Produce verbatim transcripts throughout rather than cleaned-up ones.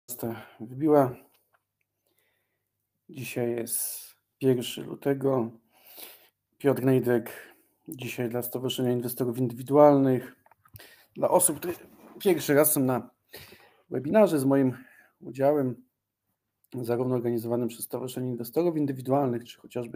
Wybiła. Dzisiaj jest pierwszego lutego. Piotr Gnejdek. Dzisiaj dla Stowarzyszenia Inwestorów Indywidualnych. Dla osób, które pierwszy raz są na webinarze z moim udziałem, zarówno organizowanym przez Stowarzyszenie Inwestorów Indywidualnych, czy chociażby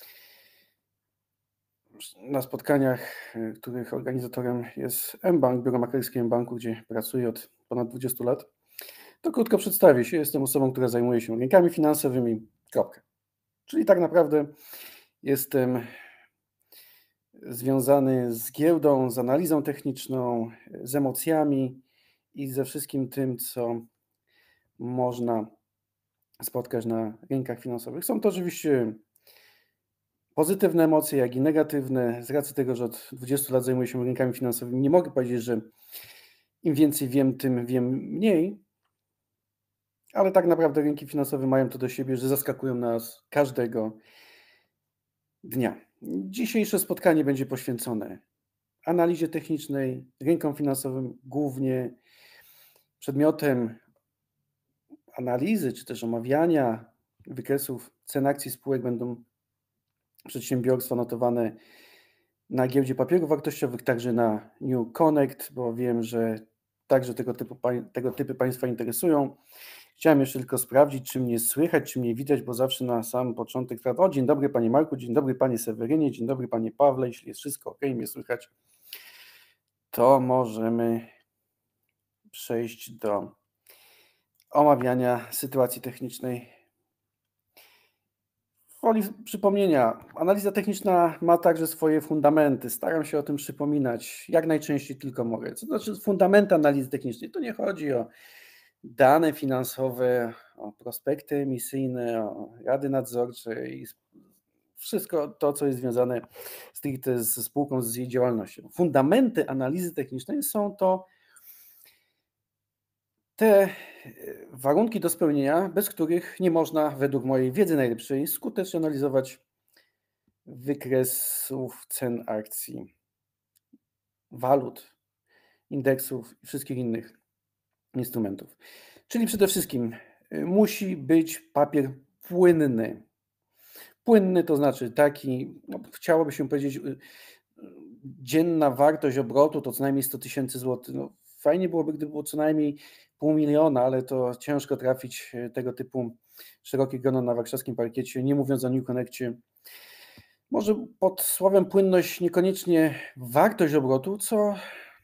na spotkaniach, których organizatorem jest mBank, biuro maklerskie mBanku, gdzie pracuję od ponad dwudziestu lat. To krótko przedstawię się. Jestem osobą, która zajmuje się rynkami finansowymi. Kropka. Czyli tak naprawdę jestem związany z giełdą, z analizą techniczną, z emocjami i ze wszystkim tym, co można spotkać na rynkach finansowych. Są to oczywiście pozytywne emocje, jak i negatywne. Z racji tego, że od dwudziestu lat zajmuję się rynkami finansowymi, nie mogę powiedzieć, że im więcej wiem, tym wiem mniej, ale tak naprawdę rynki finansowe mają to do siebie, że zaskakują nas każdego dnia. Dzisiejsze spotkanie będzie poświęcone analizie technicznej, rynkom finansowym. Głównie przedmiotem analizy czy też omawiania wykresów cen akcji spółek będą przedsiębiorstwa notowane na giełdzie papierów wartościowych, także na New Connect, bo wiem, że także tego typu, tego typy Państwa interesują. Chciałem jeszcze tylko sprawdzić, czy mnie słychać, czy mnie widać, bo zawsze na sam początek o, dzień dobry Panie Marku, dzień dobry Panie Sewerynie, dzień dobry Panie Pawle, jeśli jest wszystko ok, mnie słychać, to możemy przejść do omawiania sytuacji technicznej. Woli przypomnienia, analiza techniczna ma także swoje fundamenty. Staram się o tym przypominać jak najczęściej tylko mogę. Co znaczy fundamenty analizy technicznej? To nie chodzi o dane finansowe, o prospekty emisyjne, o rady nadzorcze i wszystko to, co jest związane stricte ze spółką, z jej działalnością. Fundamenty analizy technicznej są to te warunki do spełnienia, bez których nie można, według mojej wiedzy najlepszej, skutecznie analizować wykresów cen akcji, walut, indeksów i wszystkich innych instrumentów. Czyli przede wszystkim musi być papier płynny. Płynny to znaczy taki, no, chciałoby się powiedzieć, dzienna wartość obrotu to co najmniej sto tysięcy złotych. No, fajnie byłoby, gdyby było co najmniej pół miliona, ale to ciężko trafić tego typu szerokie grono na warszawskim parkiecie, nie mówiąc o New Connectie. Może pod słowem płynność niekoniecznie wartość obrotu, co,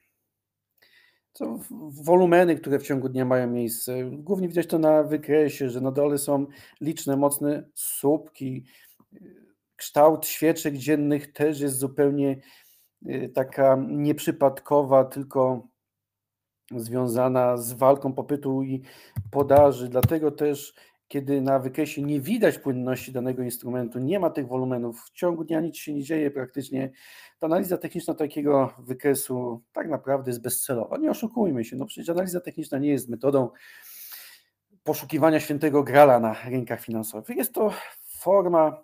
co wolumeny, które w ciągu dnia mają miejsce. Głównie widać to na wykresie, że na dole są liczne, mocne słupki. Kształt świeczek dziennych też jest zupełnie taka nieprzypadkowa, tylko związana z walką popytu i podaży. Dlatego też, kiedy na wykresie nie widać płynności danego instrumentu, nie ma tych wolumenów, w ciągu dnia nic się nie dzieje praktycznie, to analiza techniczna takiego wykresu tak naprawdę jest bezcelowa. Nie oszukujmy się, no przecież analiza techniczna nie jest metodą poszukiwania świętego grala na rynkach finansowych. Jest to forma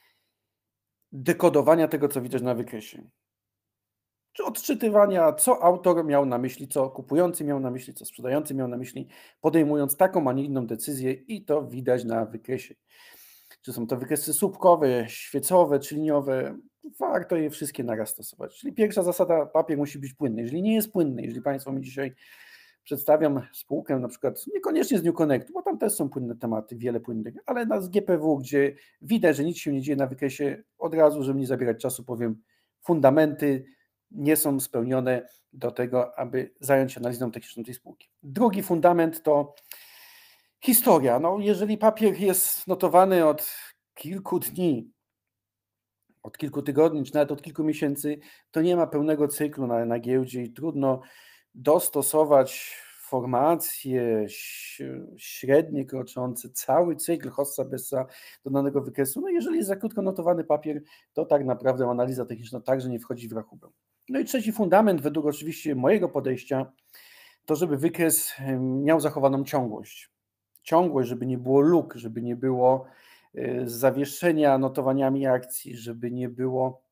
dekodowania tego, co widać na wykresie. Czy odczytywania, co autor miał na myśli, co kupujący miał na myśli, co sprzedający miał na myśli, podejmując taką, a nie inną decyzję, i to widać na wykresie. Czy są to wykresy słupkowe, świecowe, czy liniowe, warto je wszystkie naraz stosować. Czyli pierwsza zasada, papier musi być płynny. Jeżeli nie jest płynny, jeżeli Państwo mi dzisiaj przedstawiam spółkę, na przykład niekoniecznie z New Connectu, bo tam też są płynne tematy, wiele płynnych, ale na z G P W, gdzie widać, że nic się nie dzieje na wykresie, od razu, żeby nie zabierać czasu, powiem, fundamenty nie są spełnione do tego, aby zająć się analizą techniczną tej spółki. Drugi fundament to historia. No, jeżeli papier jest notowany od kilku dni, od kilku tygodni, czy nawet od kilku miesięcy, to nie ma pełnego cyklu na, na giełdzie i trudno dostosować formacje średnie kroczące, cały cykl hossa bessa do danego wykresu. No jeżeli jest za krótko notowany papier, to tak naprawdę analiza techniczna także nie wchodzi w rachubę. No i trzeci fundament, według oczywiście mojego podejścia, to żeby wykres miał zachowaną ciągłość. Ciągłość, żeby nie było luk, żeby nie było zawieszenia notowaniami akcji, żeby nie było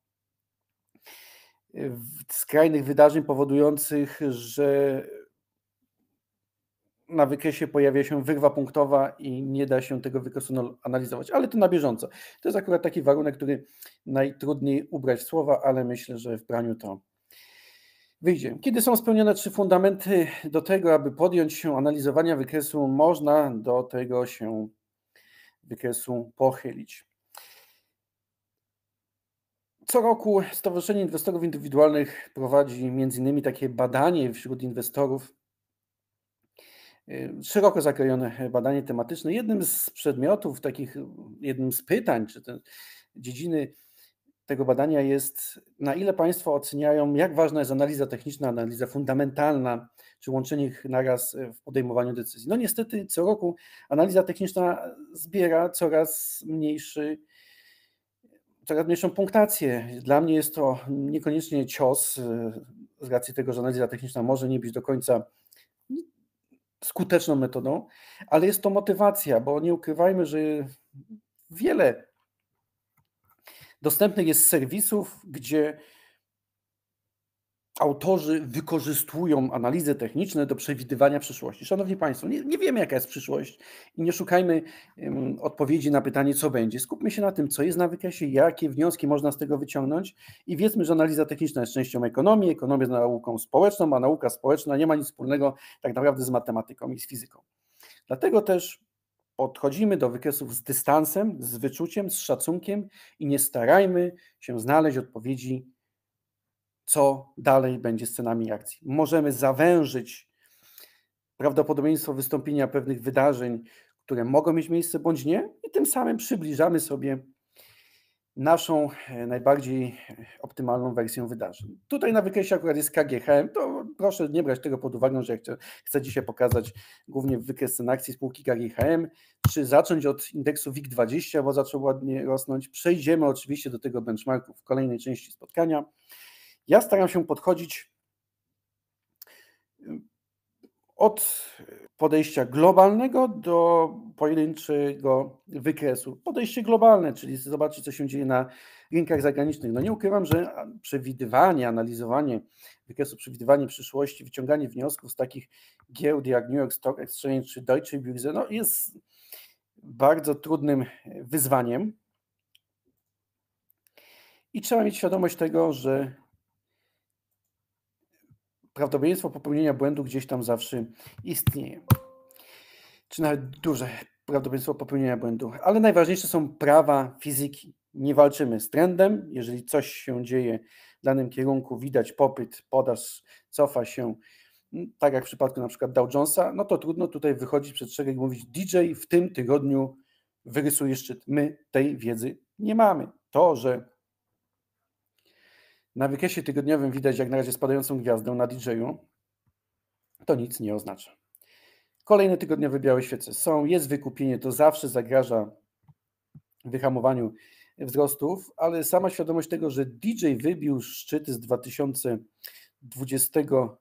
skrajnych wydarzeń powodujących, że na wykresie pojawia się wyrwa punktowa i nie da się tego wykresu nal- analizować, ale to na bieżąco. To jest akurat taki warunek, który najtrudniej ubrać w słowa, ale myślę, że w praniu to wyjdzie. Kiedy są spełnione trzy fundamenty do tego, aby podjąć się analizowania wykresu, można do tego się wykresu pochylić. Co roku Stowarzyszenie Inwestorów Indywidualnych prowadzi między innymi takie badanie wśród inwestorów, y, szeroko zakrojone badanie tematyczne. Jednym z przedmiotów, takich, jednym z pytań, czy te dziedziny tego badania jest, na ile Państwo oceniają, jak ważna jest analiza techniczna, analiza fundamentalna, czy łączenie ich naraz w podejmowaniu decyzji. No niestety co roku analiza techniczna zbiera coraz mniejszy, coraz mniejszą punktację. Dla mnie jest to niekoniecznie cios, y, z racji tego, że analiza techniczna może nie być do końca skuteczną metodą, ale jest to motywacja, bo nie ukrywajmy, że wiele dostępnych jest serwisów, gdzie autorzy wykorzystują analizy techniczne do przewidywania przyszłości. Szanowni Państwo, nie, nie wiemy, jaka jest przyszłość i nie szukajmy um, odpowiedzi na pytanie, co będzie. Skupmy się na tym, co jest na wykresie, jakie wnioski można z tego wyciągnąć i wiedzmy, że analiza techniczna jest częścią ekonomii, ekonomia jest nauką społeczną, a nauka społeczna nie ma nic wspólnego tak naprawdę z matematyką i z fizyką. Dlatego też podchodzimy do wykresów z dystansem, z wyczuciem, z szacunkiem i nie starajmy się znaleźć odpowiedzi, co dalej będzie scenami akcji. Możemy zawężyć prawdopodobieństwo wystąpienia pewnych wydarzeń, które mogą mieć miejsce bądź nie, i tym samym przybliżamy sobie naszą najbardziej optymalną wersję wydarzeń. Tutaj na wykresie akurat jest K G H M, to proszę nie brać tego pod uwagę, że ja chcę, chcę dzisiaj pokazać głównie wykres scen akcji spółki K G H M, czy zacząć od indeksu W I G dwadzieścia, bo zaczął ładnie rosnąć. Przejdziemy oczywiście do tego benchmarku w kolejnej części spotkania. Ja staram się podchodzić od podejścia globalnego do pojedynczego wykresu. Podejście globalne, czyli zobaczyć, co się dzieje na rynkach zagranicznych. No nie ukrywam, że przewidywanie, analizowanie wykresu, przewidywanie przyszłości, wyciąganie wniosków z takich giełd jak New York Stock Exchange czy Deutsche Börse, no jest bardzo trudnym wyzwaniem i trzeba mieć świadomość tego, że prawdopodobieństwo popełnienia błędu gdzieś tam zawsze istnieje. Czy nawet duże prawdopodobieństwo popełnienia błędu. Ale najważniejsze są prawa fizyki. Nie walczymy z trendem. Jeżeli coś się dzieje w danym kierunku, widać popyt, podaż, cofa się, tak jak w przypadku na przykład Dow Jonesa, no to trudno tutaj wychodzić przed szereg i mówić, D J w tym tygodniu wyrysuje szczyt. My tej wiedzy nie mamy. To, że na wykresie tygodniowym widać jak na razie spadającą gwiazdę na D J-u, to nic nie oznacza. Kolejne tygodniowe białe świece są, jest wykupienie, to zawsze zagraża wyhamowaniu wzrostów, ale sama świadomość tego, że D J wybił szczyty z dwa tysiące dwudziestego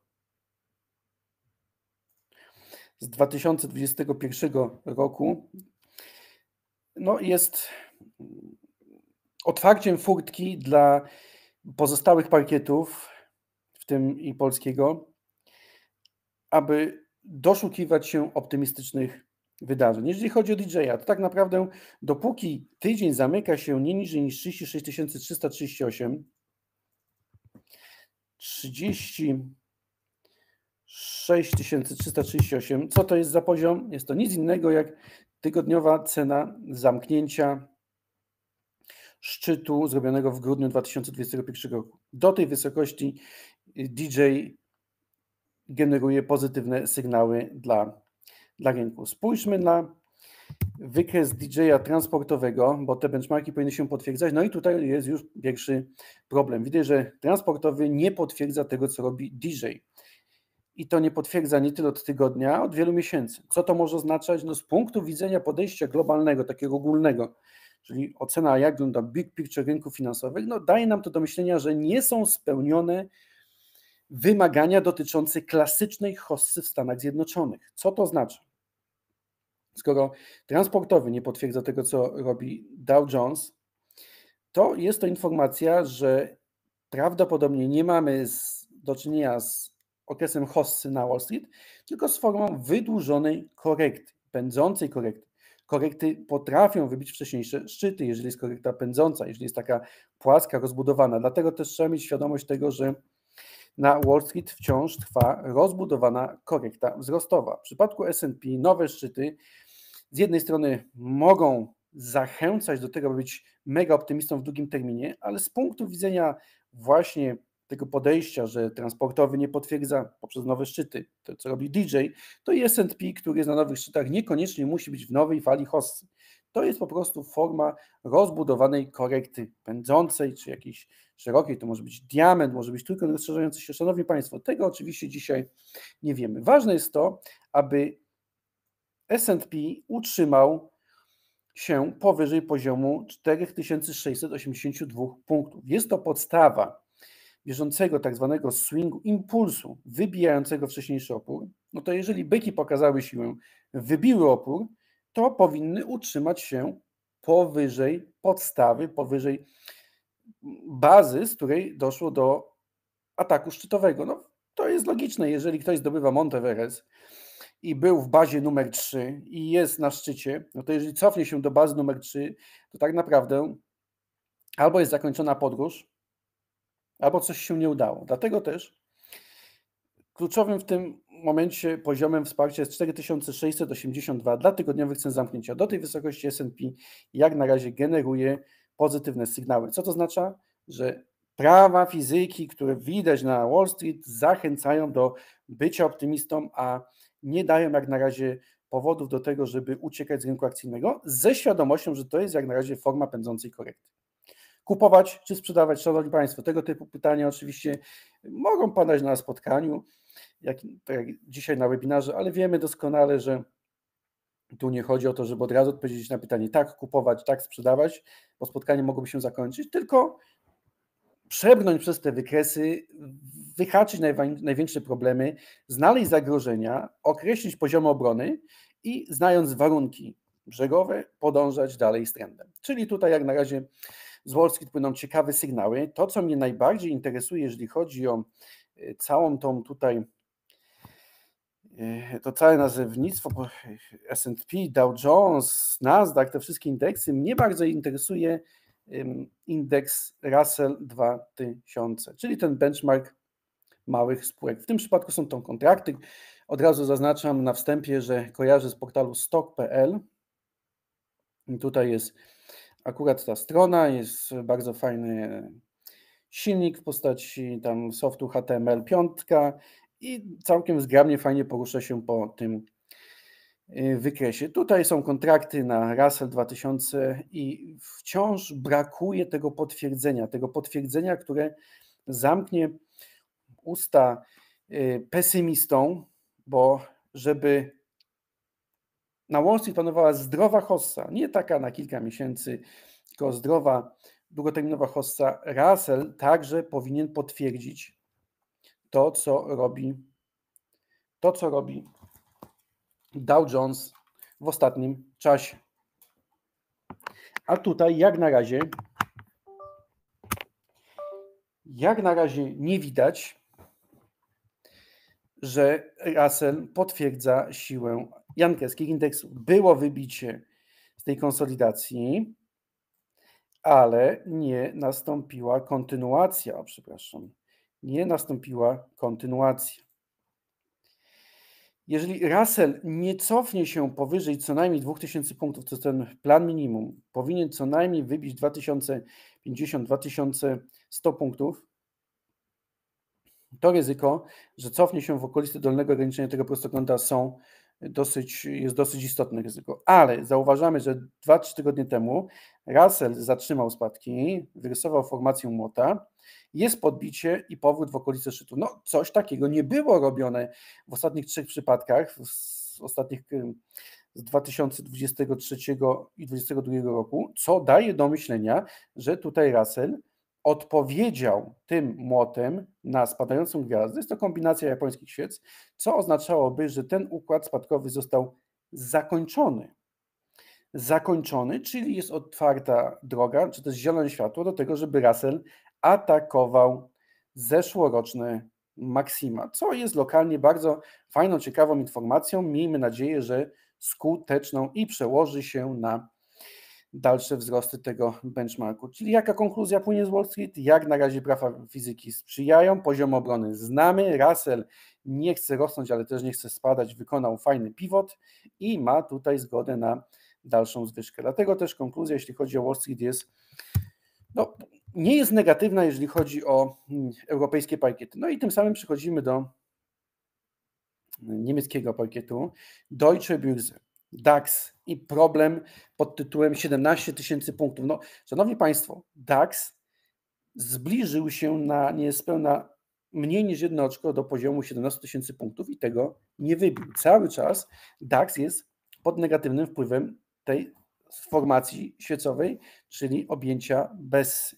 z dwa tysiące dwudziestego pierwszego roku, no jest otwarciem furtki dla pozostałych parkietów, w tym i polskiego, aby doszukiwać się optymistycznych wydarzeń. Jeżeli chodzi o D J-a, to tak naprawdę dopóki tydzień zamyka się nie niżej niż trzydzieści sześć tysięcy trzysta trzydzieści osiem, trzydzieści sześć tysięcy trzysta trzydzieści osiem, co to jest za poziom? Jest to nic innego jak tygodniowa cena zamknięcia szczytu zrobionego w grudniu dwa tysiące dwudziestego pierwszego roku. Do tej wysokości D J generuje pozytywne sygnały dla, dla rynku. Spójrzmy na wykres D J-a transportowego, bo te benchmarki powinny się potwierdzać. No i tutaj jest już pierwszy problem. Widać, że transportowy nie potwierdza tego, co robi D J. I to nie potwierdza nie tyle od tygodnia, a od wielu miesięcy. Co to może oznaczać? No z punktu widzenia podejścia globalnego, takiego ogólnego, czyli ocena, jak wygląda big picture rynków finansowych, no daje nam to do myślenia, że nie są spełnione wymagania dotyczące klasycznej hossy w Stanach Zjednoczonych. Co to znaczy? Skoro transportowy nie potwierdza tego, co robi Dow Jones, to jest to informacja, że prawdopodobnie nie mamy z, do czynienia z okresem hossy na Wall Street, tylko z formą wydłużonej korekty, pędzącej korekty. Korekty potrafią wybić wcześniejsze szczyty, jeżeli jest korekta pędząca, jeżeli jest taka płaska, rozbudowana. Dlatego też trzeba mieć świadomość tego, że na Wall Street wciąż trwa rozbudowana korekta wzrostowa. W przypadku S and P nowe szczyty z jednej strony mogą zachęcać do tego, aby być mega optymistą w długim terminie, ale z punktu widzenia właśnie tego podejścia, że transportowy nie potwierdza poprzez nowe szczyty, to co robi D J, to i S and P, który jest na nowych szczytach, niekoniecznie musi być w nowej fali hossy. To jest po prostu forma rozbudowanej korekty pędzącej, czy jakiejś szerokiej, to może być diament, może być trójkąt rozszerzający się. Szanowni Państwo, tego oczywiście dzisiaj nie wiemy. Ważne jest to, aby S and P utrzymał się powyżej poziomu cztery tysiące sześćset osiemdziesiąt dwa punktów. Jest to podstawa bieżącego tak zwanego swingu, impulsu wybijającego wcześniejszy opór. No to jeżeli byki pokazały siłę, wybiły opór, to powinny utrzymać się powyżej podstawy, powyżej bazy, z której doszło do ataku szczytowego. No, to jest logiczne, jeżeli ktoś zdobywa Mount Everest i był w bazie numer trzy i jest na szczycie, no to jeżeli cofnie się do bazy numer trzy, to tak naprawdę albo jest zakończona podróż, albo coś się nie udało. Dlatego też kluczowym w tym momencie poziomem wsparcia jest cztery tysiące sześćset osiemdziesiąt dwa dla tygodniowych cen zamknięcia. Do tej wysokości S and P jak na razie generuje pozytywne sygnały. Co to oznacza? Że prawa fizyki, które widać na Wall Street, zachęcają do bycia optymistą, a nie dają jak na razie powodów do tego, żeby uciekać z rynku akcyjnego, ze świadomością, że to jest jak na razie forma pędzącej korekty. Kupować czy sprzedawać? Szanowni Państwo, tego typu pytania oczywiście mogą padać na spotkaniu, jak, tak jak dzisiaj na webinarze, ale wiemy doskonale, że tu nie chodzi o to, żeby od razu odpowiedzieć na pytanie tak kupować, tak sprzedawać, bo spotkanie mogłoby się zakończyć, tylko przebrnąć przez te wykresy, wyhaczyć największe problemy, znaleźć zagrożenia, określić poziomy obrony i znając warunki brzegowe, podążać dalej z trendem. Czyli tutaj jak na razie z Wall Street płyną ciekawe sygnały. To, co mnie najbardziej interesuje, jeżeli chodzi o całą tą tutaj, to całe nazewnictwo S and P, Dow Jones, Nasdaq, te wszystkie indeksy, mnie bardzo interesuje indeks Russell dwa tysiące, czyli ten benchmark małych spółek. W tym przypadku są to kontrakty. Od razu zaznaczam na wstępie, że kojarzę z portalu stock kropka p l. I tutaj jest akurat ta strona, jest bardzo fajny silnik w postaci tam softu H T M L pięć i całkiem zgrabnie, fajnie porusza się po tym wykresie. Tutaj są kontrakty na Russell dwa tysiące i wciąż brakuje tego potwierdzenia, tego potwierdzenia, które zamknie usta pesymistom, bo żeby na Wall Street panowała zdrowa hossa, nie taka na kilka miesięcy, tylko zdrowa, długoterminowa hossa, Russell także powinien potwierdzić to, co robi, to, co robi Dow Jones w ostatnim czasie. A tutaj jak na razie, jak na razie nie widać, że Russell potwierdza siłę jankiewskich indeksów. Było wybicie z tej konsolidacji, ale nie nastąpiła kontynuacja, o przepraszam, nie nastąpiła kontynuacja. Jeżeli Russell nie cofnie się powyżej co najmniej dwa tysiące punktów, to jest ten plan minimum, powinien co najmniej wybić dwa tysiące pięćdziesiąt do dwa tysiące stu punktów, to ryzyko, że cofnie się w okolicy dolnego ograniczenia tego prostokąta są dosyć, jest dosyć istotne ryzyko. Ale zauważamy, że dwa trzy tygodnie temu Russell zatrzymał spadki, wyrysował formację młota, jest podbicie i powrót w okolice szczytu. No coś takiego nie było robione w ostatnich trzech przypadkach, z ostatnich z dwa tysiące dwudziestego trzeciego i dwa tysiące dwudziestego drugiego roku, co daje do myślenia, że tutaj Russell odpowiedział tym młotem na spadającą gwiazdę. Jest to kombinacja japońskich świec, co oznaczałoby, że ten układ spadkowy został zakończony. Zakończony, czyli jest otwarta droga, czy też zielone światło do tego, żeby Russell atakował zeszłoroczne Maxima, co jest lokalnie bardzo fajną, ciekawą informacją. Miejmy nadzieję, że skuteczną i przełoży się na dalsze wzrosty tego benchmarku. Czyli jaka konkluzja płynie z Wall Street? Jak na razie prawa fizyki sprzyjają, poziom obrony znamy, Russell nie chce rosnąć, ale też nie chce spadać, wykonał fajny pivot i ma tutaj zgodę na dalszą zwyżkę. Dlatego też konkluzja, jeśli chodzi o Wall Street, jest no, nie jest negatywna, jeżeli chodzi o europejskie parkiety. No i tym samym przechodzimy do niemieckiego parkietu. Deutsche Börse, DAX i problem pod tytułem siedemnaście tysięcy punktów. No, szanowni Państwo, DAX zbliżył się na niespełna mniej niż jedno oczko do poziomu siedemnaście tysięcy punktów i tego nie wybił. Cały czas DAX jest pod negatywnym wpływem tej formacji świecowej, czyli objęcia Bessy.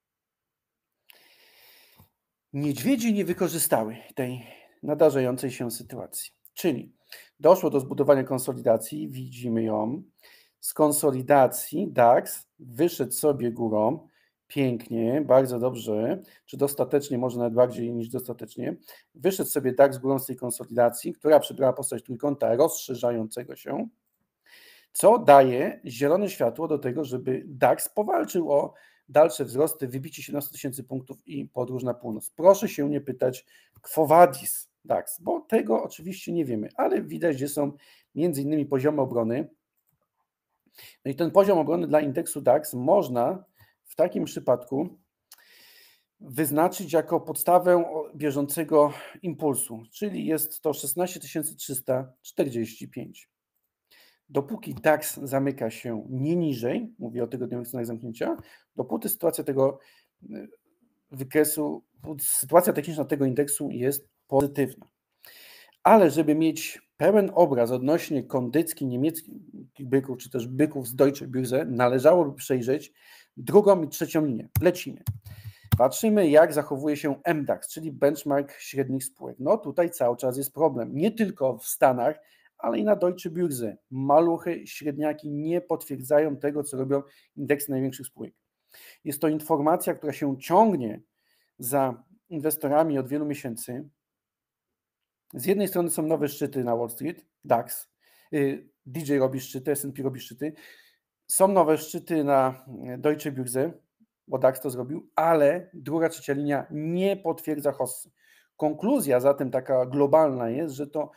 Niedźwiedzie nie wykorzystały tej nadarzającej się sytuacji, czyli doszło do zbudowania konsolidacji, widzimy ją. Z konsolidacji DAX wyszedł sobie górą, pięknie, bardzo dobrze, czy dostatecznie, może nawet bardziej niż dostatecznie. Wyszedł sobie DAX górą z tej konsolidacji, która przybrała postać trójkąta rozszerzającego się, co daje zielone światło do tego, żeby DAX powalczył o dalsze wzrosty, wybicie siedemnaście tysięcy punktów i podróż na północ. Proszę się nie pytać, quo vadis DAX, bo tego oczywiście nie wiemy, ale widać, gdzie są między innymi poziomy obrony. No i ten poziom obrony dla indeksu DAX można w takim przypadku wyznaczyć jako podstawę bieżącego impulsu, czyli jest to szesnaście tysięcy trzysta czterdzieści pięć. Dopóki DAX zamyka się nie niżej, mówię o tygodniowych cenach zamknięcia, dopóty sytuacja tego wykresu, sytuacja techniczna tego indeksu jest pozytywna. Ale żeby mieć pełen obraz odnośnie kondycji niemieckich byków, czy też byków z Deutsche Börse, należałoby przejrzeć drugą i trzecią linię. Lecimy. Patrzymy, jak zachowuje się M DAX, czyli benchmark średnich spółek. No tutaj cały czas jest problem. Nie tylko w Stanach, ale i na Deutsche Börse. Maluchy, średniaki nie potwierdzają tego, co robią indeksy największych spółek. Jest to informacja, która się ciągnie za inwestorami od wielu miesięcy. Z jednej strony są nowe szczyty na Wall Street, DAX, D J robi szczyty, S and P robi szczyty. Są nowe szczyty na Deutsche Börse, bo DAX to zrobił, ale druga, trzecia linia nie potwierdza hossy. Konkluzja zatem taka globalna jest, że to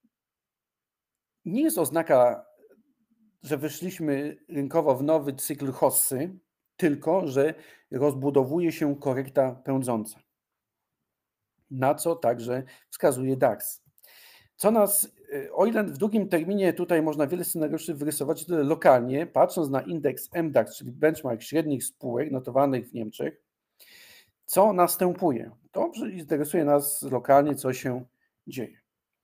nie jest oznaka, że wyszliśmy rynkowo w nowy cykl hossy, tylko że rozbudowuje się korekta pędząca, na co także wskazuje DAX. Co nas, o ile w długim terminie tutaj można wiele scenariuszy wyrysować, tyle lokalnie, patrząc na indeks M DAX, czyli benchmark średnich spółek notowanych w Niemczech, co następuje? To interesuje nas lokalnie, co się dzieje.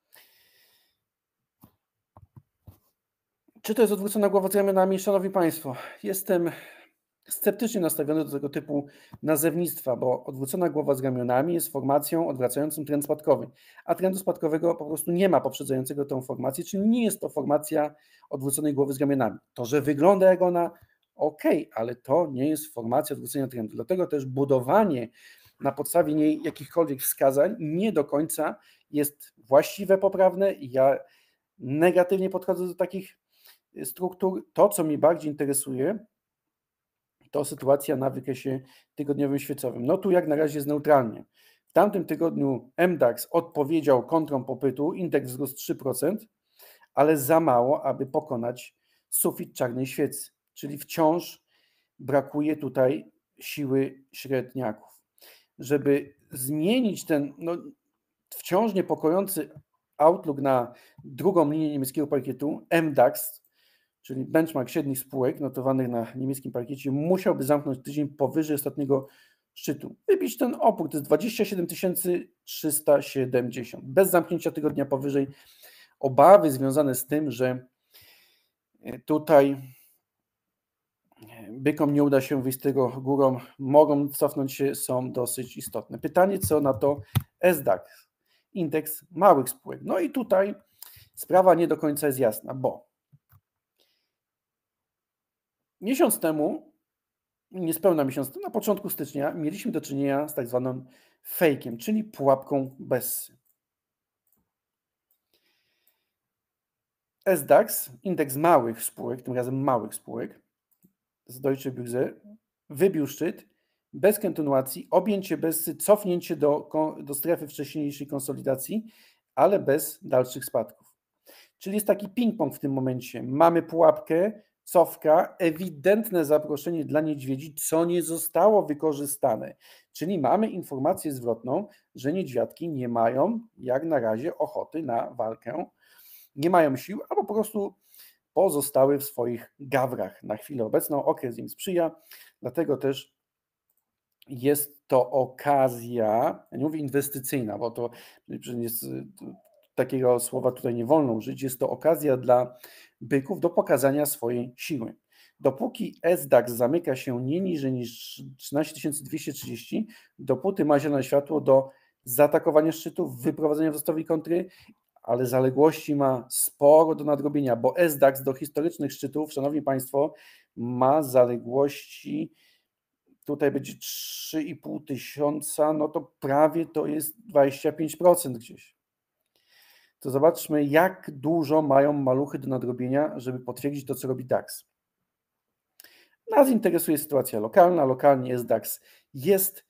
Czy to jest odwrócona głowa z ramionami? Szanowni Państwo, jestem sceptycznie nastawiony do tego typu nazewnictwa, bo odwrócona głowa z ramionami jest formacją odwracającą trend spadkowy, a trendu spadkowego po prostu nie ma poprzedzającego tę formację, czyli nie jest to formacja odwróconej głowy z ramionami. To, że wygląda jak ona, ok, ale to nie jest formacja odwrócenia trendu. Dlatego też budowanie na podstawie niej jakichkolwiek wskazań nie do końca jest właściwe, poprawne i ja negatywnie podchodzę do takich struktur. To, co mnie bardziej interesuje, to sytuacja na wykresie tygodniowym świecowym. No tu jak na razie jest neutralnie. W tamtym tygodniu M DAX odpowiedział kontrą popytu, indeks wzrósł trzy procent, ale za mało, aby pokonać sufit czarnej świecy, czyli wciąż brakuje tutaj siły średniaków. Żeby zmienić ten no, wciąż niepokojący outlook na drugą linię niemieckiego parkietu, M DAX, czyli benchmark średnich spółek notowanych na niemieckim parkiecie, musiałby zamknąć tydzień powyżej ostatniego szczytu. Wybić ten opór, to jest dwadzieścia siedem tysięcy trzysta siedemdziesiąt. Bez zamknięcia tygodnia powyżej obawy związane z tym, że tutaj bykom nie uda się wyjść z tego górą, mogą cofnąć się, są dosyć istotne. Pytanie, co na to S DAX, indeks małych spółek. No i tutaj sprawa nie do końca jest jasna, bo miesiąc temu niespełna miesiąc, na początku stycznia mieliśmy do czynienia z tak zwanym fejkiem, czyli pułapką Bessy. S DAX, indeks małych spółek, tym razem małych spółek z Deutsche Börse, wybił szczyt bez kontynuacji, objęcie Bessy, cofnięcie do, do strefy wcześniejszej konsolidacji, ale bez dalszych spadków. Czyli jest taki ping-pong w tym momencie. Mamy pułapkę, cofka, ewidentne zaproszenie dla niedźwiedzi, co nie zostało wykorzystane. Czyli mamy informację zwrotną, że niedźwiadki nie mają jak na razie ochoty na walkę, nie mają sił, albo po prostu pozostały w swoich gawrach na chwilę obecną. Okres im sprzyja, dlatego też jest to okazja, ja nie mówię inwestycyjna, bo to jest, takiego słowa tutaj nie wolno użyć, jest to okazja dla byków do pokazania swojej siły. Dopóki S DAX zamyka się nie niżej niż trzynaście tysięcy dwieście trzydzieści, dopóty ma zielone światło do zaatakowania szczytów, wyprowadzenia wzrostowej kontry, ale zaległości ma sporo do nadrobienia, bo S DAX do historycznych szczytów, szanowni Państwo, ma zaległości, tutaj będzie trzy i pół tysiąca, no to prawie to jest dwadzieścia pięć procent gdzieś. To zobaczmy, jak dużo mają maluchy do nadrobienia, żeby potwierdzić to, co robi DAX. Nas interesuje sytuacja lokalna. Lokalnie S DAX jest,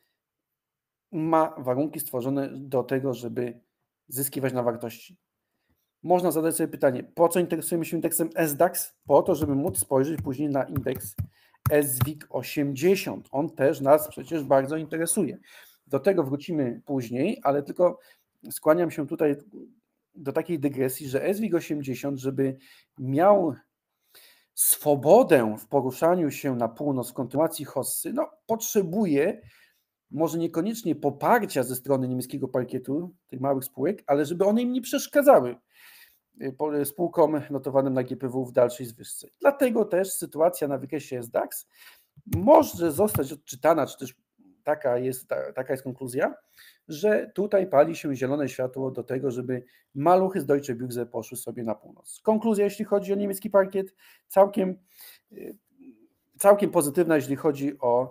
ma warunki stworzone do tego, żeby zyskiwać na wartości. Można zadać sobie pytanie, po co interesujemy się indeksem S DAX? Po to, żeby móc spojrzeć później na indeks S WIG osiemdziesiąt. On też nas przecież bardzo interesuje. Do tego wrócimy później, ale tylko skłaniam się tutaj do takiej dygresji, że S WIG osiemdziesiąt, żeby miał swobodę w poruszaniu się na północ w kontynuacji hossy, no potrzebuje może niekoniecznie poparcia ze strony niemieckiego parkietu, tych małych spółek, ale żeby one im nie przeszkadzały, spółkom notowanym na G P W w dalszej zwyżce. Dlatego też sytuacja na wykresie S DAX może zostać odczytana, czy też taka jest, ta, taka jest konkluzja, że tutaj pali się zielone światło do tego, żeby maluchy z Deutsche Börse poszły sobie na północ. Konkluzja, jeśli chodzi o niemiecki parkiet, całkiem, całkiem pozytywna, jeśli chodzi o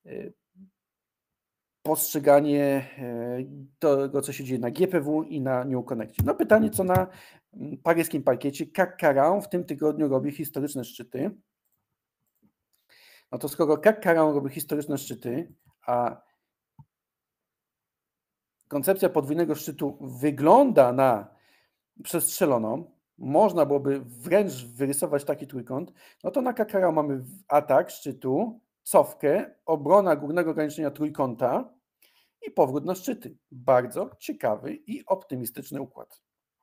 postrzeganie tego, co się dzieje na G P W i na New Connectie. No pytanie, co na paryskim parkiecie. C A C Quarante w tym tygodniu robi historyczne szczyty. No to skoro C A C Quarante robi historyczne szczyty, a koncepcja podwójnego szczytu wygląda na przestrzeloną, można byłoby wręcz wyrysować taki trójkąt, no to na C A C Quarante mamy atak szczytu, cofkę, obrona górnego ograniczenia trójkąta i powrót na szczyty. Bardzo ciekawy i optymistyczny układ.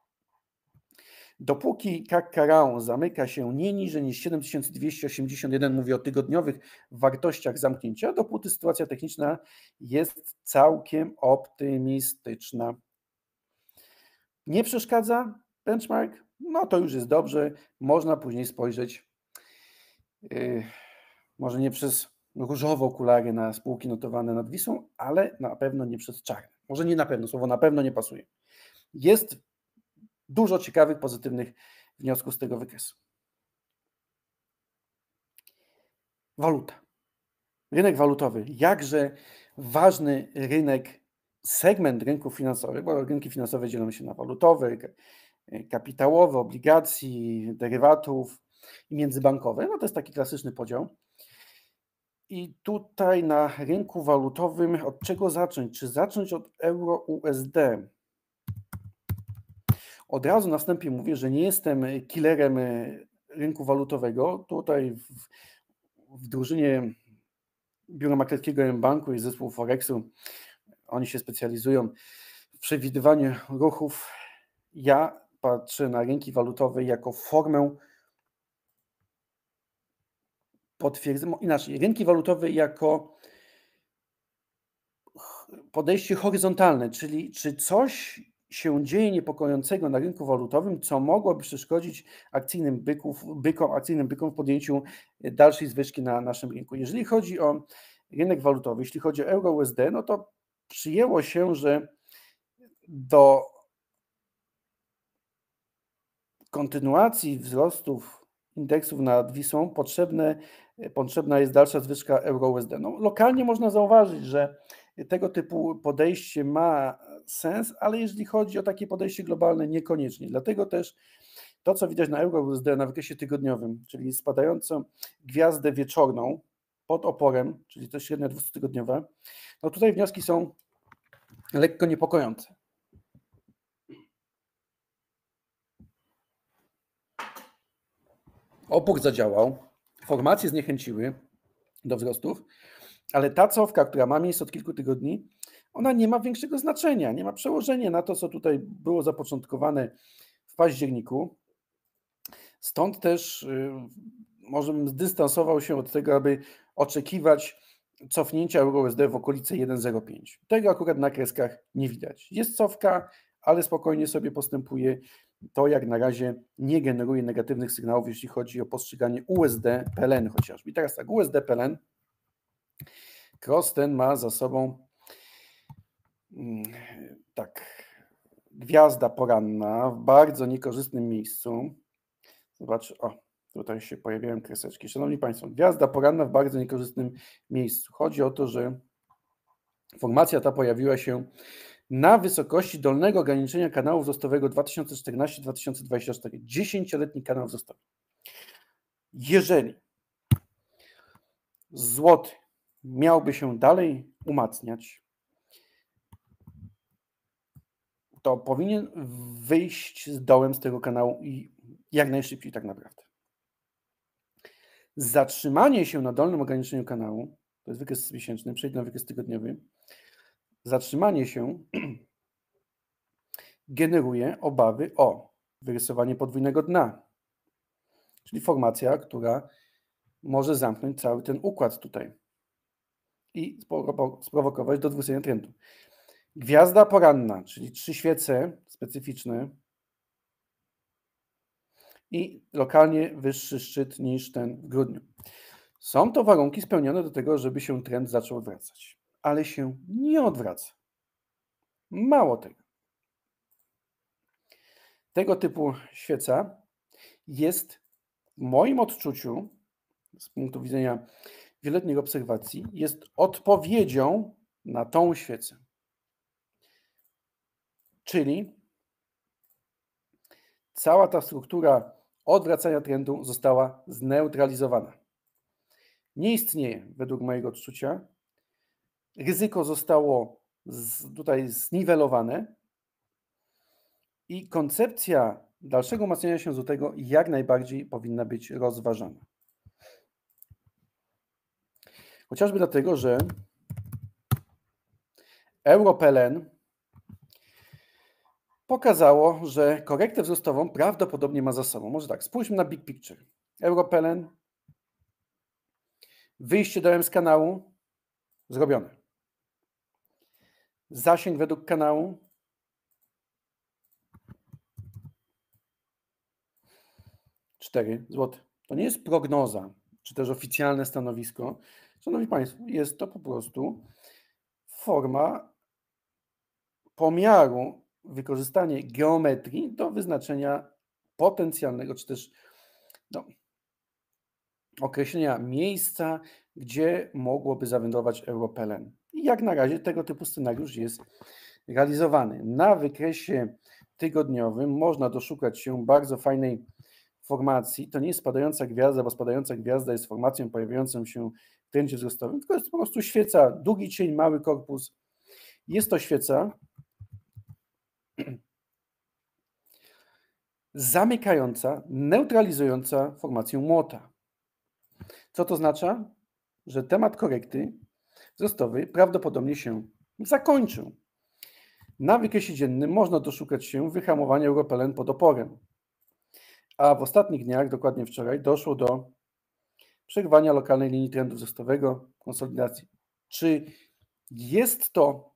Dopóki C A C Quarante zamyka się nie niżej niż siedem tysięcy dwieście osiemdziesiąt jeden, mówię o tygodniowych wartościach zamknięcia, dopóty sytuacja techniczna jest całkiem optymistyczna. Nie przeszkadza benchmark? No to już jest dobrze. Można później spojrzeć, yy, może nie przez różowe okulary na spółki notowane nad Wisłą, ale na pewno nie przez czarne. Może nie na pewno, słowo na pewno nie pasuje. Jest dużo ciekawych, pozytywnych wniosków z tego wykresu. Waluta. Rynek walutowy. Jakże ważny rynek, segment rynków finansowych, bo rynki finansowe dzielą się na walutowe, kapitałowe, obligacji, derywatów i międzybankowe. No to jest taki klasyczny podział. I tutaj na rynku walutowym od czego zacząć? Czy zacząć od euro U S D? Od razu na wstępie mówię, że nie jestem killerem rynku walutowego. Tutaj w, w drużynie Biura Maklerskiego M-Banku i zespół Forexu, oni się specjalizują w przewidywaniu ruchów. Ja patrzę na rynki walutowe jako formę potwierdzenia, inaczej, rynki walutowe jako podejście horyzontalne, czyli czy coś się dzieje niepokojącego na rynku walutowym, co mogłoby przeszkodzić akcyjnym byków, bykom, akcyjnym bykom w podjęciu dalszej zwyżki na naszym rynku. Jeżeli chodzi o rynek walutowy, jeśli chodzi o euro U S D, no to przyjęło się, że do kontynuacji wzrostów indeksów nad Wisłą potrzebne potrzebna jest dalsza zwyżka euro U S D. No, lokalnie można zauważyć, że tego typu podejście ma sens, ale jeżeli chodzi o takie podejście globalne, niekoniecznie. Dlatego też to, co widać na euro U S D na wykresie tygodniowym, czyli spadającą gwiazdę wieczorną pod oporem, czyli to średnia dwustutygodniowa, no tutaj wnioski są lekko niepokojące. Opór zadziałał, formacje zniechęciły do wzrostów, ale ta cofka, która ma miejsce od kilku tygodni, ona nie ma większego znaczenia, nie ma przełożenia na to, co tutaj było zapoczątkowane w październiku. Stąd też y, może bym zdystansował się od tego, aby oczekiwać cofnięcia euro U S D w okolice jeden zero pięć. Tego akurat na kreskach nie widać. Jest cofka, ale spokojnie sobie postępuje. To jak na razie nie generuje negatywnych sygnałów, jeśli chodzi o postrzeganie U S D P L N chociażby. I teraz tak, U S D P L N, cross ten ma za sobą tak, gwiazda poranna w bardzo niekorzystnym miejscu. Zobacz, o, tutaj się pojawiają kreseczki. Szanowni Państwo, gwiazda poranna w bardzo niekorzystnym miejscu. Chodzi o to, że formacja ta pojawiła się na wysokości dolnego ograniczenia kanału wzrostowego dwa tysiące czternaście do dwa tysiące dwudziestego czwartego. dziesięcioletni kanał wzrostowy. Jeżeli złoty miałby się dalej umacniać, to powinien wyjść z dołem z tego kanału i jak najszybciej tak naprawdę. Zatrzymanie się na dolnym ograniczeniu kanału, to jest wykres miesięczny, przejdę na wykres tygodniowy, zatrzymanie się generuje obawy o wyrysowanie podwójnego dna, czyli formacja, która może zamknąć cały ten układ tutaj i sprowokować do odwrócenia trendu. Gwiazda poranna, czyli trzy świece specyficzne i lokalnie wyższy szczyt niż ten w grudniu. Są to warunki spełnione do tego, żeby się trend zaczął odwracać, ale się nie odwraca. Mało tego. Tego typu świeca jest w moim odczuciu, z punktu widzenia wieloletnich obserwacji, jest odpowiedzią na tą świecę. Czyli cała ta struktura odwracania trendu została zneutralizowana. Nie istnieje, według mojego odczucia. Ryzyko zostało z, tutaj zniwelowane i koncepcja dalszego umacniania się złotego jak najbardziej powinna być rozważana. Chociażby dlatego, że euro P L N pokazało, że korektę wzrostową prawdopodobnie ma za sobą. Może tak, spójrzmy na big picture. Euro P L N, wyjście dołem z kanału, zrobione. Zasięg według kanału, cztery złote. To nie jest prognoza, czy też oficjalne stanowisko. Szanowni Państwo, jest to po prostu forma pomiaru, wykorzystanie geometrii do wyznaczenia potencjalnego, czy też no, określenia miejsca, gdzie mogłoby zawędrować euro P L N. I jak na razie tego typu scenariusz jest realizowany. Na wykresie tygodniowym można doszukać się bardzo fajnej formacji. To nie jest spadająca gwiazda, bo spadająca gwiazda jest formacją pojawiającą się w trendzie wzrostowym, tylko jest po prostu świeca, długi cień, mały korpus. Jest to świeca zamykająca, neutralizująca formację młota. Co to oznacza? Że temat korekty wzrostowej prawdopodobnie się zakończył. Na wykresie dziennym można doszukać się wyhamowania euro P L N pod oporem. A w ostatnich dniach, dokładnie wczoraj, doszło do przerwania lokalnej linii trendu wzrostowego, konsolidacji. Czy jest to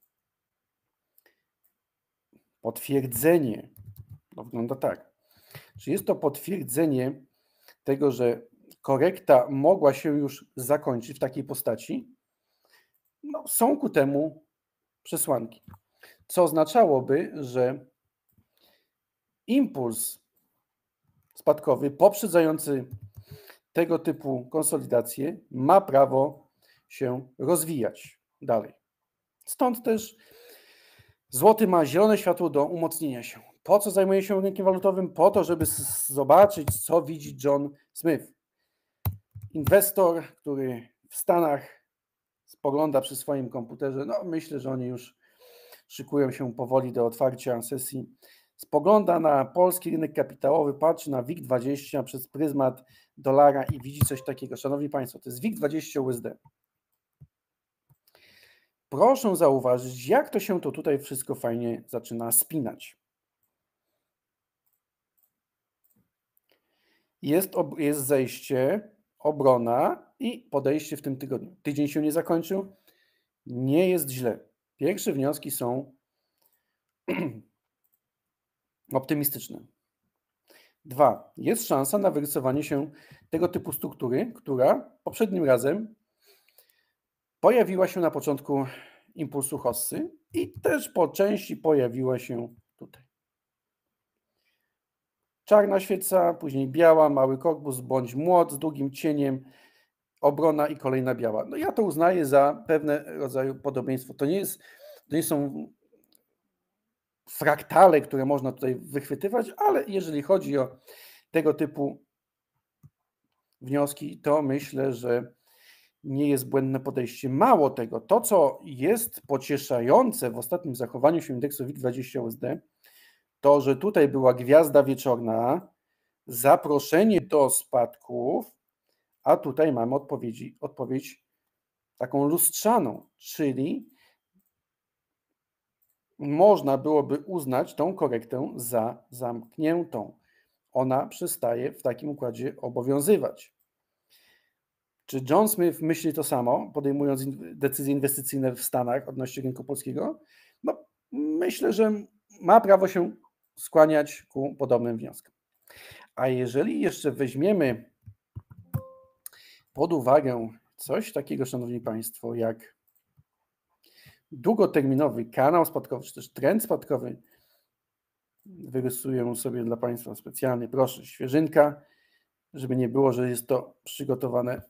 potwierdzenie, no wygląda tak, czy jest to potwierdzenie tego, że korekta mogła się już zakończyć w takiej postaci? No, są ku temu przesłanki, co oznaczałoby, że impuls spadkowy poprzedzający tego typu konsolidacje ma prawo się rozwijać dalej. Stąd też złoty ma zielone światło do umocnienia się. Po co zajmuje się rynkiem walutowym? Po to, żeby zobaczyć, co widzi John Smith. Inwestor, który w Stanach spogląda przy swoim komputerze, no myślę, że oni już szykują się powoli do otwarcia sesji, spogląda na polski rynek kapitałowy, patrzy na WIG dwadzieścia przez pryzmat dolara i widzi coś takiego. Szanowni Państwo, to jest WIG dwadzieścia U S D. Proszę zauważyć, jak to się to tutaj wszystko fajnie zaczyna spinać. Jest, jest zejście, obrona i podejście w tym tygodniu. Tydzień się nie zakończył, nie jest źle. Pierwsze wnioski są optymistyczne. Dwa, jest szansa na wyrysowanie się tego typu struktury, która poprzednim razem pojawiła się na początku impulsu hossy i też po części pojawiła się tutaj. Czarna świeca, później biała, mały korpus bądź młot z długim cieniem, obrona i kolejna biała. No ja to uznaję za pewne rodzaju podobieństwo. To nie jest, to nie są fraktale, które można tutaj wychwytywać, ale jeżeli chodzi o tego typu wnioski, to myślę, że nie jest błędne podejście. Mało tego, to co jest pocieszające w ostatnim zachowaniu się indeksu WIG dwadzieścia U S D, to, że tutaj była gwiazda wieczorna, zaproszenie do spadków, a tutaj mamy odpowiedzi, odpowiedź taką lustrzaną, czyli można byłoby uznać tą korektę za zamkniętą. Ona przestaje w takim układzie obowiązywać. Czy John Smith myśli to samo, podejmując decyzje inwestycyjne w Stanach odnośnie rynku polskiego? No, myślę, że ma prawo się skłaniać ku podobnym wnioskom. A jeżeli jeszcze weźmiemy pod uwagę coś takiego, szanowni Państwo, jak długoterminowy kanał spadkowy, czy też trend spadkowy, wyrysuję sobie dla Państwa specjalnie, proszę, świeżynka, żeby nie było, że jest to przygotowane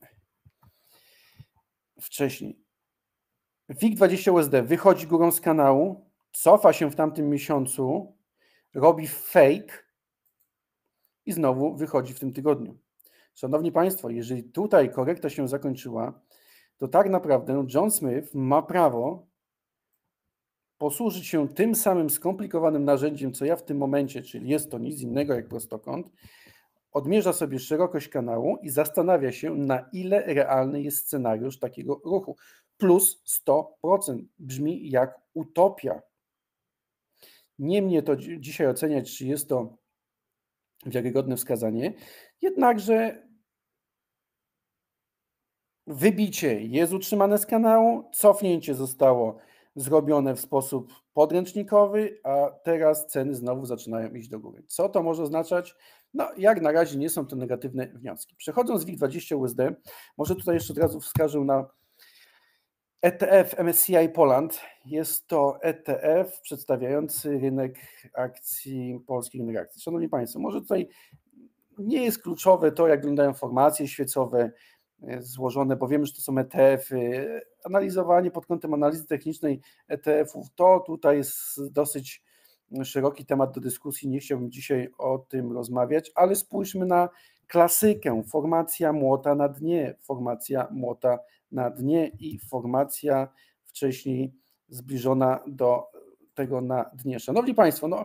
wcześniej. WIG dwadzieścia U S D wychodzi górą z kanału, cofa się w tamtym miesiącu, robi fake i znowu wychodzi w tym tygodniu. Szanowni Państwo, jeżeli tutaj korekta się zakończyła, to tak naprawdę John Smith ma prawo posłużyć się tym samym skomplikowanym narzędziem, co ja w tym momencie, czyli jest to nic innego jak prostokąt, odmierza sobie szerokość kanału i zastanawia się, na ile realny jest scenariusz takiego ruchu. Plus sto procent brzmi jak utopia. Nie mnie to dzisiaj oceniać, czy jest to wiarygodne wskazanie, jednakże wybicie jest utrzymane z kanału, cofnięcie zostało zrobione w sposób podręcznikowy, a teraz ceny znowu zaczynają iść do góry. Co to może oznaczać? No, jak na razie nie są to negatywne wnioski. Przechodząc z WIG dwadzieścia U S D, może tutaj jeszcze od razu wskażę na E T F M S C I Poland. Jest to E T F przedstawiający rynek akcji, polski rynek akcji. Szanowni Państwo, może tutaj nie jest kluczowe to, jak wyglądają formacje świecowe złożone, bo wiemy, że to są E T F-y. Analizowanie pod kątem analizy technicznej E T F-ów to tutaj jest dosyć szeroki temat do dyskusji. Nie chciałbym dzisiaj o tym rozmawiać, ale spójrzmy na klasykę. Formacja młota na dnie, formacja młota na dnie i formacja wcześniej zbliżona do tego na dnie. Szanowni Państwo, no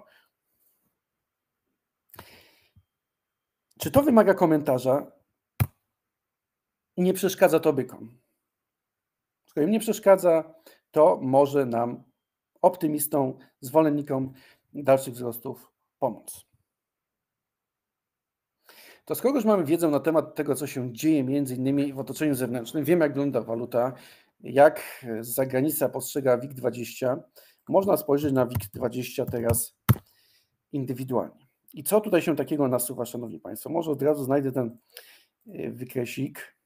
czy to wymaga komentarza? Nie przeszkadza to bykom. Skoro im nie przeszkadza, to może nam, optymistom, zwolennikom dalszych wzrostów, pomóc. To skoro już mamy wiedzę na temat tego, co się dzieje między innymi w otoczeniu zewnętrznym, wiemy, jak wygląda waluta, jak zagranica postrzega WIG dwadzieścia, można spojrzeć na WIG dwadzieścia teraz indywidualnie. I co tutaj się takiego nasuwa, szanowni Państwo? Może od razu znajdę ten wykresik.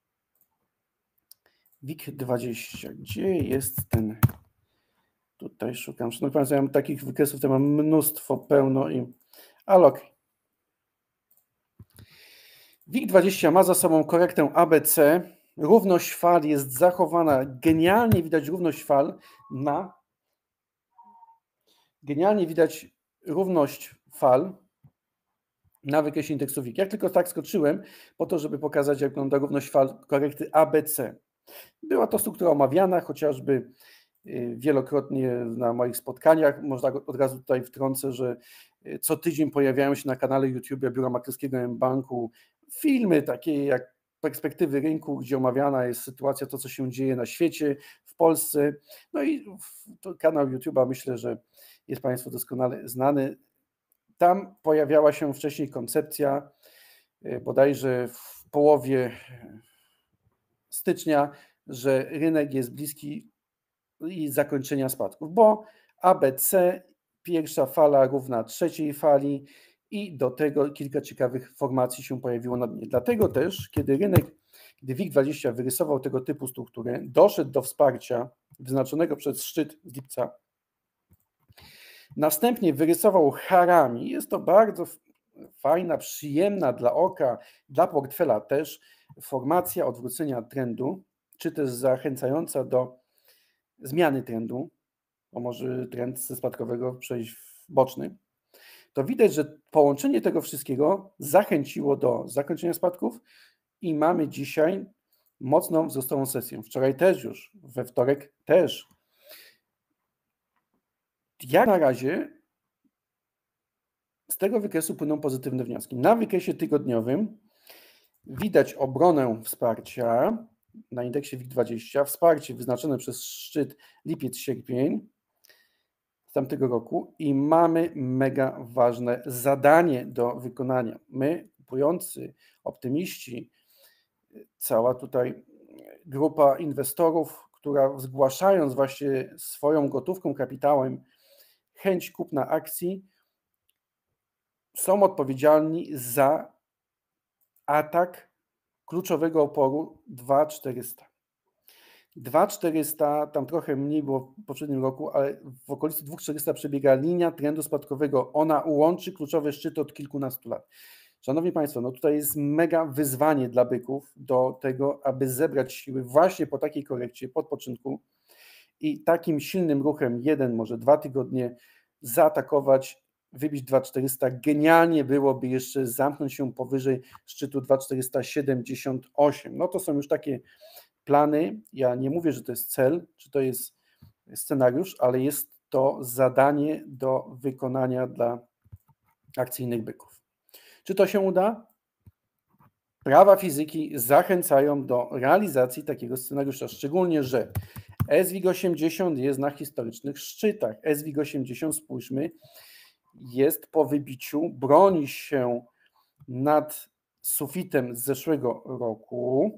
WIG dwadzieścia. Gdzie jest ten? Tutaj szukam. Szanowni Państwo, ja mam takich wykresów, to mam mnóstwo, pełno i... Ale okej. WIG dwadzieścia ma za sobą korektę A B C. Równość fal jest zachowana. Genialnie widać równość fal na... Genialnie widać równość fal na wykresie indeksu WIG. Ja tylko tak skoczyłem po to, żeby pokazać, jak wygląda równość fal korekty A B C. Była to struktura omawiana, chociażby wielokrotnie na moich spotkaniach. Można od razu tutaj wtrącę, że co tydzień pojawiają się na kanale YouTube Biura Maklerskiego mBanku filmy takie jak Perspektywy rynku, gdzie omawiana jest sytuacja, to co się dzieje na świecie, w Polsce. No i to kanał YouTube'a, myślę, że jest Państwu doskonale znany. Tam pojawiała się wcześniej koncepcja, bodajże w połowie stycznia, że rynek jest bliski i zakończenia spadków, bo A B C, pierwsza fala równa trzeciej fali i do tego kilka ciekawych formacji się pojawiło na dnie. Dlatego też, kiedy rynek, gdy WIG dwadzieścia wyrysował tego typu strukturę, doszedł do wsparcia wyznaczonego przez szczyt z lipca, następnie wyrysował harami. Jest to bardzo fajna, przyjemna dla oka, dla portfela też formacja odwrócenia trendu, czy też zachęcająca do zmiany trendu, bo może trend ze spadkowego przejść w boczny, to widać, że połączenie tego wszystkiego zachęciło do zakończenia spadków i mamy dzisiaj mocną wzrostową sesję. Wczoraj też już, we wtorek też. Jak na razie z tego wykresu płyną pozytywne wnioski. Na wykresie tygodniowym widać obronę wsparcia na indeksie WIG dwadzieścia, wsparcie wyznaczone przez szczyt lipiec-sierpień z tamtego roku i mamy mega ważne zadanie do wykonania. My, kupujący, optymiści, cała tutaj grupa inwestorów, która zgłaszając właśnie swoją gotówką, kapitałem chęć kupna akcji, są odpowiedzialni za atak kluczowego oporu dwa tysiące czterysta. dwa tysiące czterysta, tam trochę mniej było w poprzednim roku, ale w okolicy dwa tysiące czterysta przebiega linia trendu spadkowego. Ona łączy kluczowe szczyty od kilkunastu lat. Szanowni Państwo, no tutaj jest mega wyzwanie dla byków do tego, aby zebrać siły właśnie po takiej korekcie, po odpoczynku i takim silnym ruchem, jeden, może dwa tygodnie, zaatakować, wybić dwa tysiące czterysta. Genialnie byłoby jeszcze zamknąć się powyżej szczytu dwa tysiące czterysta siedemdziesiąt osiem. No to są już takie plany. Ja nie mówię, że to jest cel, czy to jest scenariusz, ale jest to zadanie do wykonania dla akcyjnych byków. Czy to się uda? Prawa fizyki zachęcają do realizacji takiego scenariusza, szczególnie, że S WIG osiemdziesiąt jest na historycznych szczytach. S WIG osiemdziesiąt, spójrzmy, jest po wybiciu, broni się nad sufitem z zeszłego roku,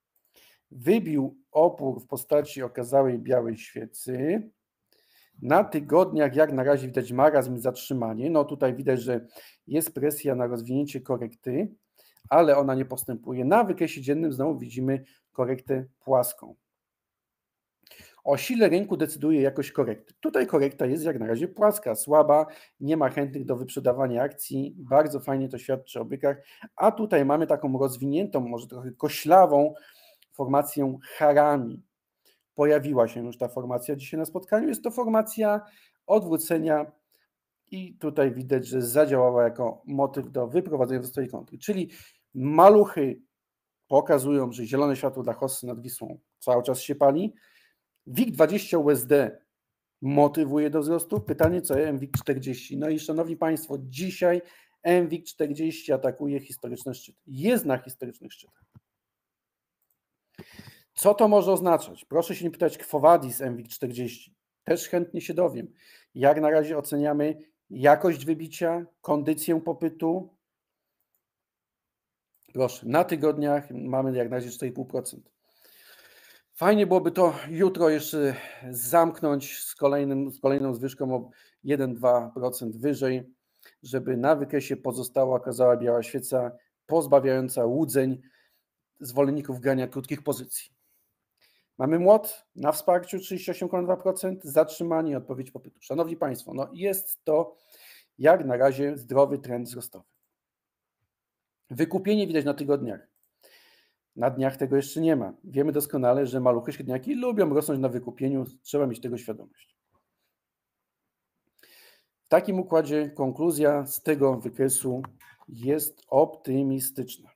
wybił opór w postaci okazałej białej świecy. Na tygodniach, jak na razie, widać marazm i zatrzymanie. No tutaj widać, że jest presja na rozwinięcie korekty, ale ona nie postępuje. Na wykresie dziennym znowu widzimy korektę płaską. O sile rynku decyduje jakość korekty. Tutaj korekta jest jak na razie płaska, słaba, nie ma chętnych do wyprzedawania akcji, bardzo fajnie to świadczy o bykach, a tutaj mamy taką rozwiniętą, może trochę koślawą formację harami. Pojawiła się już ta formacja dzisiaj na spotkaniu, jest to formacja odwrócenia i tutaj widać, że zadziałała jako motyw do wyprowadzenia ze swojej kontry, czyli maluchy pokazują, że zielone światło dla hossy nad Wisłą cały czas się pali. WIG dwadzieścia U S D motywuje do wzrostu. Pytanie, co M WIG czterdzieści. No i szanowni Państwo, dzisiaj M WIG czterdzieści atakuje historyczne szczyty. Jest na historycznych szczytach. Co to może oznaczać? Proszę się nie pytać Quo Vadis M WIG czterdzieści. Też chętnie się dowiem. Jak na razie oceniamy jakość wybicia, kondycję popytu. Proszę, na tygodniach mamy jak na razie cztery i pół procent. Fajnie byłoby to jutro jeszcze zamknąć z, kolejnym, z kolejną zwyżką o jeden do dwóch procent wyżej, żeby na wykresie pozostała okazała biała świeca, pozbawiająca łudzeń zwolenników grania krótkich pozycji. Mamy młot na wsparciu trzydzieści osiem przecinek dwa procent, zatrzymanie i odpowiedź popytu. Szanowni Państwo, no jest to jak na razie zdrowy trend wzrostowy. Wykupienie widać na tygodniach. Na dniach tego jeszcze nie ma. Wiemy doskonale, że maluchy średniaki lubią rosnąć na wykupieniu. Trzeba mieć tego świadomość. W takim układzie konkluzja z tego wykresu jest optymistyczna.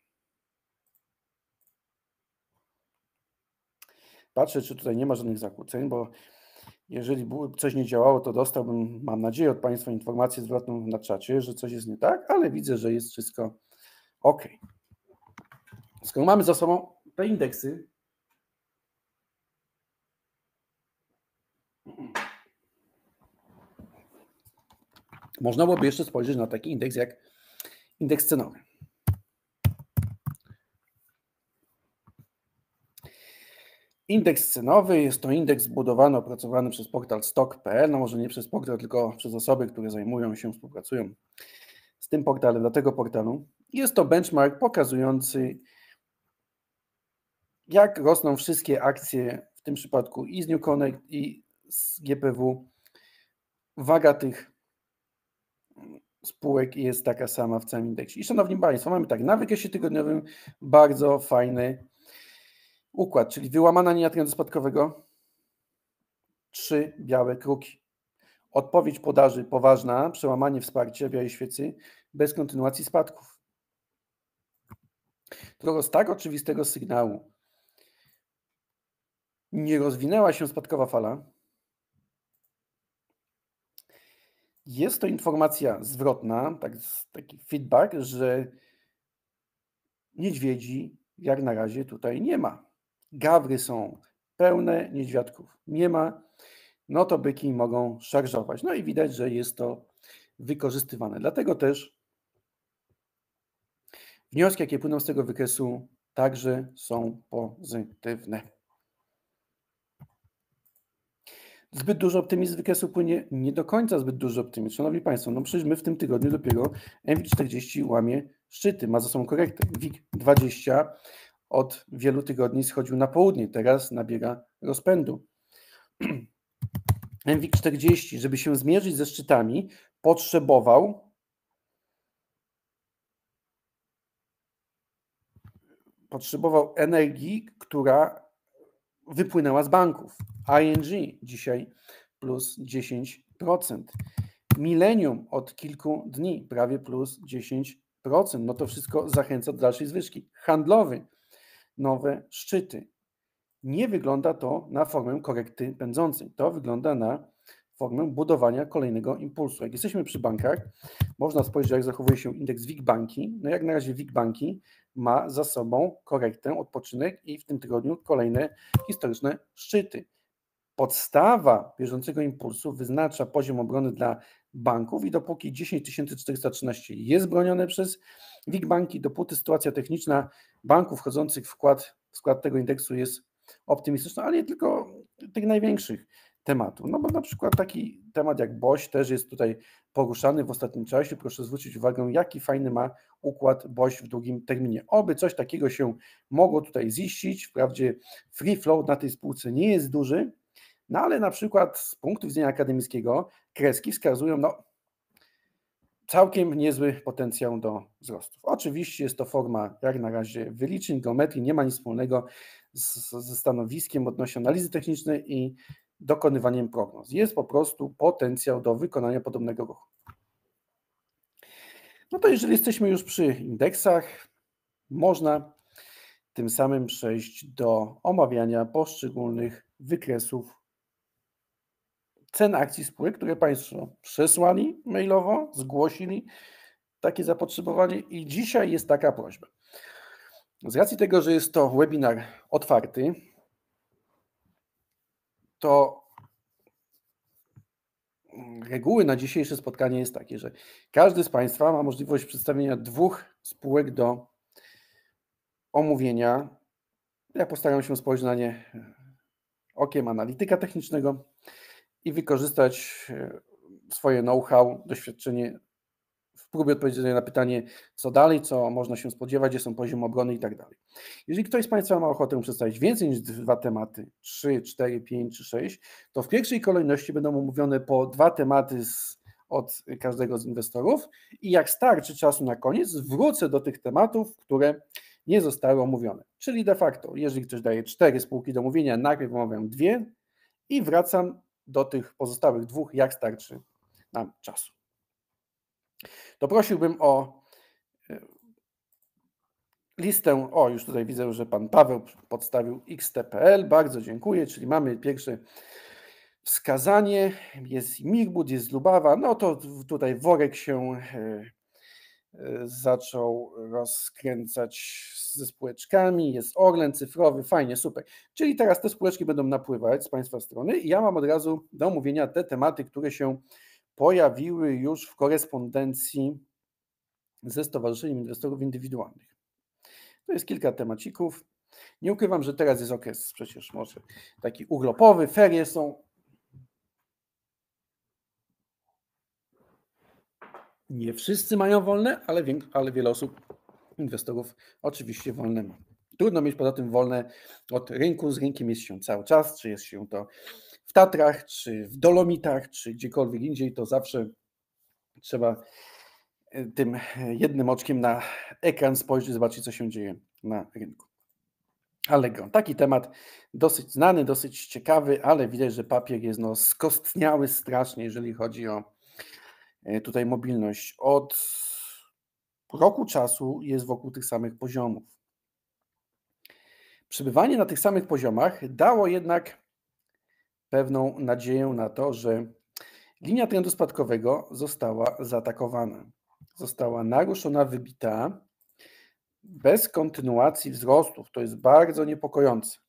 Patrzę, czy tutaj nie ma żadnych zakłóceń, bo jeżeli coś nie działało, to dostałbym, mam nadzieję, od Państwa informację zwrotną na czacie, że coś jest nie tak, ale widzę, że jest wszystko ok. Skoro mamy za sobą te indeksy, można byłoby jeszcze spojrzeć na taki indeks jak indeks cenowy. Indeks cenowy jest to indeks zbudowany, opracowany przez portal stock kropka p l, no może nie przez portal, tylko przez osoby, które zajmują się, współpracują z tym portalem, dla tego portalu. Jest to benchmark pokazujący, jak rosną wszystkie akcje, w tym przypadku i z New Connect, i z G P W. Waga tych spółek jest taka sama w całym indeksie. I szanowni Państwo, mamy tak, na wykresie tygodniowym bardzo fajny układ, czyli wyłamana linia trendu spadkowego, trzy białe kruki. Odpowiedź podaży poważna, przełamanie wsparcia białej świecy bez kontynuacji spadków. Którego z tak oczywistego sygnału nie rozwinęła się spadkowa fala, jest to informacja zwrotna, tak, taki feedback, że niedźwiedzi jak na razie tutaj nie ma. Gawry są pełne, niedźwiadków nie ma, no to byki mogą szarżować. No i widać, że jest to wykorzystywane. Dlatego też wnioski, jakie płyną z tego wykresu, także są pozytywne. Zbyt duży optymizm z wykresu płynie? Nie do końca zbyt duży optymizm. Szanowni Państwo, no przecież my w tym tygodniu dopiero M W I G czterdzieści łamie szczyty, ma za sobą korektę. W I G dwadzieścia od wielu tygodni schodził na południe, teraz nabiera rozpędu. M W I G czterdzieści, żeby się zmierzyć ze szczytami, potrzebował potrzebował energii, która wypłynęła z banków. I N G dzisiaj plus dziesięć procent. Millennium od kilku dni prawie plus dziesięć procent. No to wszystko zachęca do dalszej zwyżki. Handlowy, nowe szczyty. Nie wygląda to na formę korekty pędzącej. To wygląda na formę budowania kolejnego impulsu. Jak jesteśmy przy bankach, można spojrzeć, jak zachowuje się indeks W I G Banki. No jak na razie W I G Banki ma za sobą korektę, odpoczynek i w tym tygodniu kolejne historyczne szczyty. Podstawa bieżącego impulsu wyznacza poziom obrony dla banków i dopóki dziesięć tysięcy czterysta trzynaście jest bronione przez W I G Banki, dopóty sytuacja techniczna banków wchodzących w skład, w skład tego indeksu jest optymistyczna, ale nie tylko tych największych tematów. No bo na przykład taki temat jak B O Ś też jest tutaj poruszany w ostatnim czasie. Proszę zwrócić uwagę, jaki fajny ma układ B O Ś w długim terminie. Oby coś takiego się mogło tutaj ziścić. Wprawdzie free float na tej spółce nie jest duży, no ale na przykład z punktu widzenia akademickiego kreski wskazują no, całkiem niezły potencjał do wzrostów. Oczywiście jest to forma jak na razie wyliczeń, geometrii, nie ma nic wspólnego z, ze stanowiskiem odnośnie analizy technicznej i dokonywaniem prognoz. Jest po prostu potencjał do wykonania podobnego ruchu. No to jeżeli jesteśmy już przy indeksach, można tym samym przejść do omawiania poszczególnych wykresów cen akcji spółek, które Państwo przesłali mailowo, zgłosili takie zapotrzebowanie i dzisiaj jest taka prośba. Z racji tego, że jest to webinar otwarty, to reguły na dzisiejsze spotkanie jest takie, że każdy z Państwa ma możliwość przedstawienia dwóch spółek do omówienia. Ja postaram się spojrzeć na nie okiem analityka technicznego i wykorzystać swoje know-how, doświadczenie w próbie odpowiedzenia na pytanie, co dalej, co można się spodziewać, gdzie są poziomy obrony i tak dalej. Jeżeli ktoś z Państwa ma ochotę przedstawić więcej niż dwa tematy, trzy, cztery, pięć czy sześć, to w pierwszej kolejności będą omówione po dwa tematy z od każdego z inwestorów i jak starczy czasu na koniec, wrócę do tych tematów, które nie zostały omówione. Czyli de facto, jeżeli ktoś daje cztery spółki do omówienia, najpierw omawiam dwie i wracam do tych pozostałych dwóch, jak starczy nam czasu. To prosiłbym o listę, o już tutaj widzę, że pan Paweł podstawił X T P L, bardzo dziękuję, czyli mamy pierwsze wskazanie, jest Mirbud, jest Lubawa, no to tutaj worek się zaczął rozkręcać ze spółeczkami, jest Orlen cyfrowy, fajnie, super. Czyli teraz te spółeczki będą napływać z Państwa strony i ja mam od razu do omówienia te tematy, które się pojawiły już w korespondencji ze Stowarzyszeniem Inwestorów Indywidualnych. To jest kilka temacików. Nie ukrywam, że teraz jest okres przecież może taki urlopowy, ferie są. Nie wszyscy mają wolne, ale, ale wiele osób, inwestorów oczywiście wolne ma. Trudno mieć poza tym wolne od rynku, z rynkiem jest się cały czas, czy jest się to w Tatrach, czy w Dolomitach, czy gdziekolwiek indziej, to zawsze trzeba tym jednym oczkiem na ekran spojrzeć, zobaczyć, co się dzieje na rynku. Allegro. Taki temat dosyć znany, dosyć ciekawy, ale widać, że papier jest no skostniały strasznie, jeżeli chodzi o tutaj mobilność. Od roku czasu jest wokół tych samych poziomów. Przebywanie na tych samych poziomach dało jednak pewną nadzieję na to, że linia trendu spadkowego została zaatakowana. Została naruszona, wybita bez kontynuacji wzrostów. To jest bardzo niepokojące.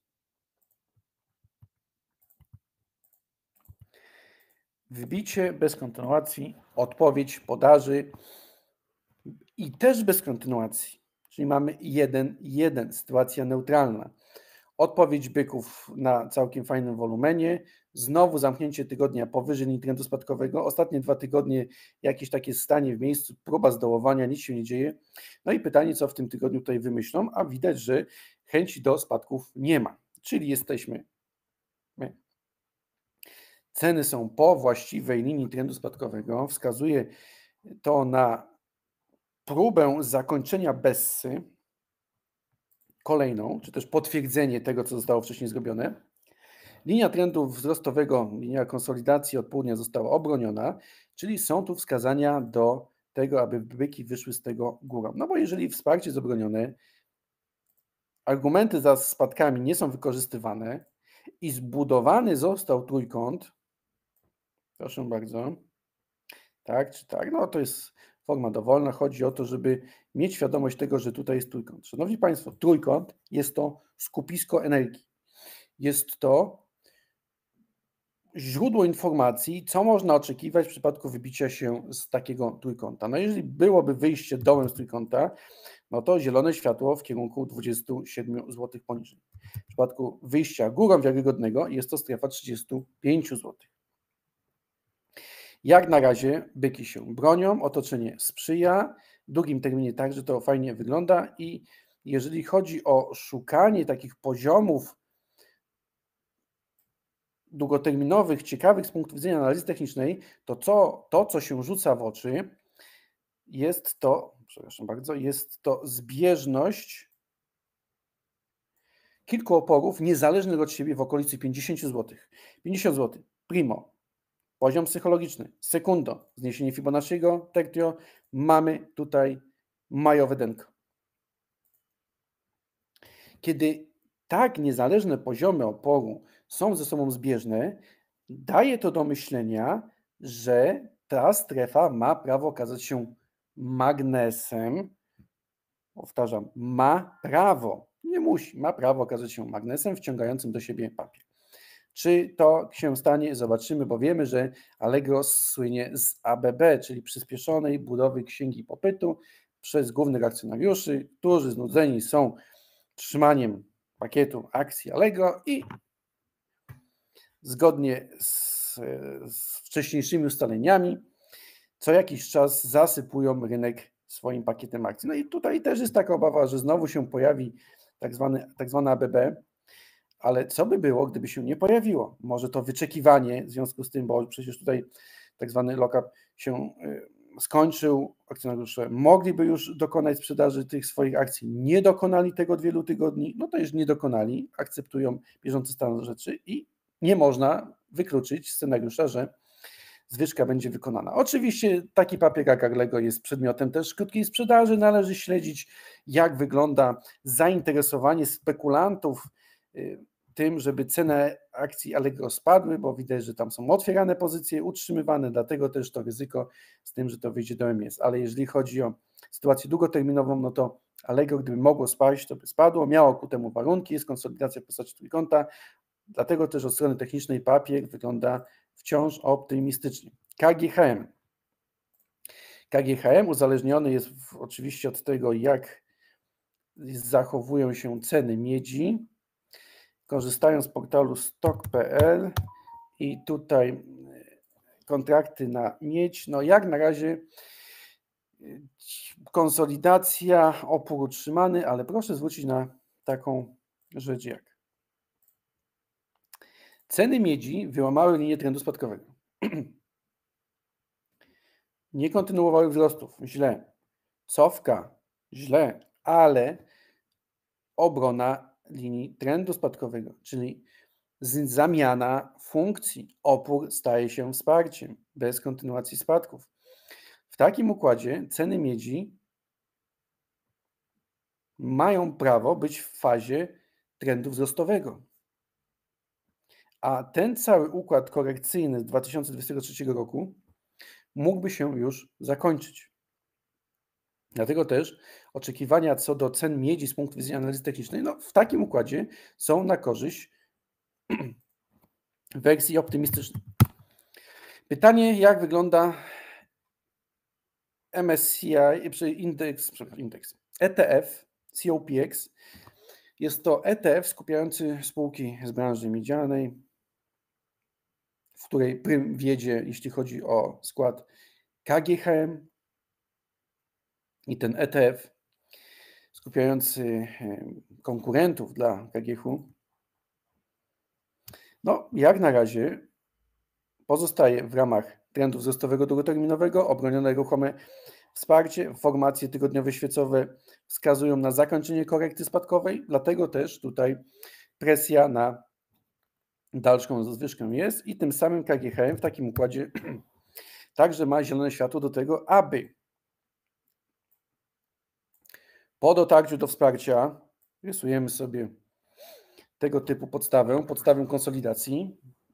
Wybicie bez kontynuacji, odpowiedź podaży i też bez kontynuacji. Czyli mamy jeden jeden, sytuacja neutralna. Odpowiedź byków na całkiem fajnym wolumenie, znowu zamknięcie tygodnia powyżej linii trendu spadkowego, ostatnie dwa tygodnie jakieś takie stanie w miejscu, próba zdołowania, nic się nie dzieje. No i pytanie, co w tym tygodniu tutaj wymyślą, a widać, że chęci do spadków nie ma. Czyli jesteśmy, my. Ceny są po właściwej linii trendu spadkowego, wskazuje to na próbę zakończenia Bessy, kolejną, czy też potwierdzenie tego, co zostało wcześniej zrobione. Linia trendu wzrostowego, linia konsolidacji od południa została obroniona, czyli są tu wskazania do tego, aby byki wyszły z tego górą. No bo jeżeli wsparcie jest obronione, argumenty za spadkami nie są wykorzystywane i zbudowany został trójkąt, proszę bardzo, tak czy tak, no to jest forma dowolna, chodzi o to, żeby mieć świadomość tego, że tutaj jest trójkąt. Szanowni Państwo, trójkąt jest to skupisko energii. Jest to źródło informacji, co można oczekiwać w przypadku wybicia się z takiego trójkąta. No jeżeli byłoby wyjście dołem z trójkąta, no to zielone światło w kierunku dwudziestu siedmiu złotych poniżej. W przypadku wyjścia górą wiarygodnego jest to strefa trzydziestu pięciu złotych. Jak na razie byki się bronią, otoczenie sprzyja, w długim terminie także to fajnie wygląda i jeżeli chodzi o szukanie takich poziomów długoterminowych, ciekawych z punktu widzenia analizy technicznej, to co, to, co się rzuca w oczy, jest to, przepraszam bardzo, jest to zbieżność kilku oporów niezależnych od siebie w okolicy pięćdziesięciu złotych. pięćdziesiąt złotych, primo. Poziom psychologiczny, sekundo, zniesienie Fibonacciego, tertio, mamy tutaj majowe denko. Kiedy tak niezależne poziomy oporu są ze sobą zbieżne, daje to do myślenia, że ta strefa ma prawo okazać się magnesem. Powtarzam, ma prawo, nie musi, ma prawo okazać się magnesem wciągającym do siebie papier. Czy to się stanie? Zobaczymy, bo wiemy, że Allegro słynie z A B B, czyli przyspieszonej budowy księgi popytu przez głównych akcjonariuszy, którzy znudzeni są trzymaniem pakietu akcji Allegro i zgodnie z, z wcześniejszymi ustaleniami co jakiś czas zasypują rynek swoim pakietem akcji. No i tutaj też jest taka obawa, że znowu się pojawi tak zwany, tak zwane A B B, ale co by było, gdyby się nie pojawiło? Może to wyczekiwanie w związku z tym, bo przecież tutaj tak zwany lock-up się skończył, akcjonariusze mogliby już dokonać sprzedaży tych swoich akcji, nie dokonali tego od wielu tygodni, no to już nie dokonali, akceptują bieżący stan rzeczy i nie można wykluczyć scenariusza, że zwyżka będzie wykonana. Oczywiście taki papier jak Arlego jest przedmiotem też krótkiej sprzedaży, należy śledzić, jak wygląda zainteresowanie spekulantów tym, żeby ceny akcji Allegro spadły, bo widać, że tam są otwierane pozycje, utrzymywane, dlatego też to ryzyko z tym, że to wyjdzie do M S. Ale jeżeli chodzi o sytuację długoterminową, no to Allegro, gdyby mogło spaść, to by spadło, miało ku temu warunki, jest konsolidacja w postaci trójkąta, dlatego też od strony technicznej papier wygląda wciąż optymistycznie. K G H M. K G H M uzależniony jest w, oczywiście od tego, jak zachowują się ceny miedzi. Korzystając z portalu stock kropka p l i tutaj kontrakty na miedź, no jak na razie konsolidacja, opór utrzymany, ale proszę zwrócić na taką rzecz jak ceny miedzi wyłamały linię trendu spadkowego. Nie kontynuowały wzrostów, źle. Cofka, źle, ale obrona linii trendu spadkowego, czyli zamiana funkcji. Opór staje się wsparciem bez kontynuacji spadków. W takim układzie ceny miedzi mają prawo być w fazie trendu wzrostowego. A ten cały układ korekcyjny z dwa tysiące dwudziestego trzeciego roku mógłby się już zakończyć. Dlatego też oczekiwania co do cen miedzi z punktu widzenia analizy technicznej, no w takim układzie są na korzyść wersji optymistycznej. Pytanie, jak wygląda M S C I, czy indeks, indeks E T F C O P X. Jest to E T F skupiający spółki z branży miedzianej, w której prym wiedzie, jeśli chodzi o skład K G H M, i ten E T F skupiający konkurentów dla K G H U, no jak na razie pozostaje w ramach trendu wzrostowego długoterminowego, obronione ruchome wsparcie, formacje tygodniowe świecowe wskazują na zakończenie korekty spadkowej, dlatego też tutaj presja na dalszą zwyżkę jest i tym samym K G H M w takim układzie także ma zielone światło do tego, aby po dotarciu do wsparcia, rysujemy sobie tego typu podstawę, podstawę konsolidacji.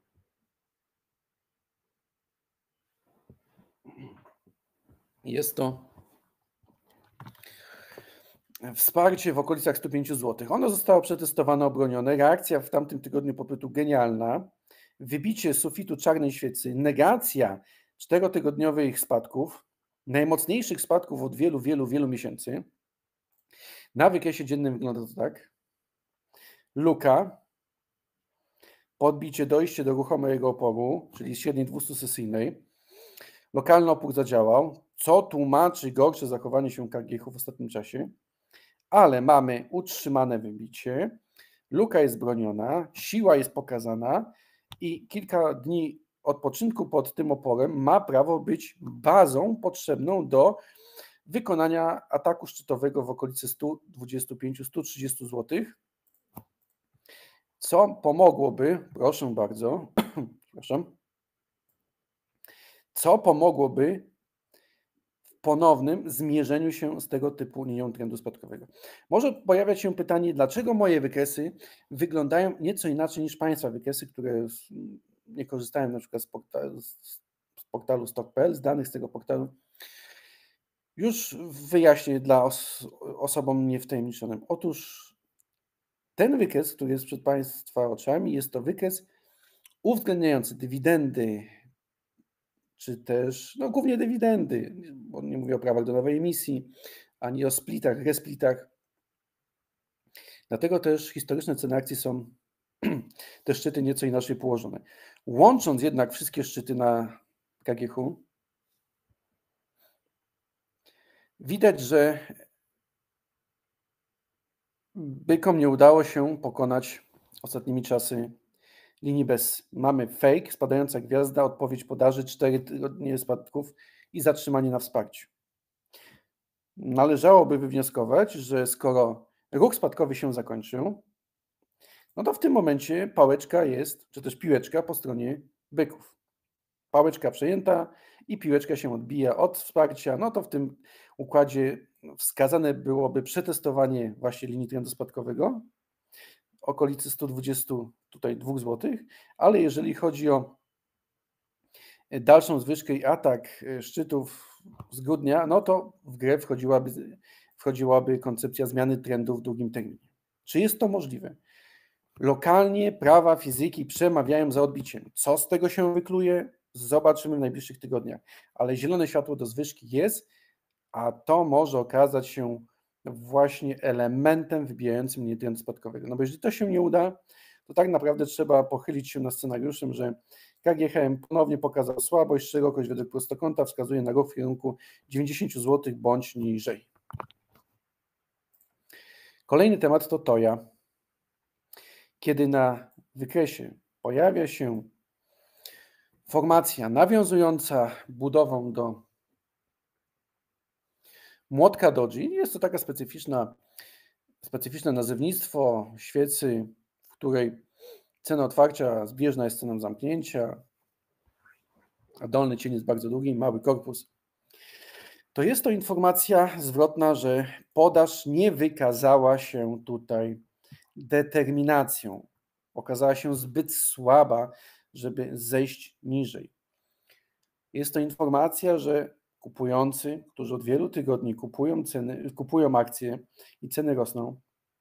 Jest to wsparcie w okolicach stu pięciu złotych. Ono zostało przetestowane, obronione. Reakcja w tamtym tygodniu popytu genialna. Wybicie sufitu czarnej świecy, negacja czterotygodniowych spadków, najmocniejszych spadków od wielu, wielu, wielu miesięcy. Na wykresie dziennym wygląda to tak. Luka, podbicie, dojście do ruchomego oporu, czyli średniej dwustusesyjnej. Lokalny opór zadziałał, co tłumaczy gorsze zachowanie się K G H U w ostatnim czasie, ale mamy utrzymane wybicie, luka jest broniona, siła jest pokazana i kilka dni odpoczynku pod tym oporem ma prawo być bazą potrzebną do wykonania ataku szczytowego w okolicy stu dwudziestu pięciu do stu trzydziestu złotych, co pomogłoby, proszę bardzo, przepraszam, co pomogłoby w ponownym zmierzeniu się z tego typu linią trendu spadkowego. Może pojawiać się pytanie, dlaczego moje wykresy wyglądają nieco inaczej niż Państwa wykresy, które nie korzystają na przykład z portalu, z portalu stock kropka p l, z danych z tego portalu. Już wyjaśnię dla os osobom niewtajemniczonym. Otóż ten wykres, który jest przed Państwa oczami, jest to wykres uwzględniający dywidendy, czy też, no głównie dywidendy, bo nie mówię o prawach do nowej emisji, ani o splitach, resplitach. Dlatego też historyczne ceny akcji są te szczyty nieco inaczej położone. Łącząc jednak wszystkie szczyty na K G H U, widać, że bykom nie udało się pokonać ostatnimi czasy linii bez. Mamy fake, spadająca gwiazda, odpowiedź podaży, cztery tygodnie spadków i zatrzymanie na wsparciu. Należałoby wywnioskować, że skoro ruch spadkowy się zakończył, no to w tym momencie pałeczka jest, czy też piłeczka po stronie byków. Pałeczka przejęta i piłeczka się odbija od wsparcia, no to w tym układzie wskazane byłoby przetestowanie właśnie linii trendu spadkowego, okolicy sto dwadzieścia tutaj dwa złotych, ale jeżeli chodzi o dalszą zwyżkę i atak szczytów z grudnia, no to w grę wchodziłaby, wchodziłaby koncepcja zmiany trendu w długim terminie. Czy jest to możliwe? Lokalnie prawa fizyki przemawiają za odbiciem. Co z tego się wykluje? Zobaczymy w najbliższych tygodniach. Ale zielone światło do zwyżki jest, a to może okazać się właśnie elementem wybijającym linię trendu spadkowego. No bo jeżeli to się nie uda, to tak naprawdę trzeba pochylić się nad scenariuszem, że K G H M ponownie pokazał słabość, szerokość według prostokąta wskazuje na ruch w kierunku dziewięćdziesiąt złotych bądź niżej. Kolejny temat to toja. Kiedy na wykresie pojawia się formacja nawiązująca budową do młotka doji, jest to taka specyficzna, specyficzne nazewnictwo świecy, w której cena otwarcia zbieżna jest z ceną zamknięcia, a dolny cień jest bardzo długi, mały korpus. To jest to informacja zwrotna, że podaż nie wykazała się tutaj determinacją. Okazała się zbyt słaba, żeby zejść niżej. Jest to informacja, że kupujący, którzy od wielu tygodni kupują, ceny, kupują akcje i ceny rosną,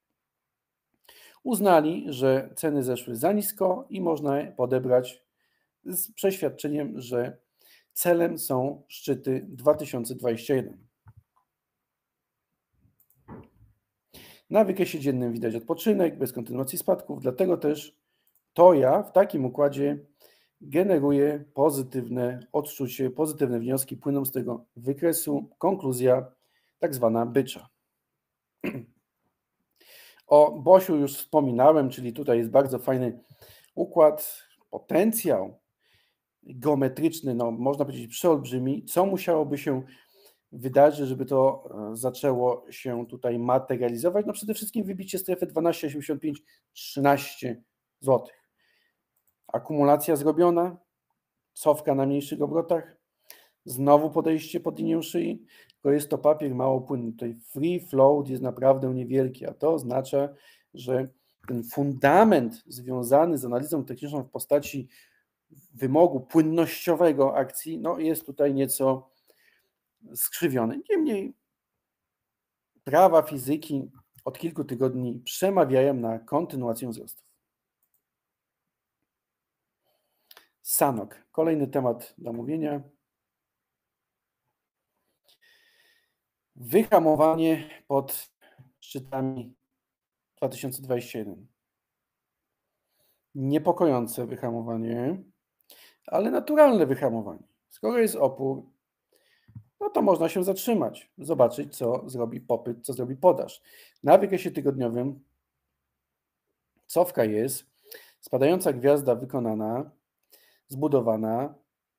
uznali, że ceny zeszły za nisko i można je podebrać z przeświadczeniem, że celem są szczyty dwa tysiące dwudziesty pierwszy. Na wykresie dziennym widać odpoczynek bez kontynuacji spadków, dlatego też toja w takim układzie generuje pozytywne odczucie, pozytywne wnioski płyną z tego wykresu. Konkluzja tak zwana bycza. O Bosiu już wspominałem, czyli tutaj jest bardzo fajny układ, potencjał geometryczny, no można powiedzieć przeolbrzymi. Co musiałoby się wydarzyć, żeby to zaczęło się tutaj materializować? No przede wszystkim wybicie strefy dwanaście osiemdziesiąt pięć trzynaście złotych. Akumulacja zrobiona, cofka na mniejszych obrotach, znowu podejście pod linię szyi, tylko jest to papier mało płynny. Tutaj free float jest naprawdę niewielki, a to oznacza, że ten fundament związany z analizą techniczną w postaci wymogu płynnościowego akcji, no jest tutaj nieco skrzywiony. Niemniej prawa fizyki od kilku tygodni przemawiają na kontynuację wzrostów. Sanok. Kolejny temat do omówienia. Wyhamowanie pod szczytami dwa tysiące dwudziesty pierwszy. Niepokojące wyhamowanie, ale naturalne wyhamowanie. Skoro jest opór, no to można się zatrzymać, zobaczyć, co zrobi popyt, co zrobi podaż. Na wykresie tygodniowym cofka jest, spadająca gwiazda wykonana, zbudowana,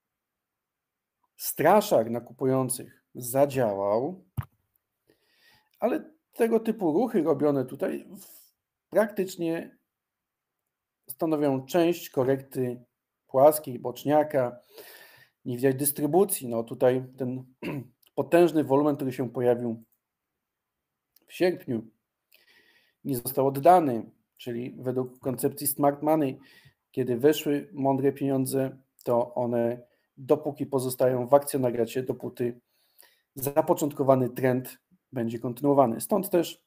straszak na kupujących zadziałał, ale tego typu ruchy robione tutaj praktycznie stanowią część korekty płaskiej, boczniaka. Nie widać dystrybucji. No tutaj ten potężny wolumen, który się pojawił w sierpniu, nie został oddany, czyli według koncepcji smart money, kiedy weszły mądre pieniądze, to one dopóki pozostają w akcjonariacie, dopóty zapoczątkowany trend będzie kontynuowany. Stąd też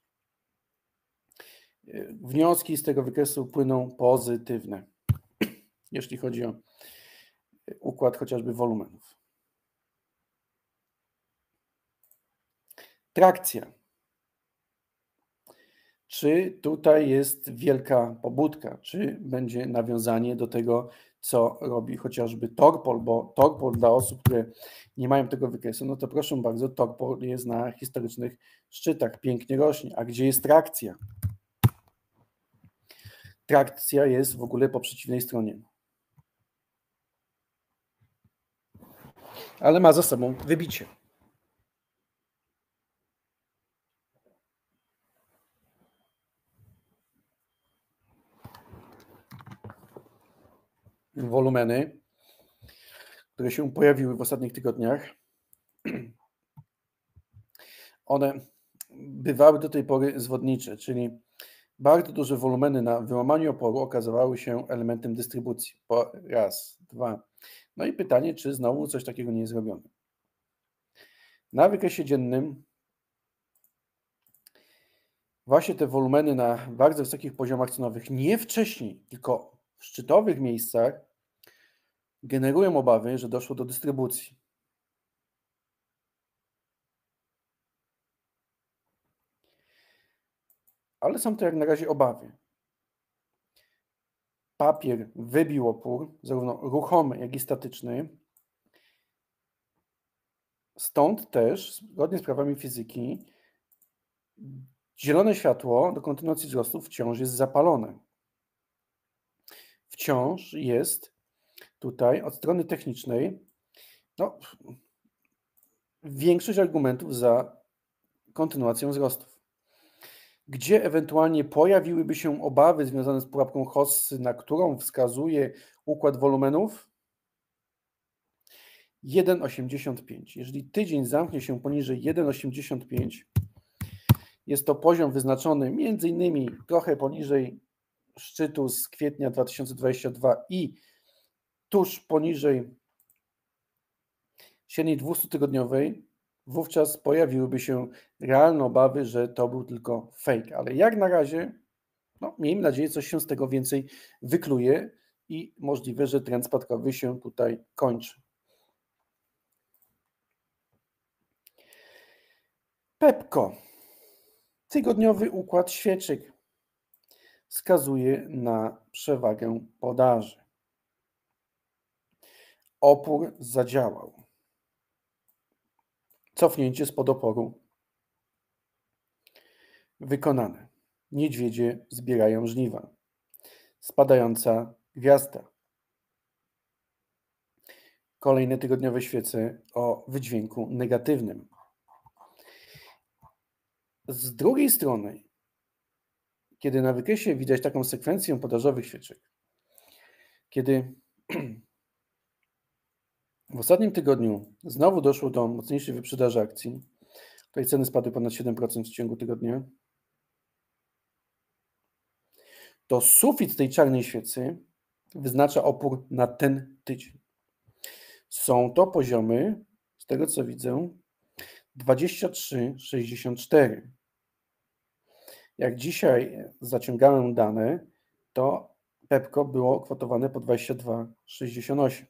wnioski z tego wykresu płyną pozytywne, jeśli chodzi o układ chociażby wolumenów. Trakcja. Czy tutaj jest wielka pobudka? Czy będzie nawiązanie do tego, co robi chociażby Torpol? Bo Torpol dla osób, które nie mają tego wykresu, no to proszę bardzo, Torpol jest na historycznych szczytach, pięknie rośnie. A gdzie jest trakcja? Trakcja jest w ogóle po przeciwnej stronie. ale ma za sobą wybicie. Wolumeny, które się pojawiły w ostatnich tygodniach, one bywały do tej pory zwodnicze, czyli bardzo duże wolumeny na wyłamaniu oporu okazywały się elementem dystrybucji. Po raz, dwa. No i pytanie, czy znowu coś takiego nie jest robione. Na wykresie dziennym właśnie te wolumeny na bardzo wysokich poziomach cenowych, nie wcześniej, tylko w szczytowych miejscach, generują obawy, że doszło do dystrybucji. Ale są to jak na razie obawy. Papier wybił opór, zarówno ruchomy, jak i statyczny. Stąd też, zgodnie z prawami fizyki, zielone światło do kontynuacji wzrostu wciąż jest zapalone. Wciąż jest tutaj od strony technicznej no, większość argumentów za kontynuacją wzrostów. Gdzie ewentualnie pojawiłyby się obawy związane z pułapką Hossy, na którą wskazuje układ wolumenów? jeden przecinek osiemdziesiąt pięć. Jeżeli tydzień zamknie się poniżej jeden przecinek osiemdziesiąt pięć, jest to poziom wyznaczony między innymi trochę poniżej szczytu z kwietnia dwa tysiące dwudziestego drugiego i tuż poniżej średniej dwustutygodniowej, wówczas pojawiłyby się realne obawy, że to był tylko fake. Ale jak na razie, no, miejmy nadzieję, coś się z tego więcej wykluje i możliwe, że trend spadkowy się tutaj kończy. Pepco. Tygodniowy układ świeczek wskazuje na przewagę podaży. Opór zadziałał. Cofnięcie spod oporu wykonane. Niedźwiedzie zbierają żniwa. Spadająca gwiazda. Kolejne tygodniowe świece o wydźwięku negatywnym. Z drugiej strony, kiedy na wykresie widać taką sekwencję podażowych świeczek, kiedy w ostatnim tygodniu znowu doszło do mocniejszej wyprzedaży akcji, tutaj ceny spadły ponad siedem procent w ciągu tygodnia, to sufit tej czarnej świecy wyznacza opór na ten tydzień. Są to poziomy, z tego co widzę, dwadzieścia trzy sześćdziesiąt cztery. Jak dzisiaj zaciągałem dane, to Pepco było kwotowane po dwadzieścia dwa sześćdziesiąt osiem.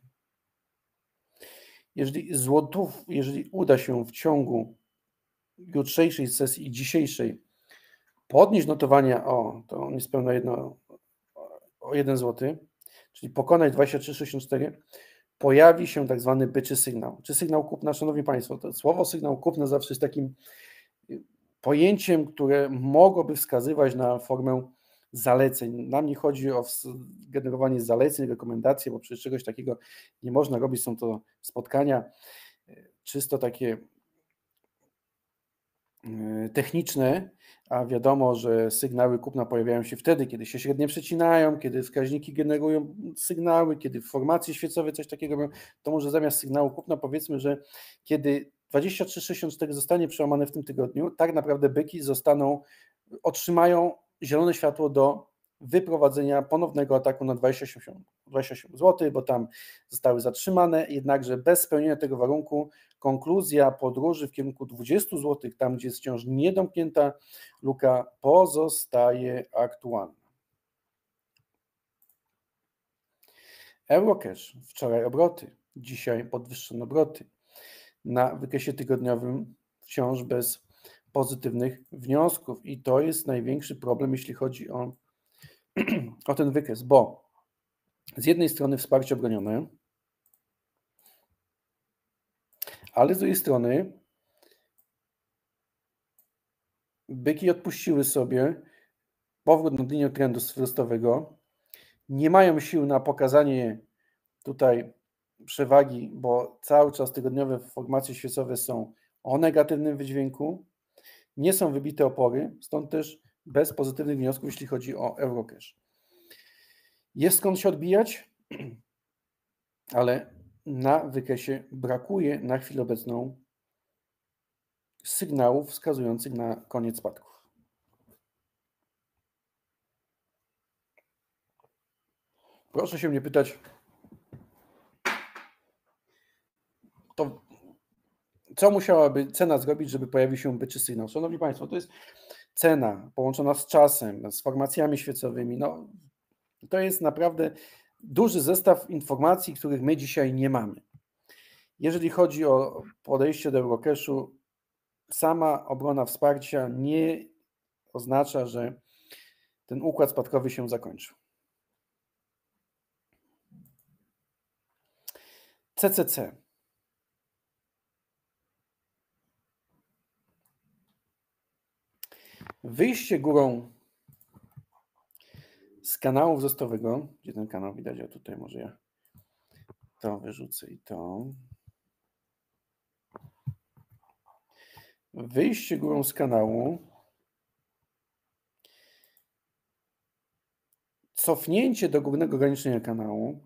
Jeżeli złotów, jeżeli uda się w ciągu jutrzejszej sesji i dzisiejszej podnieść notowania o to niespełna jedno, o jeden złoty, czyli pokonać dwadzieścia trzy sześćdziesiąt cztery, pojawi się tak zwany byczy sygnał. Czy sygnał kupna, szanowni państwo, to słowo sygnał kupna zawsze jest takim pojęciem, które mogłoby wskazywać na formę zaleceń. Nam nie chodzi o generowanie zaleceń, rekomendacji, bo przecież czegoś takiego nie można robić. Są to spotkania czysto takie techniczne, a wiadomo, że sygnały kupna pojawiają się wtedy, kiedy się średnie przecinają, kiedy wskaźniki generują sygnały, kiedy w formacji świecowej coś takiego robią, to może zamiast sygnału kupna powiedzmy, że kiedy dwadzieścia trzy sześćdziesiąt cztery zostanie przełamane w tym tygodniu, tak naprawdę byki zostaną, otrzymają zielone światło do wyprowadzenia ponownego ataku na dwadzieścia osiem złotych, bo tam zostały zatrzymane, jednakże bez spełnienia tego warunku konkluzja podróży w kierunku dwadzieścia złotych, tam gdzie jest wciąż niedomknięta luka, pozostaje aktualna. Eurocash, wczoraj obroty, dzisiaj podwyższone obroty. Na wykresie tygodniowym wciąż bez pozytywnych wniosków i to jest największy problem, jeśli chodzi o, o ten wykres, bo z jednej strony wsparcie obronione, ale z drugiej strony byki odpuściły sobie powrót nad linią trendu wzrostowego, nie mają sił na pokazanie tutaj przewagi, bo cały czas tygodniowe formacje świecowe są o negatywnym wydźwięku, nie są wybite opory, stąd też bez pozytywnych wniosków, jeśli chodzi o Eurocash. Jest skąd się odbijać, ale na wykresie brakuje na chwilę obecną sygnałów wskazujących na koniec spadków. Proszę się mnie pytać, to co musiałaby cena zrobić, żeby pojawił się byczy sygnał? Szanowni Państwo, to jest cena połączona z czasem, z formacjami świecowymi. No, to jest naprawdę duży zestaw informacji, których my dzisiaj nie mamy. Jeżeli chodzi o podejście do Eurocashu, sama obrona wsparcia nie oznacza, że ten układ spadkowy się zakończył. C C C. Wyjście górą z kanału wzrostowego, gdzie ten kanał widać, a tutaj może ja to wyrzucę i to. Wyjście górą z kanału, cofnięcie do górnego ograniczenia kanału.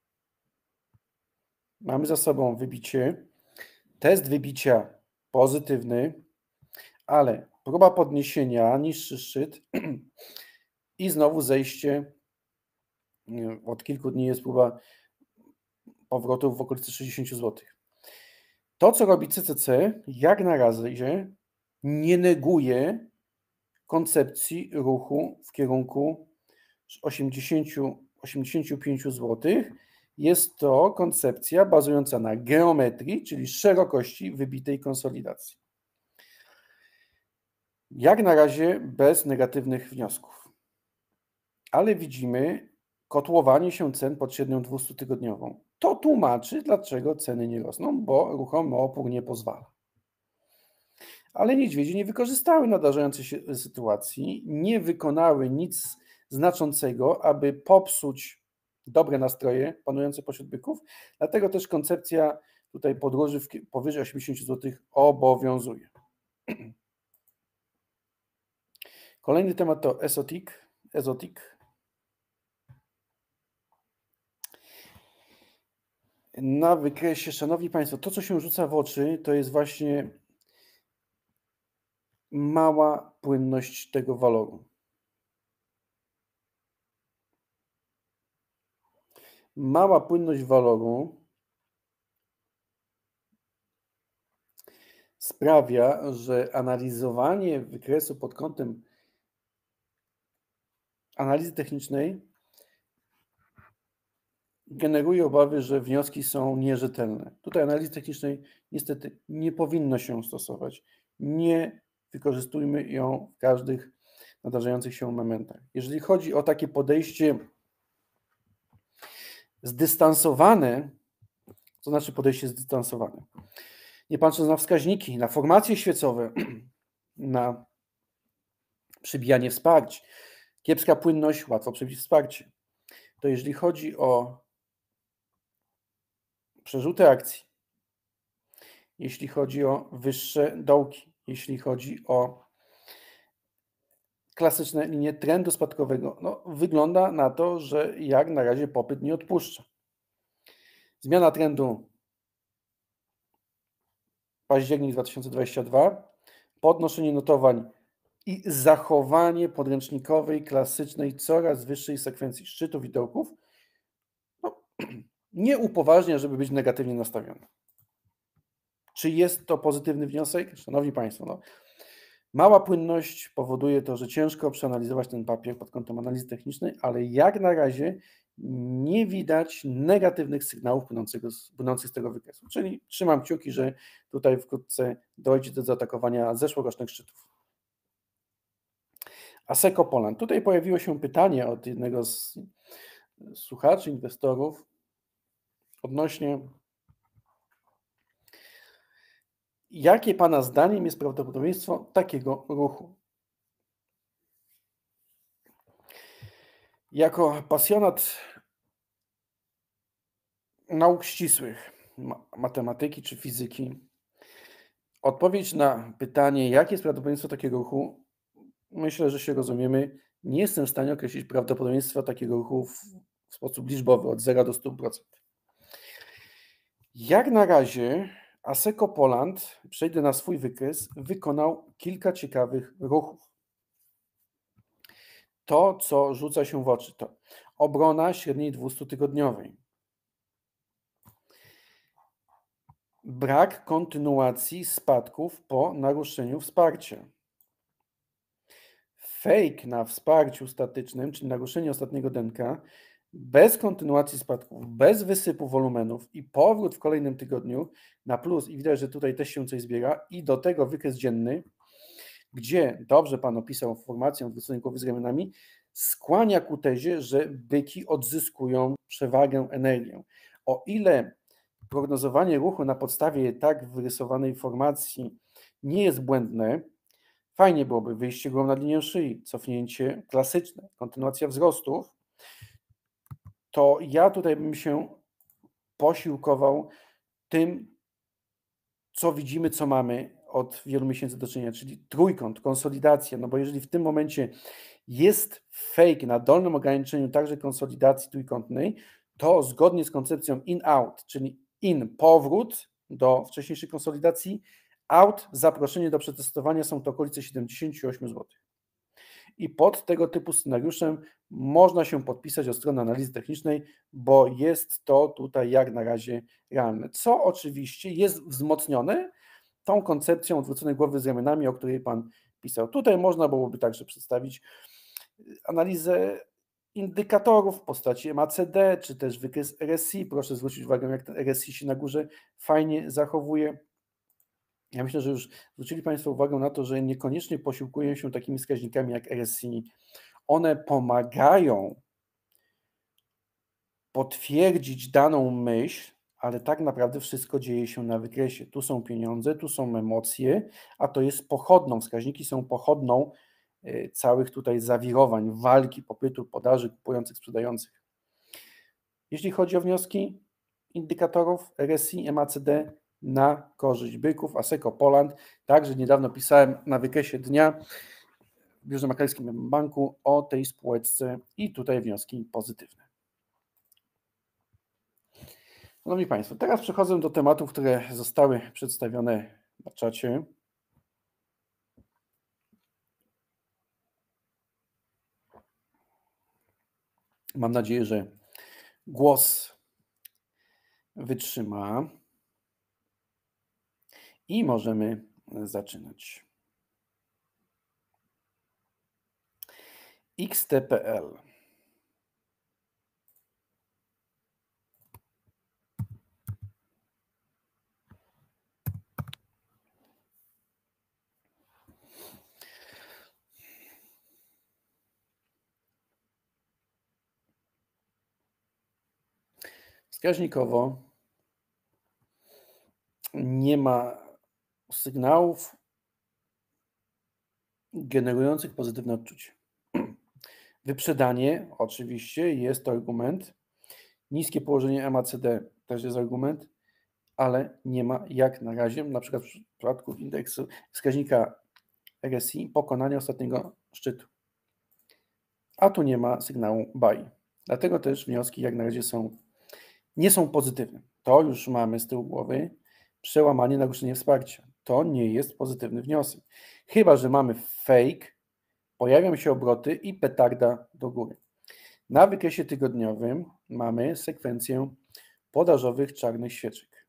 Mamy za sobą wybicie, test wybicia pozytywny, ale próba podniesienia, niższy szczyt i znowu zejście. Od kilku dni jest próba powrotu w okolicy sześćdziesiąt złotych. To, co robi C C C, jak na razie nie neguje koncepcji ruchu w kierunku osiemdziesiąt do osiemdziesięciu pięciu złotych. Jest to koncepcja bazująca na geometrii, czyli szerokości wybitej konsolidacji. Jak na razie bez negatywnych wniosków. Ale widzimy kotłowanie się cen pod średnią dwustutygodniową. To tłumaczy, dlaczego ceny nie rosną, bo ruchomy opór nie pozwala. Ale niedźwiedzie nie wykorzystały nadarzającej się sytuacji, nie wykonały nic znaczącego, aby popsuć dobre nastroje panujące pośród byków, dlatego też koncepcja tutaj podróży w powyżej osiemdziesięciu złotych obowiązuje. Kolejny temat to Esotic. Esotic. Na wykresie, szanowni Państwo, to, co się rzuca w oczy, to jest właśnie mała płynność tego waloru. Mała płynność waloru sprawia, że analizowanie wykresu pod kątem analizy technicznej generuje obawy, że wnioski są nierzetelne. Tutaj analizy technicznej niestety nie powinno się stosować. Nie wykorzystujmy ją w każdych nadarzających się momentach. Jeżeli chodzi o takie podejście zdystansowane, to znaczy podejście zdystansowane. Nie patrząc na wskaźniki, na formacje świecowe, na przybijanie wsparć, kiepska płynność, łatwo przebić wsparcie. To jeżeli chodzi o przerzuty akcji, jeśli chodzi o wyższe dołki, jeśli chodzi o klasyczne linie trendu spadkowego, no, wygląda na to, że jak na razie popyt nie odpuszcza. Zmiana trendu październik dwa tysiące dwudziesty drugi, podnoszenie notowań i zachowanie podręcznikowej, klasycznej, coraz wyższej sekwencji szczytów i dołków, no, nie upoważnia, żeby być negatywnie nastawiony. Czy jest to pozytywny wniosek? Szanowni Państwo, no, mała płynność powoduje to, że ciężko przeanalizować ten papier pod kątem analizy technicznej, ale jak na razie nie widać negatywnych sygnałów płynących z, płynących z tego wykresu. Czyli trzymam kciuki, że tutaj wkrótce dojdzie do zaatakowania zeszłorocznych szczytów. Asseco Poland. Tutaj pojawiło się pytanie od jednego z słuchaczy, inwestorów odnośnie jakie Pana zdaniem jest prawdopodobieństwo takiego ruchu? Jako pasjonat nauk ścisłych, ma matematyki czy fizyki, odpowiedź na pytanie, jakie jest prawdopodobieństwo takiego ruchu, myślę, że się rozumiemy. Nie jestem w stanie określić prawdopodobieństwa takiego ruchu w w sposób liczbowy od zera do stu procent. Jak na razie Asseco Poland, przejdę na swój wykres, wykonał kilka ciekawych ruchów. To, co rzuca się w oczy, to obrona średniej dwustutygodniowej. Brak kontynuacji spadków po naruszeniu wsparcia. Fake na wsparciu statycznym, czyli naruszenie ostatniego denka, bez kontynuacji spadków, bez wysypu wolumenów i powrót w kolejnym tygodniu na plus i widać, że tutaj też się coś zbiera i do tego wykres dzienny, gdzie dobrze Pan opisał formację odwróconej głowy z ramionami, skłania ku tezie, że byki odzyskują przewagę, energię. O ile prognozowanie ruchu na podstawie tak wyrysowanej formacji nie jest błędne, fajnie byłoby wyjście głową na linię szyi, cofnięcie klasyczne, kontynuacja wzrostów, to ja tutaj bym się posiłkował tym, co widzimy, co mamy od wielu miesięcy do czynienia, czyli trójkąt, konsolidacja, no bo jeżeli w tym momencie jest fake na dolnym ograniczeniu także konsolidacji trójkątnej, to zgodnie z koncepcją in-out, czyli in powrót do wcześniejszej konsolidacji, out zaproszenie do przetestowania są to okolice siedemdziesiąt osiem złotych. I pod tego typu scenariuszem można się podpisać od strony analizy technicznej, bo jest to tutaj jak na razie realne. Co oczywiście jest wzmocnione tą koncepcją odwróconej głowy z ramionami, o której Pan pisał. Tutaj można byłoby także przedstawić analizę indykatorów w postaci M A C D, czy też wykres R S I. Proszę zwrócić uwagę, jak ten R S I się na górze fajnie zachowuje. Ja myślę, że już zwrócili Państwo uwagę na to, że niekoniecznie posiłkują się takimi wskaźnikami jak R S I. One pomagają potwierdzić daną myśl, ale tak naprawdę wszystko dzieje się na wykresie. Tu są pieniądze, tu są emocje, a to jest pochodną, wskaźniki są pochodną całych tutaj zawirowań, walki popytu, podaży, kupujących, sprzedających. Jeśli chodzi o wnioski indykatorów R S I, M A C D na korzyść byków, Asseco Poland, także niedawno pisałem na wykresie dnia w Biurze Maklerskim Banku o tej spółeczce i tutaj wnioski pozytywne. Szanowni Państwo, teraz przechodzę do tematów, które zostały przedstawione na czacie. Mam nadzieję, że głos wytrzyma i możemy zaczynać. X T P L. Wskaźnikowo nie ma sygnałów generujących pozytywne odczucie. Wyprzedanie oczywiście jest to argument. Niskie położenie M A C D też jest argument, ale nie ma jak na razie, na przykład w przypadku indeksu wskaźnika R S I, pokonania ostatniego szczytu. A tu nie ma sygnału buy. Dlatego też wnioski jak na razie są, nie są pozytywne. To już mamy z tyłu głowy przełamanie, naruszenie wsparcia. To nie jest pozytywny wniosek. Chyba że mamy fake, pojawią się obroty i petarda do góry. Na wykresie tygodniowym mamy sekwencję podażowych czarnych świeczek.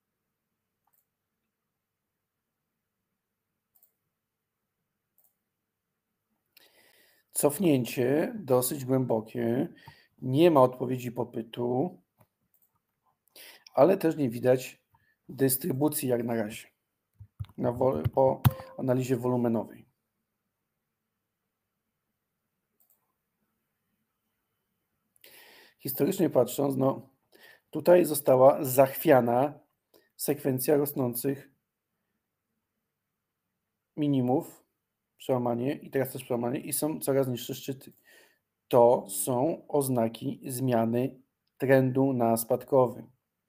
Cofnięcie dosyć głębokie, nie ma odpowiedzi popytu, ale też nie widać dystrybucji jak na razie na po analizie wolumenowej. Historycznie patrząc, no tutaj została zachwiana sekwencja rosnących minimów, przełamanie i teraz też przełamanie i są coraz niższe szczyty. To są oznaki zmiany trendu na spadkowy.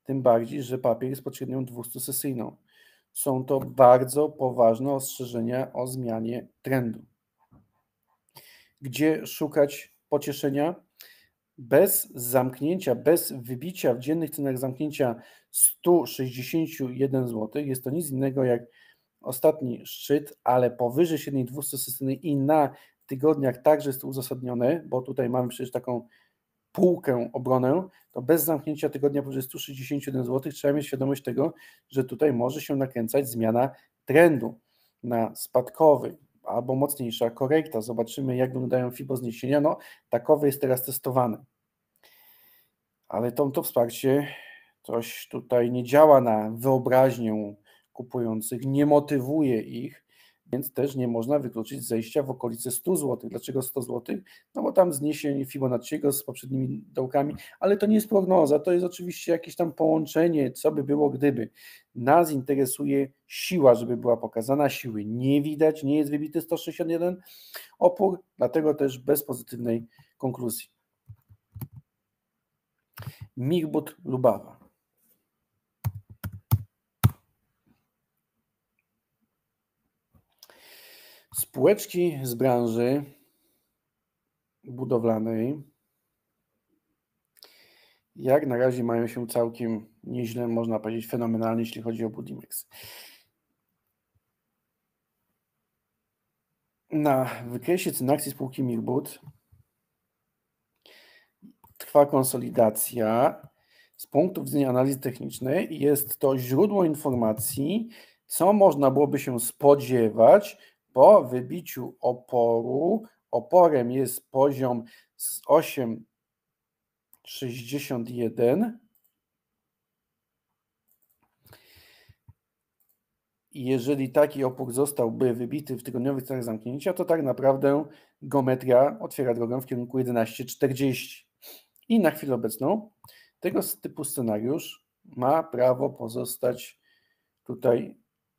tym bardziej, że papier jest pod średnią dwustusesyjną. Są to bardzo poważne ostrzeżenia o zmianie trendu. Gdzie szukać pocieszenia? Bez zamknięcia, bez wybicia w dziennych cenach zamknięcia sto sześćdziesiąt jeden złotych, jest to nic innego jak ostatni szczyt, ale powyżej średniej dwustusesyjnej i na tygodniach także jest to uzasadnione, bo tutaj mamy przecież taką półkę, obronę, to bez zamknięcia tygodnia powyżej sto sześćdziesiąt jeden złotych trzeba mieć świadomość tego, że tutaj może się nakręcać zmiana trendu na spadkowy albo mocniejsza korekta. Zobaczymy, jak wyglądają FIBO zniesienia. No, takowe jest teraz testowane. Ale to, to wsparcie coś tutaj nie działa na wyobraźnię kupujących, nie motywuje ich, więc też nie można wykluczyć zejścia w okolice stu złotych. Dlaczego sto złotych? No bo tam zniesienie Fibonacciego z poprzednimi dołkami, ale to nie jest prognoza, to jest oczywiście jakieś tam połączenie, co by było gdyby. Nas interesuje siła, żeby była pokazana, siły nie widać, nie jest wybity sto sześćdziesiąt jeden opór, dlatego też bez pozytywnej konkluzji. Mirbut Lubawa. Spółeczki z branży budowlanej jak na razie mają się całkiem nieźle, można powiedzieć fenomenalnie, jeśli chodzi o Budimex. Na wykresie cen akcji spółki Mirbut trwa konsolidacja. Z punktu widzenia analizy technicznej jest to źródło informacji, co można byłoby się spodziewać po wybiciu oporu. Oporem jest poziom z osiem sześćdziesiąt jeden. I jeżeli taki opór zostałby wybity w tygodniowych cenach zamknięcia, to tak naprawdę geometria otwiera drogę w kierunku jedenaście czterdzieści. I na chwilę obecną tego typu scenariusz ma prawo pozostać tutaj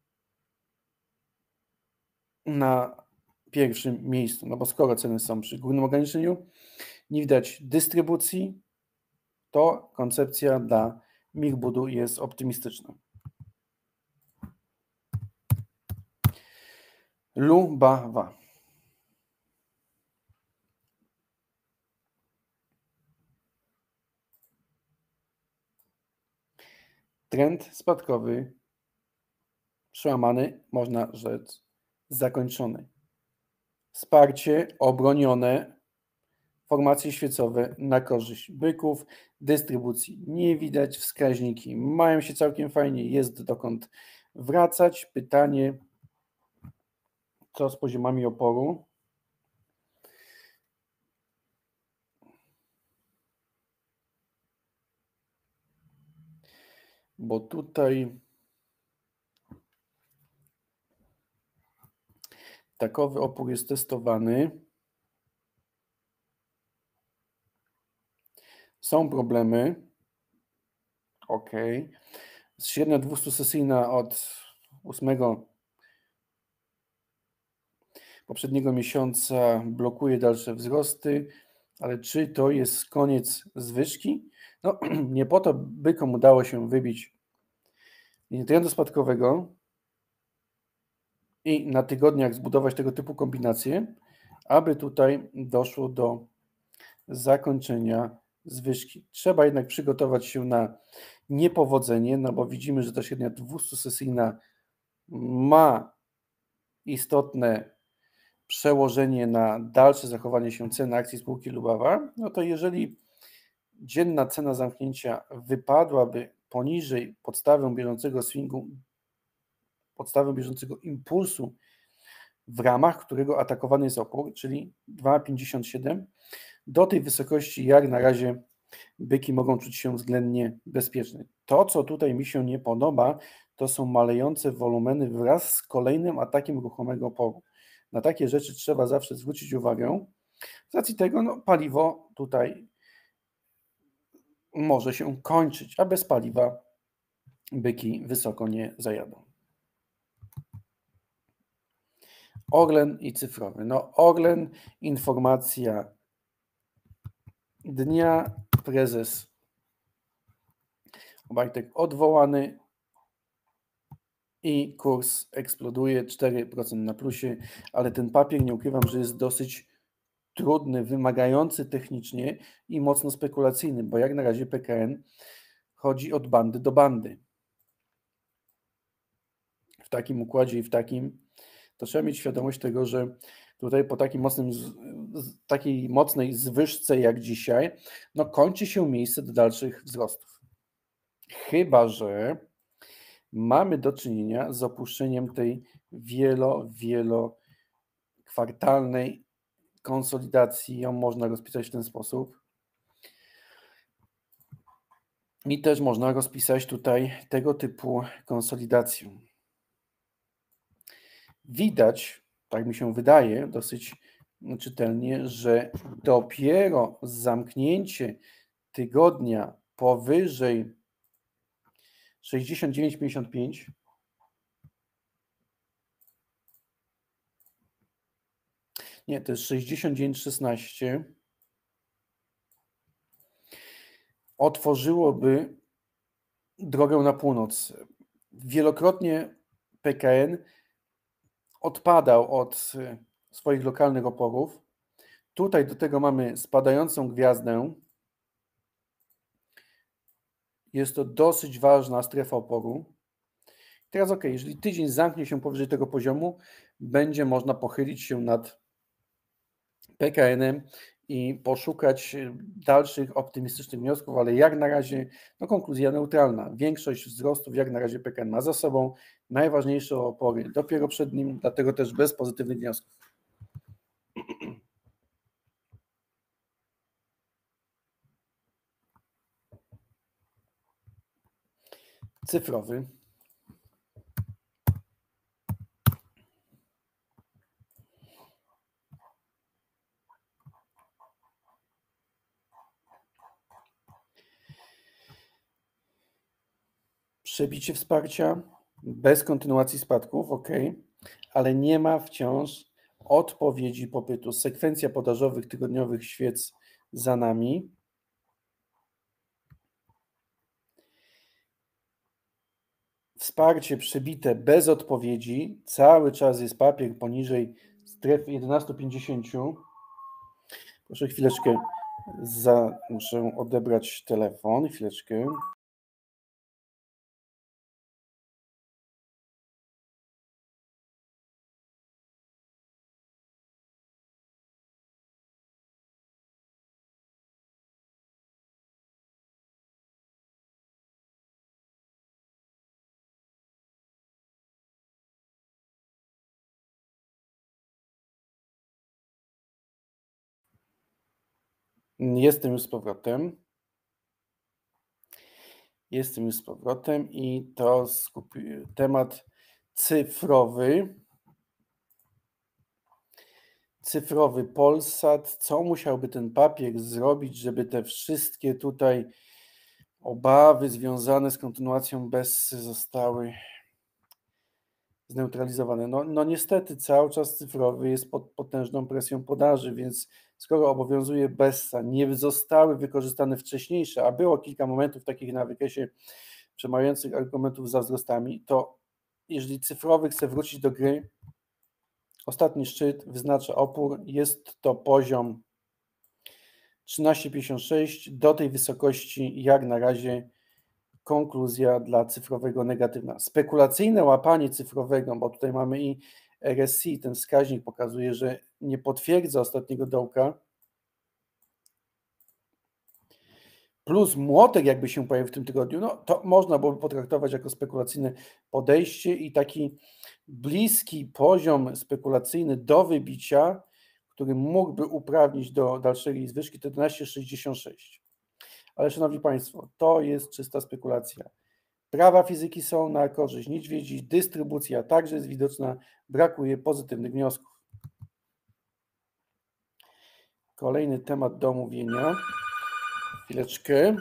na pierwszym miejscu, no bo skoro ceny są przy górnym ograniczeniu, nie widać dystrybucji, to koncepcja dla Mirbutu jest optymistyczna. Lubawa. Trend spadkowy przełamany, można rzec, zakończony. Wsparcie obronione, formacje świecowe na korzyść byków, dystrybucji nie widać, wskaźniki mają się całkiem fajnie, jest dokąd wracać. Pytanie, co z poziomami oporu? Bo tutaj takowy opór jest testowany. Są problemy. Ok. Średnia dwustusesyjna od ósmego poprzedniego miesiąca blokuje dalsze wzrosty, ale czy to jest koniec zwyżki? No, nie po to bykom udało się wybić linię trendu spadkowego i na tygodniach zbudować tego typu kombinacje, aby tutaj doszło do zakończenia zwyżki. Trzeba jednak przygotować się na niepowodzenie, no bo widzimy, że ta średnia dwustusesyjna ma istotne przełożenie na dalsze zachowanie się cen akcji spółki Lubawa. No to jeżeli dzienna cena zamknięcia wypadłaby poniżej podstawy bieżącego swingu, podstawy bieżącego impulsu, w ramach którego atakowany jest opór, czyli dwa pięćdziesiąt siedem, do tej wysokości jak na razie byki mogą czuć się względnie bezpieczne. To, co tutaj mi się nie podoba, to są malejące wolumeny wraz z kolejnym atakiem ruchomego oporu. Na takie rzeczy trzeba zawsze zwrócić uwagę. Z racji tego no, paliwo tutaj może się kończyć, a bez paliwa byki wysoko nie zajadą. Orlen i cyfrowy. No Orlen, informacja dnia. Prezes Obajtek odwołany i kurs eksploduje, cztery procent na plusie, ale ten papier, nie ukrywam, że jest dosyć trudny, wymagający technicznie i mocno spekulacyjny, bo jak na razie P K N chodzi od bandy do bandy. W takim układzie i w takim, to trzeba mieć świadomość tego, że tutaj po takim mocnym, z, z, takiej mocnej zwyżce jak dzisiaj, no kończy się miejsce do dalszych wzrostów. Chyba że mamy do czynienia z opuszczeniem tej wielo, wielokwartalnej konsolidacji, ją można rozpisać w ten sposób. I też można rozpisać tutaj tego typu konsolidację. Widać, tak mi się wydaje, dosyć czytelnie, że dopiero zamknięcie tygodnia powyżej sześćdziesiąt dziewięć pięćdziesiąt pięć nie, to jest sześćdziesiąt dziewięć szesnaście, otworzyłoby drogę na północ. Wielokrotnie P K N odpadał od swoich lokalnych oporów. Tutaj do tego mamy spadającą gwiazdę. Jest to dosyć ważna strefa oporu. Teraz ok, jeżeli tydzień zamknie się powyżej tego poziomu, będzie można pochylić się nad P K N-em i poszukać dalszych optymistycznych wniosków, ale jak na razie no konkluzja neutralna. Większość wzrostów jak na razie P K N ma za sobą, najważniejsze opory dopiero przed nim, dlatego też bez pozytywnych wniosków. Cyfrowy. Przebicie wsparcia bez kontynuacji spadków, ok, ale nie ma wciąż odpowiedzi popytu. Sekwencja podażowych tygodniowych świec za nami. Wsparcie przebite bez odpowiedzi. Cały czas jest papier poniżej strefy jedenaście pięćdziesiąt. Proszę chwileczkę, za, muszę odebrać telefon. Chwileczkę. Jestem już z powrotem. Jestem już z powrotem i to skupi... temat cyfrowy. Cyfrowy Polsat. Co musiałby ten papier zrobić, żeby te wszystkie tutaj obawy związane z kontynuacją Bessy zostały zneutralizowane? No, no niestety cały czas cyfrowy jest pod potężną presją podaży, więc skoro obowiązuje Bessa, nie zostały wykorzystane wcześniejsze, a było kilka momentów takich na wykresie przemawiających argumentów za wzrostami, to jeżeli cyfrowy chce wrócić do gry, ostatni szczyt wyznacza opór, jest to poziom trzynaście pięćdziesiąt sześć, do tej wysokości jak na razie konkluzja dla cyfrowego negatywna. Spekulacyjne łapanie cyfrowego, bo tutaj mamy i R S I, ten wskaźnik pokazuje, że nie potwierdza ostatniego dołka, plus młotek jakby się pojawił w tym tygodniu, no to można byłoby potraktować jako spekulacyjne podejście i taki bliski poziom spekulacyjny do wybicia, który mógłby uprawnić do dalszej zwyżki, to jedenaście sześćdziesiąt sześć. Ale szanowni Państwo, to jest czysta spekulacja. Prawa fizyki są na korzyść niedźwiedzi, dystrybucja także jest widoczna, brakuje pozytywnych wniosków. Kolejny temat do omówienia. Chwileczkę.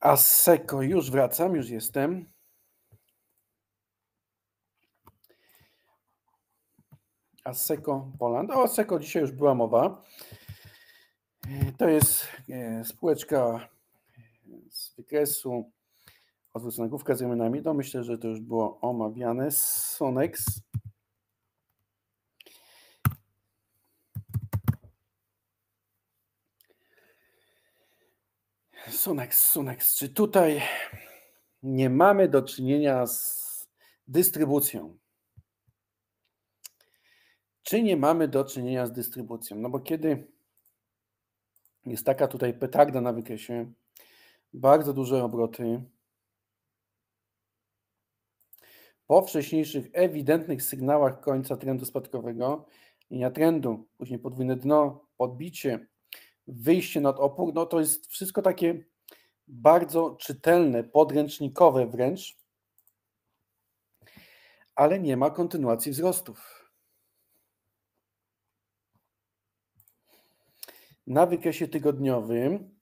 Asseco, już wracam, już jestem. Asseco Poland. O Asseco dzisiaj już była mowa. To jest spółeczka z wykresu odwrócona główka z ramionami. To myślę, że to już było omawiane. Sonex. Sonex, Sonex. Czy tutaj nie mamy do czynienia z dystrybucją? Czy nie mamy do czynienia z dystrybucją? No bo kiedy jest taka tutaj petarda na wykresie, bardzo duże obroty, po wcześniejszych ewidentnych sygnałach końca trendu spadkowego, linia trendu, później podwójne dno, podbicie, wyjście nad opór, no to jest wszystko takie bardzo czytelne, podręcznikowe wręcz, ale nie ma kontynuacji wzrostów. Na wykresie tygodniowym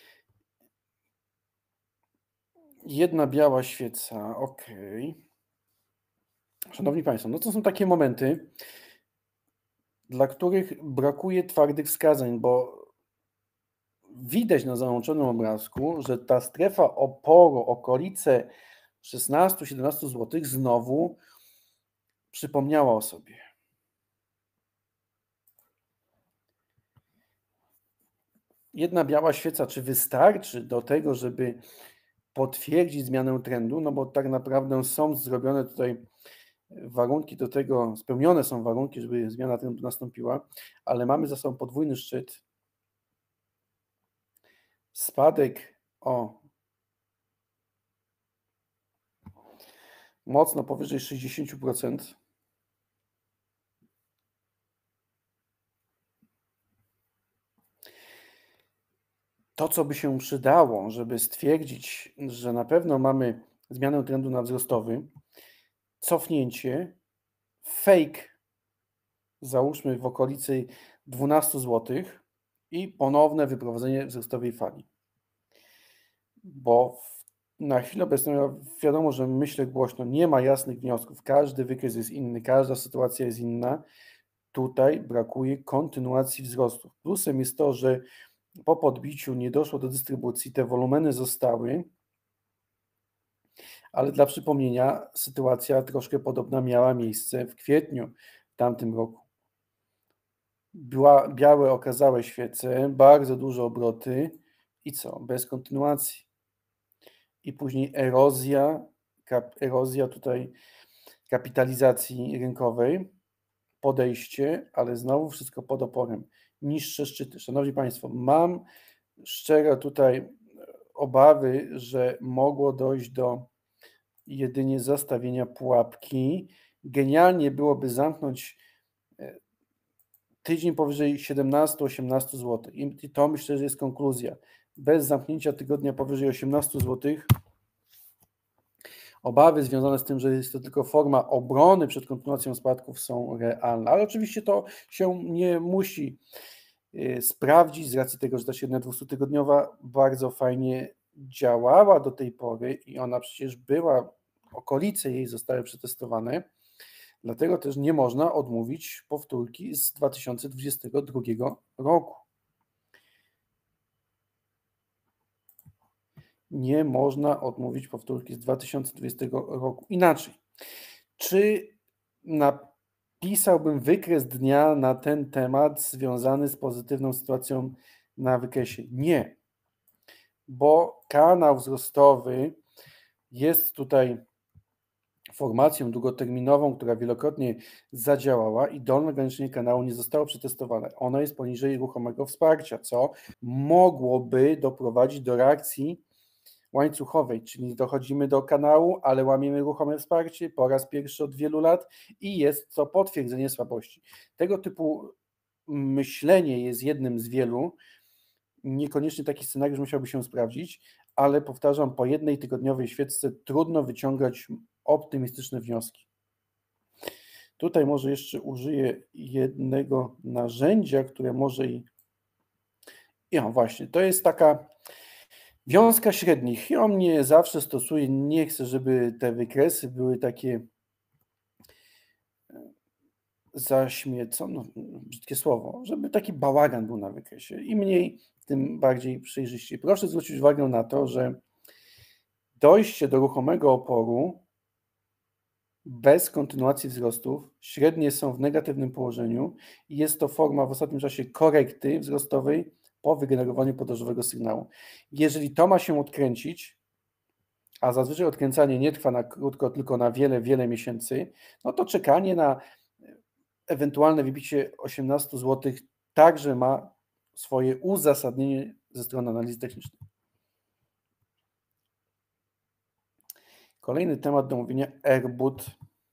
jedna biała świeca, ok. Szanowni Państwo, no to są takie momenty, dla których brakuje twardych wskazań, bo widać na załączonym obrazku, że ta strefa oporu, okolice szesnaście siedemnaście złotych znowu przypomniała o sobie. Jedna biała świeca, czy wystarczy do tego, żeby potwierdzić zmianę trendu? No bo tak naprawdę są zrobione tutaj warunki do tego, spełnione są warunki, żeby zmiana trendu nastąpiła, ale mamy za sobą podwójny szczyt, spadek o mocno powyżej sześćdziesiąt procent. To, co by się przydało, żeby stwierdzić, że na pewno mamy zmianę trendu na wzrostowy, cofnięcie, fake, załóżmy w okolicy dwanaście złotych i ponowne wyprowadzenie wzrostowej fali. Bo na chwilę obecną wiadomo, że myślę głośno, nie ma jasnych wniosków, każdy wykres jest inny, każda sytuacja jest inna. Tutaj brakuje kontynuacji wzrostów. Plusem jest to, że po podbiciu nie doszło do dystrybucji, te wolumeny zostały, ale dla przypomnienia sytuacja troszkę podobna miała miejsce w kwietniu w tamtym roku. Była białe okazałe świece, bardzo duże obroty i co? Bez kontynuacji. I później erozja, kap, erozja tutaj kapitalizacji rynkowej, podejście, ale znowu wszystko pod oporem. Niższe szczyty. Szanowni Państwo, mam szczere tutaj obawy, że mogło dojść do jedynie zastawienia pułapki. Genialnie byłoby zamknąć tydzień powyżej siedemnaście osiemnaście złotych. I to myślę, że jest konkluzja. Bez zamknięcia tygodnia powyżej osiemnaście złotych obawy związane z tym, że jest to tylko forma obrony przed kontynuacją spadków, są realne. Ale oczywiście to się nie musi sprawdzić z racji tego, że ta średnia dwustutygodniowa bardzo fajnie działała do tej pory i ona przecież była, okolice jej zostały przetestowane. Dlatego też nie można odmówić powtórki z dwa tysiące dwudziestego drugiego roku. Nie można odmówić powtórki z dwa tysiące dwudziestego roku. Inaczej, czy napisałbym wykres dnia na ten temat związany z pozytywną sytuacją na wykresie? Nie, bo kanał wzrostowy jest tutaj formacją długoterminową, która wielokrotnie zadziałała i dolne ograniczenie kanału nie zostało przetestowane. Ono jest poniżej ruchomego wsparcia, co mogłoby doprowadzić do reakcji łańcuchowej, czyli dochodzimy do kanału, ale łamiemy ruchome wsparcie po raz pierwszy od wielu lat i jest to potwierdzenie słabości. Tego typu myślenie jest jednym z wielu. Niekoniecznie taki scenariusz musiałby się sprawdzić, ale powtarzam, po jednej tygodniowej świeczce trudno wyciągać optymistyczne wnioski. Tutaj może jeszcze użyję jednego narzędzia, które może i... Ja właśnie, to jest taka Wiązka średnich. Ja mnie zawsze stosuję, nie chcę, żeby te wykresy były takie zaśmiecone, no, brzydkie słowo, żeby taki bałagan był na wykresie. Im mniej, tym bardziej przejrzyście. Proszę zwrócić uwagę na to, że dojście do ruchomego oporu bez kontynuacji wzrostów, średnie są w negatywnym położeniu i jest to forma w ostatnim czasie korekty wzrostowej po wygenerowaniu podażowego sygnału. Jeżeli to ma się odkręcić, a zazwyczaj odkręcanie nie trwa na krótko, tylko na wiele, wiele miesięcy, no to czekanie na ewentualne wybicie osiemnaście złotych także ma swoje uzasadnienie ze strony analizy technicznej. Kolejny temat do omówienia, Airbud.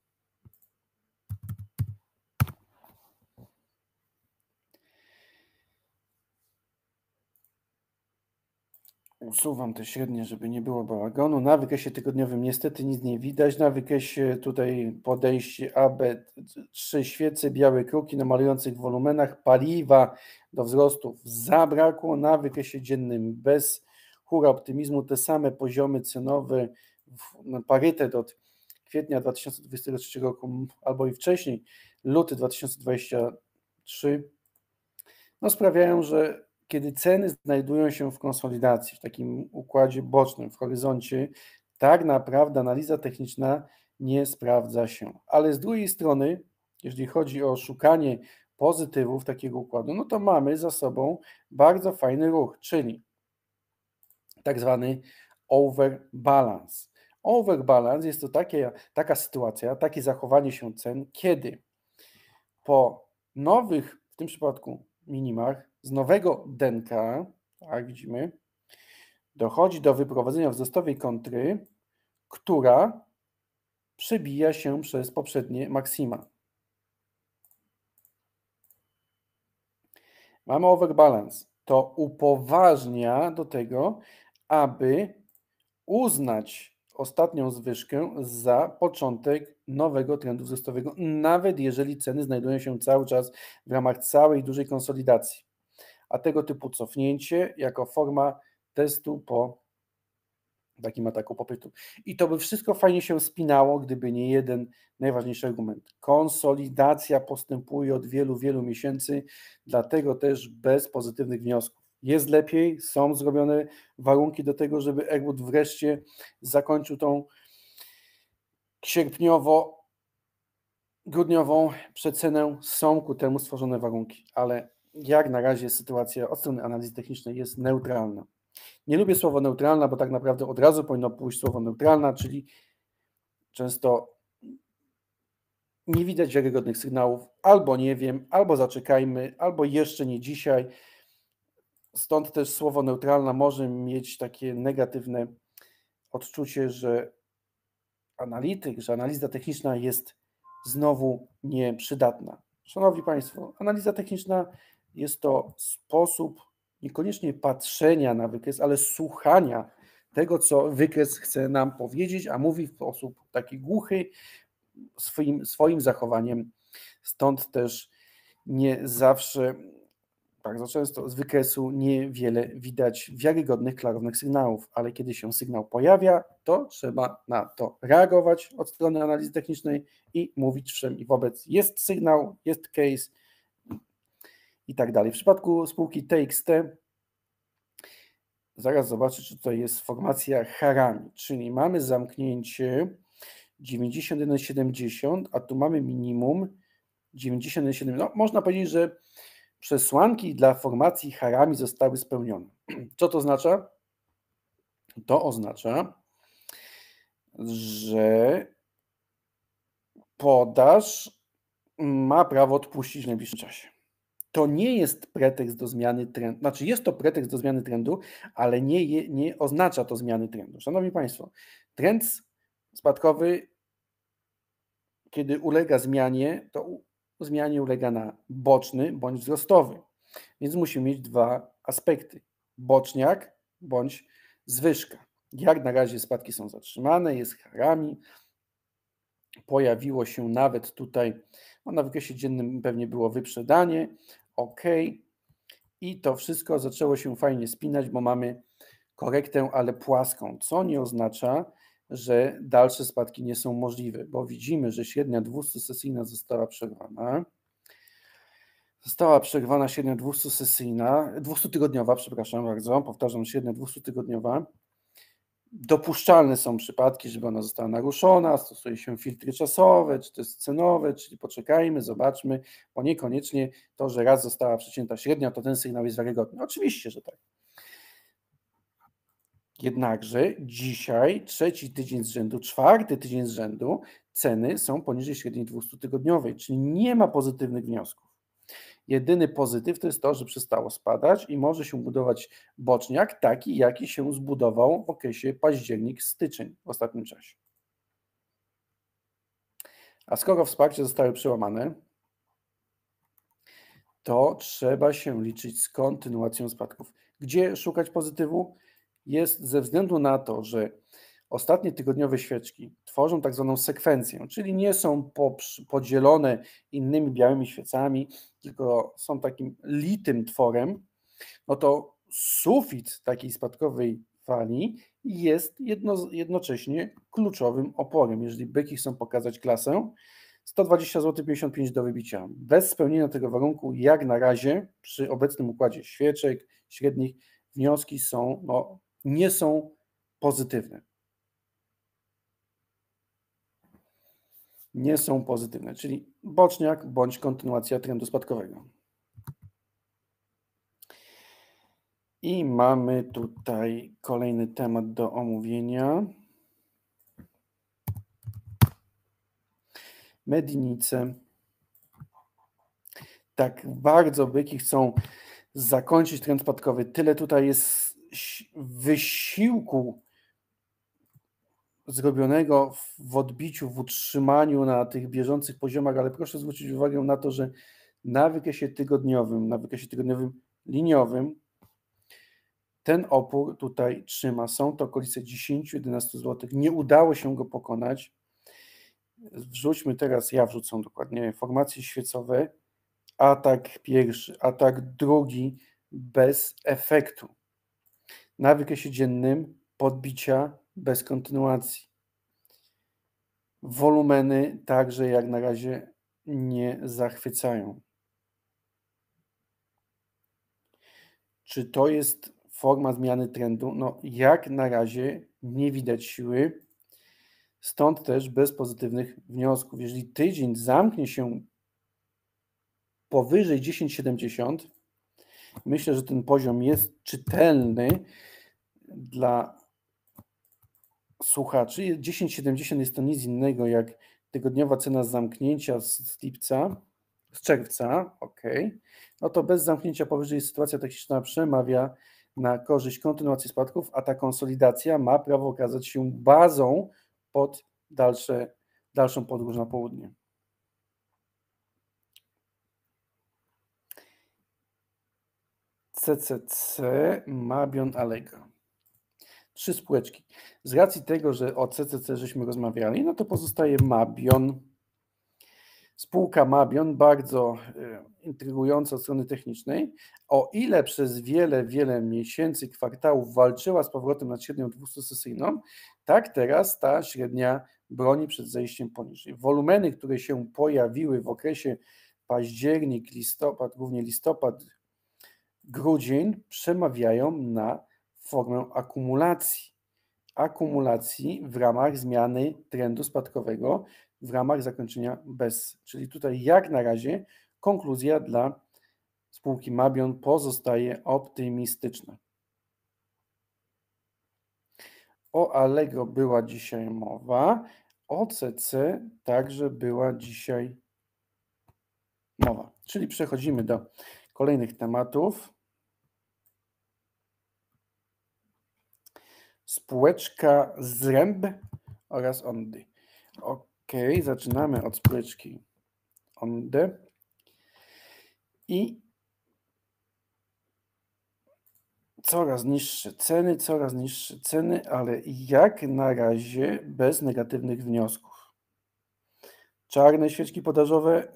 Usuwam te średnie, żeby nie było bałaganu. Na wykresie tygodniowym niestety nic nie widać. Na wykresie tutaj podejście A B, trzy świece, białe kruki na malujących wolumenach, paliwa do wzrostów zabrakło. Na wykresie dziennym bez hura optymizmu te same poziomy cenowe, parytet od kwietnia dwa tysiące dwudziestego trzeciego roku albo i wcześniej, luty dwa tysiące dwudziesty trzeci, no sprawiają, że kiedy ceny znajdują się w konsolidacji, w takim układzie bocznym, w horyzoncie, tak naprawdę analiza techniczna nie sprawdza się. Ale z drugiej strony, jeżeli chodzi o szukanie pozytywów takiego układu, no to mamy za sobą bardzo fajny ruch, czyli tak zwany overbalance. Overbalance jest to takie, taka sytuacja, takie zachowanie się cen, kiedy po nowych, w tym przypadku minimach, z nowego denka, tak widzimy, dochodzi do wyprowadzenia wzrostowej kontry, która przebija się przez poprzednie maksima. Mamy overbalance. To upoważnia do tego, aby uznać ostatnią zwyżkę za początek nowego trendu wzrostowego, nawet jeżeli ceny znajdują się cały czas w ramach całej dużej konsolidacji. A tego typu cofnięcie jako forma testu po takim ataku popytu. I to by wszystko fajnie się spinało, gdyby nie jeden najważniejszy argument. Konsolidacja postępuje od wielu, wielu miesięcy, dlatego też bez pozytywnych wniosków. Jest lepiej, są zrobione warunki do tego, żeby Airbud wreszcie zakończył tą sierpniowo-grudniową przecenę. Są ku temu stworzone warunki, ale jak na razie sytuacja od strony analizy technicznej jest neutralna. Nie lubię słowa neutralna, bo tak naprawdę od razu powinno pójść słowo neutralna, czyli często nie widać wiarygodnych sygnałów, albo nie wiem, albo zaczekajmy, albo jeszcze nie dzisiaj. Stąd też słowo neutralna może mieć takie negatywne odczucie, że analityk, że analiza techniczna jest znowu nieprzydatna. Szanowni Państwo, analiza techniczna jest to sposób niekoniecznie patrzenia na wykres, ale słuchania tego, co wykres chce nam powiedzieć, a mówi w sposób taki głuchy swoim, swoim zachowaniem. Stąd też nie zawsze, bardzo często z wykresu niewiele widać wiarygodnych, klarownych sygnałów, ale kiedy się sygnał pojawia, to trzeba na to reagować od strony analizy technicznej i mówić wszem i wobec. Jest sygnał, jest case i tak dalej. W przypadku spółki T X T zaraz zobaczę, czy tutaj jest formacja Harami, czyli mamy zamknięcie dziewięćdziesiąt jeden siedemdziesiąt, a tu mamy minimum dziewięćdziesiąt jeden siedemdziesiąt. No, można powiedzieć, że przesłanki dla formacji Harami zostały spełnione. Co to oznacza? To oznacza, że podaż ma prawo odpuścić w najbliższym czasie. To nie jest pretekst do zmiany trendu, znaczy jest to pretekst do zmiany trendu, ale nie, nie oznacza to zmiany trendu. Szanowni Państwo, trend spadkowy, kiedy ulega zmianie, to zmianie ulega na boczny bądź wzrostowy. Więc musimy mieć dwa aspekty. Boczniak bądź zwyżka. Jak na razie spadki są zatrzymane, jest Harami. Pojawiło się nawet tutaj, no na wykresie dziennym pewnie było wyprzedanie. OK. I to wszystko zaczęło się fajnie spinać, bo mamy korektę, ale płaską, co nie oznacza, że dalsze spadki nie są możliwe, bo widzimy, że średnia dwustusesyjna została przerwana. Została przerwana średnia dwustusesyjna, dwustutygodniowa, przepraszam bardzo, powtarzam, średnia dwustutygodniowa. Dopuszczalne są przypadki, żeby ona została naruszona, stosuje się filtry czasowe, czy też cenowe, czyli poczekajmy, zobaczmy, bo niekoniecznie to, że raz została przecięta średnia, to ten sygnał jest wiarygodny. Oczywiście, że tak. Jednakże dzisiaj, trzeci tydzień z rzędu, czwarty tydzień z rzędu, ceny są poniżej średniej dwustutygodniowej, czyli nie ma pozytywnych wniosków. Jedyny pozytyw to jest to, że przestało spadać i może się budować boczniak taki, jaki się zbudował w okresie październik-styczeń w ostatnim czasie. A skoro wsparcie zostały przełamane, to trzeba się liczyć z kontynuacją spadków. Gdzie szukać pozytywu? Jest ze względu na to, że ostatnie tygodniowe świeczki tworzą tak zwaną sekwencję, czyli nie są podzielone innymi białymi świecami, tylko są takim litym tworem, no to sufit takiej spadkowej fali jest jedno, jednocześnie kluczowym oporem. Jeżeli byki chcą pokazać klasę, sto dwadzieścia złotych pięćdziesiąt pięć do wybicia. Bez spełnienia tego warunku, jak na razie, przy obecnym układzie świeczek średnich, wnioski są, no, nie są pozytywne. Nie są pozytywne, czyli boczniak bądź kontynuacja trendu spadkowego. I mamy tutaj kolejny temat do omówienia. Medinice. Tak bardzo byki chcą zakończyć trend spadkowy. Tyle tutaj jest wysiłku zrobionego w odbiciu, w utrzymaniu na tych bieżących poziomach, ale proszę zwrócić uwagę na to, że na wykresie tygodniowym, na wykresie tygodniowym liniowym ten opór tutaj trzyma. Są to okolice dziesięć do jedenastu złotych. Nie udało się go pokonać. Wrzućmy teraz, ja wrzucę dokładnie formacje świecowe. Atak pierwszy, atak drugi bez efektu. Na wykresie dziennym podbicia bez kontynuacji. Wolumeny także jak na razie nie zachwycają. Czy to jest forma zmiany trendu? No jak na razie nie widać siły, stąd też bez pozytywnych wniosków. Jeżeli tydzień zamknie się powyżej dziesięć siedemdziesiąt, myślę, że ten poziom jest czytelny dla słuchaczy. dziesięć siedemdziesiąt jest to nic innego jak tygodniowa cena zamknięcia z lipca, z czerwca, ok. No to bez zamknięcia powyżej sytuacja techniczna przemawia na korzyść kontynuacji spadków, a ta konsolidacja ma prawo okazać się bazą pod dalsze, dalszą podróż na południe. C C C, Mabion, Allegro. Trzy spółeczki. Z racji tego, że o C C C żeśmy rozmawiali, no to pozostaje Mabion. Spółka Mabion, bardzo y, intrygująca od strony technicznej. O ile przez wiele, wiele miesięcy, kwartałów walczyła z powrotem nad średnią dwustusesyjną, tak teraz ta średnia broni przed zejściem poniżej. Wolumeny, które się pojawiły w okresie październik, listopad, głównie listopad, grudzień, przemawiają na formę akumulacji. Akumulacji w ramach zmiany trendu spadkowego, w ramach zakończenia bez. Czyli tutaj jak na razie konkluzja dla spółki Mabion pozostaje optymistyczna. O Allegro była dzisiaj mowa, o C C także była dzisiaj mowa. Czyli przechodzimy do kolejnych tematów. Spółeczka Zręb oraz Ondy. Ok, zaczynamy od spółeczki Ondy. I coraz niższe ceny, coraz niższe ceny, ale jak na razie bez negatywnych wniosków. Czarne świeczki podażowe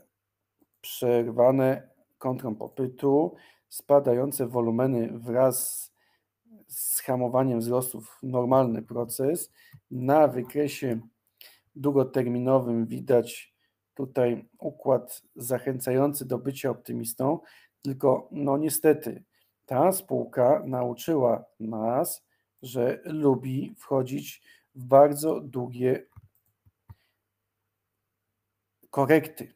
przerwane kontrą popytu, spadające wolumeny wraz z hamowaniem wzrostów normalny proces. Na wykresie długoterminowym widać tutaj układ zachęcający do bycia optymistą, tylko no niestety ta spółka nauczyła nas, że lubi wchodzić w bardzo długie korekty.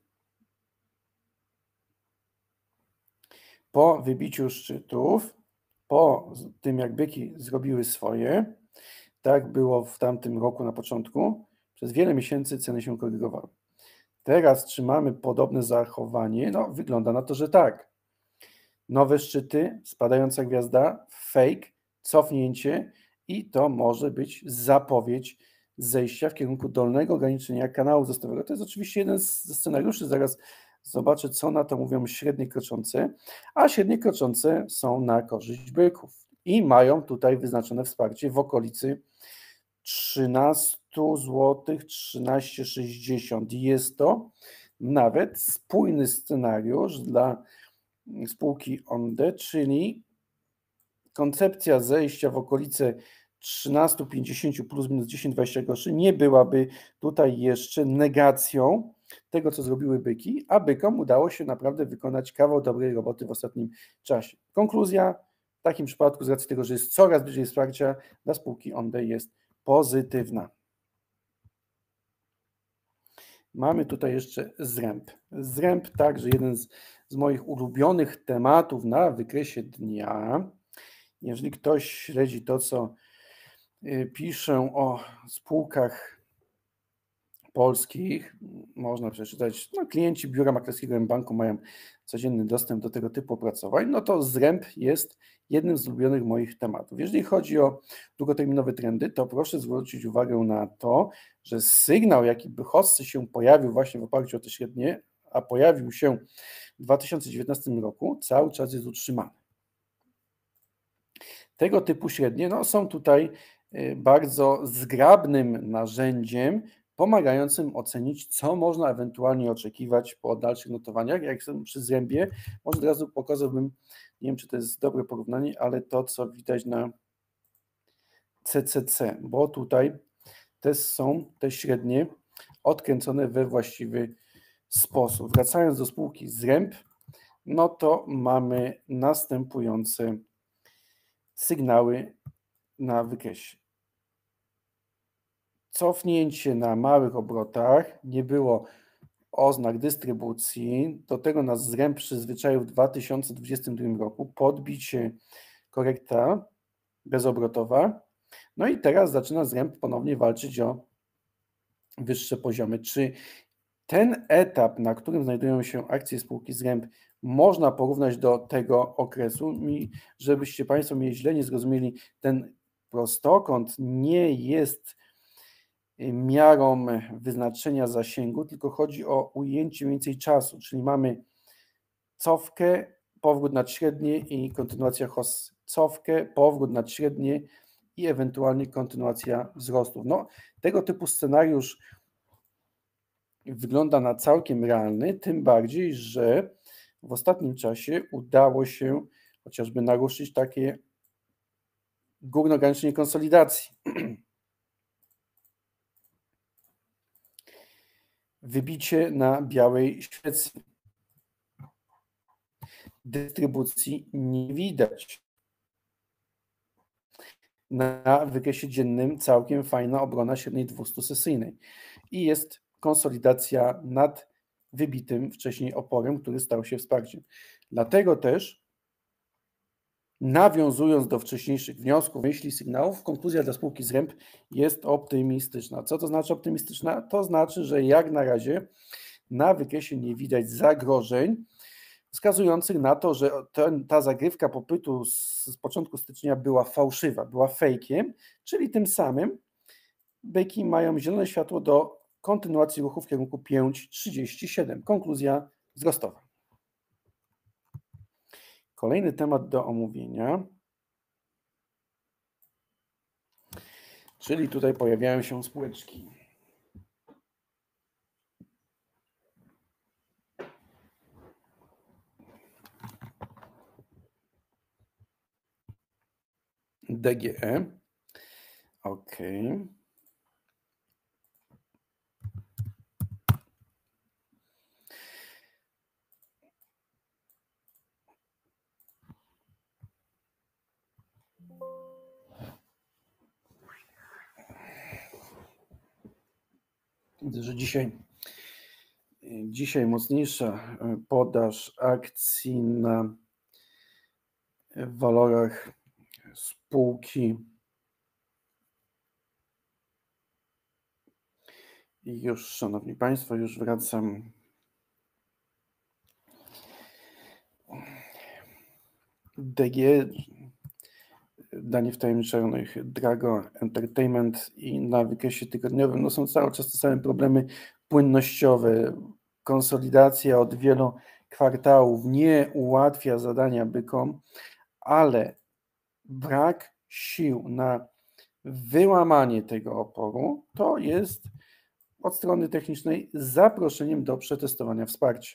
Po wybiciu szczytów, po tym jak byki zrobiły swoje, tak było w tamtym roku na początku, przez wiele miesięcy ceny się korygowały. Teraz trzymamy podobne zachowanie, no wygląda na to, że tak. Nowe szczyty, spadająca gwiazda, fake, cofnięcie i to może być zapowiedź zejścia w kierunku dolnego ograniczenia kanału wzrostowego. To jest oczywiście jeden ze scenariuszy, zaraz zobaczę, co na to mówią średnie kroczące, a średnie kroczące są na korzyść byków i mają tutaj wyznaczone wsparcie w okolicy trzynaście złotych, trzynaście sześćdziesiąt. Jest to nawet spójny scenariusz dla spółki Onde, czyli koncepcja zejścia w okolice trzynaście pięćdziesiąt plus minus dziesięć dwadzieścia groszy nie byłaby tutaj jeszcze negacją tego, co zrobiły byki, a bykom udało się naprawdę wykonać kawał dobrej roboty w ostatnim czasie. Konkluzja w takim przypadku, z racji tego, że jest coraz bliżej wsparcia dla spółki Onde, jest pozytywna. Mamy tutaj jeszcze zręb. Zręb także jeden z, z moich ulubionych tematów na wykresie dnia. Jeżeli ktoś śledzi to, co piszę o spółkach polskich, można przeczytać, no klienci biura maklerskiego M-Banku mają codzienny dostęp do tego typu opracowań, no to zręb jest jednym z ulubionych moich tematów. Jeżeli chodzi o długoterminowe trendy, to proszę zwrócić uwagę na to, że sygnał, jaki by hossy się pojawił właśnie w oparciu o te średnie, a pojawił się w dwa tysiące dziewiętnastym roku, cały czas jest utrzymany. Tego typu średnie no, są tutaj bardzo zgrabnym narzędziem pomagającym ocenić, co można ewentualnie oczekiwać po dalszych notowaniach. Jak jestem przy zrębie, może od razu pokazałbym, nie wiem, czy to jest dobre porównanie, ale to, co widać na C C C, bo tutaj te są te średnie odkręcone we właściwy sposób. Wracając do spółki zręb, no to mamy następujące sygnały na wykresie. Cofnięcie na małych obrotach, nie było oznak dystrybucji, do tego nas zręb przyzwyczaił w dwa tysiące dwudziestym drugim roku, podbicie korekta bezobrotowa, no i teraz zaczyna zręb ponownie walczyć o wyższe poziomy. Czy ten etap, na którym znajdują się akcje spółki zręb, można porównać do tego okresu? I żebyście Państwo mnie źle nie zrozumieli, ten prostokąt nie jest miarą wyznaczenia zasięgu, tylko chodzi o ujęcie mniej więcej czasu, czyli mamy cofkę, powrót nad średnie i kontynuacja hossy. Cofkę, powrót nad średnie i ewentualnie kontynuacja wzrostów. No, tego typu scenariusz wygląda na całkiem realny, tym bardziej, że w ostatnim czasie udało się chociażby naruszyć takie górne ograniczenie konsolidacji. Wybicie na białej świecy. Dystrybucji nie widać. Na wykresie dziennym całkiem fajna obrona średniej dwustusesyjnej i jest konsolidacja nad wybitym wcześniej oporem, który stał się wsparciem. Dlatego też, nawiązując do wcześniejszych wniosków, myśli, sygnałów, konkluzja dla spółki zręb jest optymistyczna. Co to znaczy optymistyczna? To znaczy, że jak na razie na wykresie nie widać zagrożeń wskazujących na to, że ten, ta zagrywka popytu z, z początku stycznia była fałszywa, była fejkiem, czyli tym samym byki mają zielone światło do kontynuacji ruchu w kierunku pięć trzydzieści siedem. Konkluzja wzrostowa. Kolejny temat do omówienia, czyli tutaj pojawiają się spółeczki. D G E. OK. Widzę, że dzisiaj, dzisiaj mocniejsza podaż akcji na walorach spółki. I już, szanowni państwo, już wracam. D G, danie wtajemniczonych Drago Entertainment i na wykresie tygodniowym no są cały czas te same problemy płynnościowe. Konsolidacja od wielu kwartałów nie ułatwia zadania bykom, ale brak sił na wyłamanie tego oporu to jest od strony technicznej zaproszeniem do przetestowania wsparcia.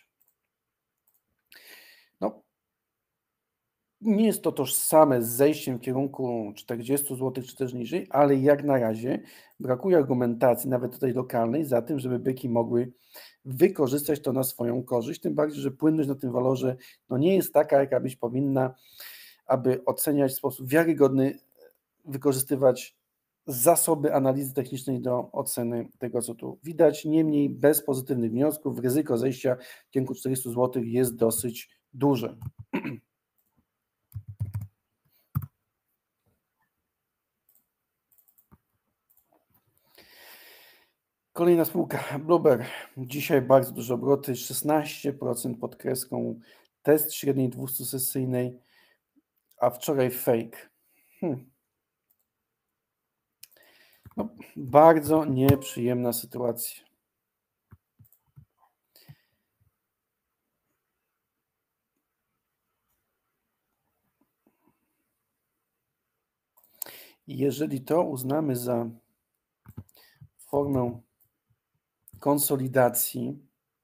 No, nie jest to tożsame z zejściem w kierunku czterdziestu złotych czy też niżej, ale jak na razie brakuje argumentacji, nawet tutaj lokalnej, za tym, żeby byki mogły wykorzystać to na swoją korzyść, tym bardziej, że płynność na tym walorze no nie jest taka, jaka być powinna, aby oceniać w sposób wiarygodny, wykorzystywać zasoby analizy technicznej do oceny tego, co tu widać. Niemniej bez pozytywnych wniosków ryzyko zejścia w kierunku czterdziestu złotych jest dosyć duże. Kolejna spółka, Bluebird. Dzisiaj bardzo duże obroty, szesnaście procent pod kreską, test średniej dwustusesyjnej, a wczoraj fake. Hmm. No, bardzo nieprzyjemna sytuacja. Jeżeli to uznamy za formę konsolidacji,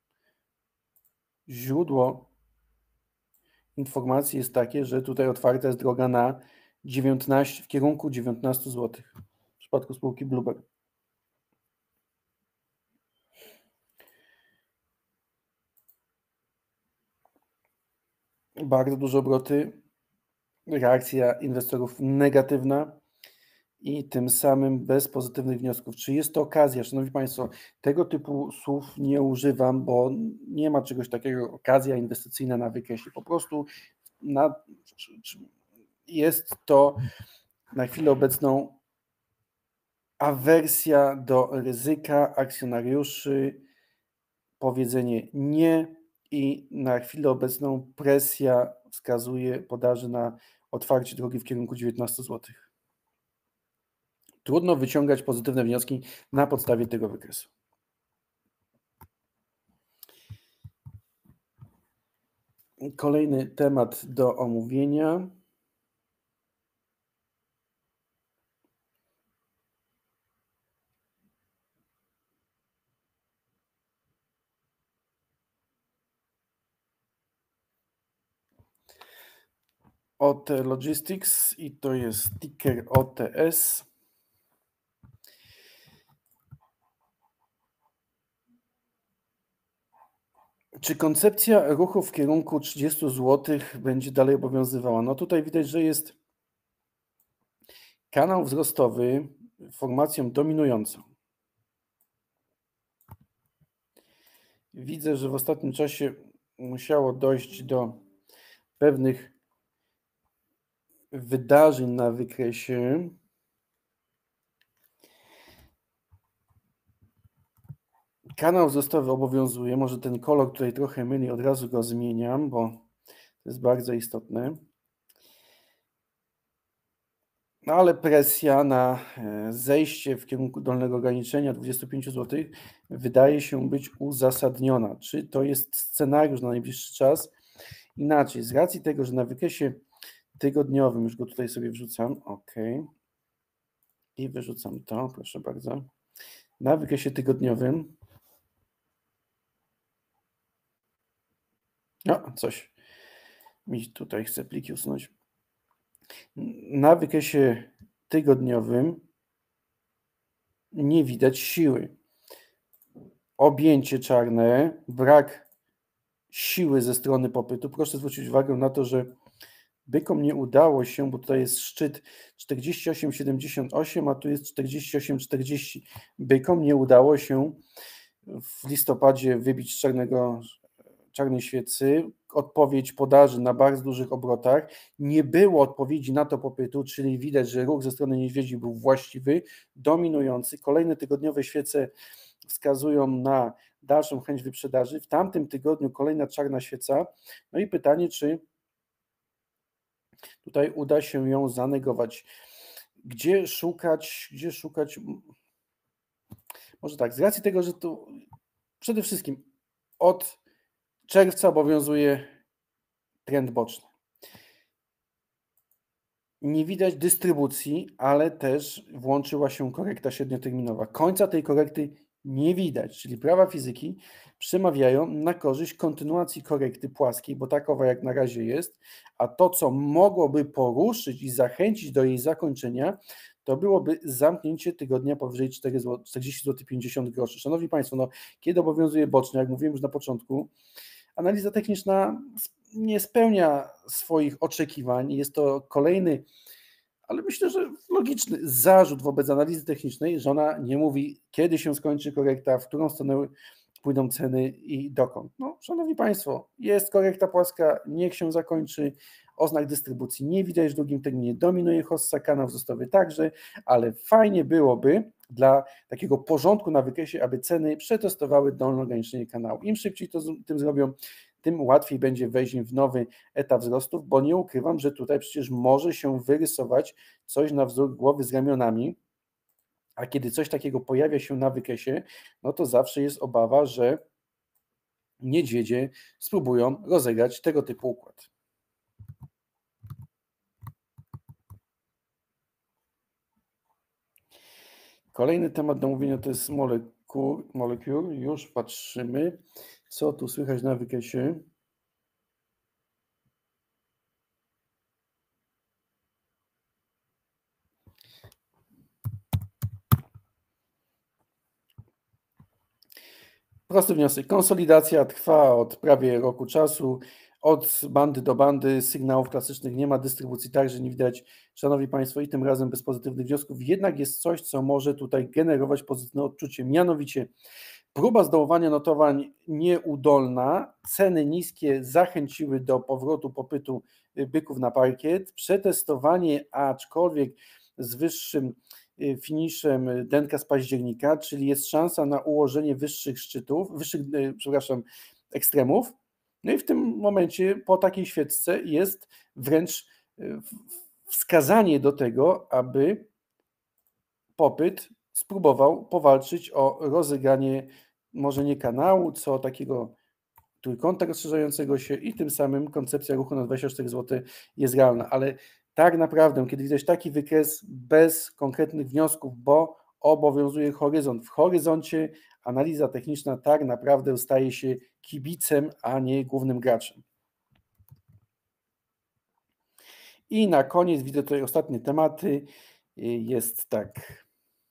źródło informacji jest takie, że tutaj otwarta jest droga na dziewiętnaście, w kierunku dziewiętnastu złotych w przypadku spółki Bluebird. Bardzo duże obroty, reakcja inwestorów negatywna i tym samym bez pozytywnych wniosków. Czy jest to okazja? Szanowni Państwo, tego typu słów nie używam, bo nie ma czegoś takiego okazja inwestycyjna na wykresie. Po prostu na, jest to na chwilę obecną awersja do ryzyka akcjonariuszy, powiedzenie nie i na chwilę obecną presja wskazuje podaży na otwarcie drogi w kierunku dziewiętnastu złotych. Trudno wyciągać pozytywne wnioski na podstawie tego wykresu. Kolejny temat do omówienia. O T Logistics i to jest ticker O T S. Czy koncepcja ruchu w kierunku trzydziestu złotych będzie dalej obowiązywała? No tutaj widać, że jest kanał wzrostowy formacją dominującą. Widzę, że w ostatnim czasie musiało dojść do pewnych wydarzeń na wykresie. Kanał wzrostowy obowiązuje, może ten kolor tutaj trochę myli, od razu go zmieniam, bo to jest bardzo istotne. No ale presja na zejście w kierunku dolnego ograniczenia dwudziestu pięciu złotych wydaje się być uzasadniona. Czy to jest scenariusz na najbliższy czas? Inaczej, z racji tego, że na wykresie tygodniowym, już go tutaj sobie wrzucam, ok, i wyrzucam to, proszę bardzo, na wykresie tygodniowym, no coś mi tutaj chce pliki usunąć, na wykresie tygodniowym nie widać siły. Objęcie czarne, brak siły ze strony popytu. Proszę zwrócić uwagę na to, że bykom nie udało się, bo tutaj jest szczyt czterdzieści osiem siedemdziesiąt osiem, a tu jest czterdzieści osiem czterdzieści. Bykom nie udało się w listopadzie wybić z czarnego, czarnej świecy. Odpowiedź podaży na bardzo dużych obrotach. Nie było odpowiedzi na to popytu, czyli widać, że ruch ze strony niedźwiedzi był właściwy, dominujący. Kolejne tygodniowe świece wskazują na dalszą chęć wyprzedaży. W tamtym tygodniu kolejna czarna świeca. No i pytanie, czy tutaj uda się ją zanegować. Gdzie szukać, gdzie szukać? Może tak, z racji tego, że tu przede wszystkim od czerwca obowiązuje trend boczny. Nie widać dystrybucji, ale też włączyła się korekta średnioterminowa. Końca tej korekty nie widać, czyli prawa fizyki przemawiają na korzyść kontynuacji korekty płaskiej, bo takowa jak na razie jest, a to, co mogłoby poruszyć i zachęcić do jej zakończenia, to byłoby zamknięcie tygodnia powyżej czterdzieści złotych pięćdziesiąt groszy. Szanowni Państwo, no, kiedy obowiązuje boczny, jak mówiłem już na początku, analiza techniczna nie spełnia swoich oczekiwań. Jest to kolejny, ale myślę, że logiczny zarzut wobec analizy technicznej, że ona nie mówi, kiedy się skończy korekta, w którą stronę pójdą ceny i dokąd. No, szanowni Państwo, jest korekta płaska, niech się zakończy. Oznak dystrybucji nie widać w długim terminie, dominuje hossa, kanał wzrostowy także, ale fajnie byłoby dla takiego porządku na wykresie, aby ceny przetestowały dolne ograniczenie kanału. Im szybciej to tym zrobią, tym łatwiej będzie wejść w nowy etap wzrostów, bo nie ukrywam, że tutaj przecież może się wyrysować coś na wzór głowy z ramionami, a kiedy coś takiego pojawia się na wykresie, no to zawsze jest obawa, że niedźwiedzie spróbują rozegrać tego typu układ. Kolejny temat do mówienia to jest molekul, molekul. Już patrzymy, co tu słychać na wykresie. Prosty wniosek. Konsolidacja trwa od prawie roku czasu. Od bandy do bandy sygnałów klasycznych nie ma, dystrybucji także nie widać. Szanowni Państwo, i tym razem bez pozytywnych wniosków. Jednak jest coś, co może tutaj generować pozytywne odczucie. Mianowicie próba zdołowania notowań nieudolna. Ceny niskie zachęciły do powrotu popytu byków na parkiet. Przetestowanie, aczkolwiek z wyższym finiszem denka z października, czyli jest szansa na ułożenie wyższych szczytów, wyższych, przepraszam, ekstremów. No i w tym momencie po takiej świeczce jest wręcz wskazanie do tego, aby popyt spróbował powalczyć o rozegranie może nie kanału, co takiego trójkąta rozszerzającego się i tym samym koncepcja ruchu na dwadzieścia cztery złote jest realna, ale tak naprawdę, kiedy widać taki wykres bez konkretnych wniosków, bo obowiązuje horyzont. W horyzoncie analiza techniczna tak naprawdę staje się kibicem, a nie głównym graczem. I na koniec widzę tutaj ostatnie tematy. Jest tak.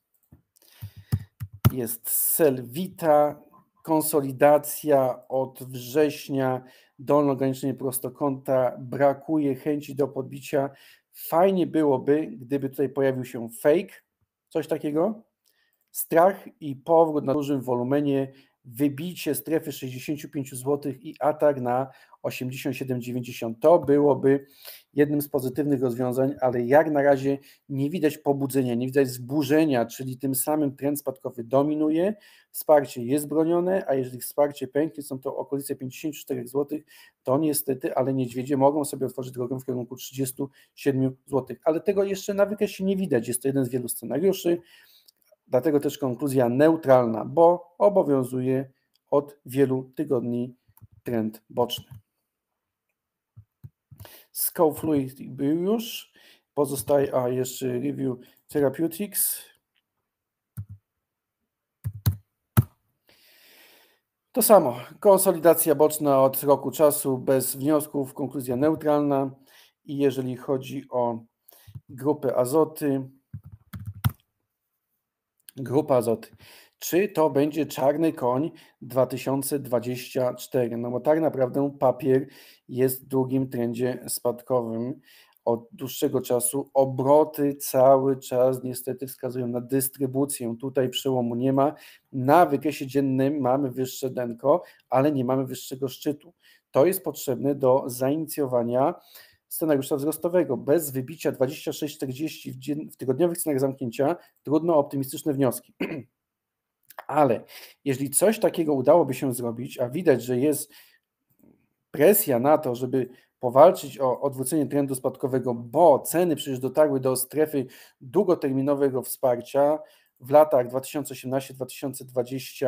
Jest Selvita, konsolidacja od września, dolne ograniczenie prostokąta, brakuje chęci do podbicia. Fajnie byłoby, gdyby tutaj pojawił się fake, coś takiego, strach i powrót na dużym wolumenie, wybicie strefy sześćdziesiąt pięć złotych i atak na osiemdziesiąt siedem dziewięćdziesiąt. To byłoby jednym z pozytywnych rozwiązań, ale jak na razie nie widać pobudzenia, nie widać zburzenia, czyli tym samym trend spadkowy dominuje, wsparcie jest bronione, a jeżeli wsparcie pęknie, są to okolice pięćdziesiąt cztery złotych, to niestety, ale niedźwiedzie mogą sobie otworzyć drogę w kierunku trzydzieści siedem złotych, ale tego jeszcze na wykresie nie widać, jest to jeden z wielu scenariuszy. Dlatego też konkluzja neutralna, bo obowiązuje od wielu tygodni trend boczny. Scope Fluid był już, pozostaje, a jeszcze Review Therapeutics. To samo, konsolidacja boczna od roku czasu bez wniosków, konkluzja neutralna i jeżeli chodzi o grupę azoty, Grupa Azoty. Czy to będzie czarny koń dwa tysiące dwudziesty czwarty? No bo tak naprawdę papier jest w długim trendzie spadkowym od dłuższego czasu. Obroty cały czas niestety wskazują na dystrybucję. Tutaj przełomu nie ma. Na wykresie dziennym mamy wyższe denko, ale nie mamy wyższego szczytu. To jest potrzebne do zainicjowania scenariusza wzrostowego. Bez wybicia dwadzieścia sześć czterdzieści w, dzien- w tygodniowych cenach zamknięcia trudno o optymistyczne wnioski. Ale jeżeli coś takiego udałoby się zrobić, a widać, że jest presja na to, żeby powalczyć o odwrócenie trendu spadkowego, bo ceny przecież dotarły do strefy długoterminowego wsparcia w latach dwa tysiące osiemnasty dwa tysiące dwudziesty,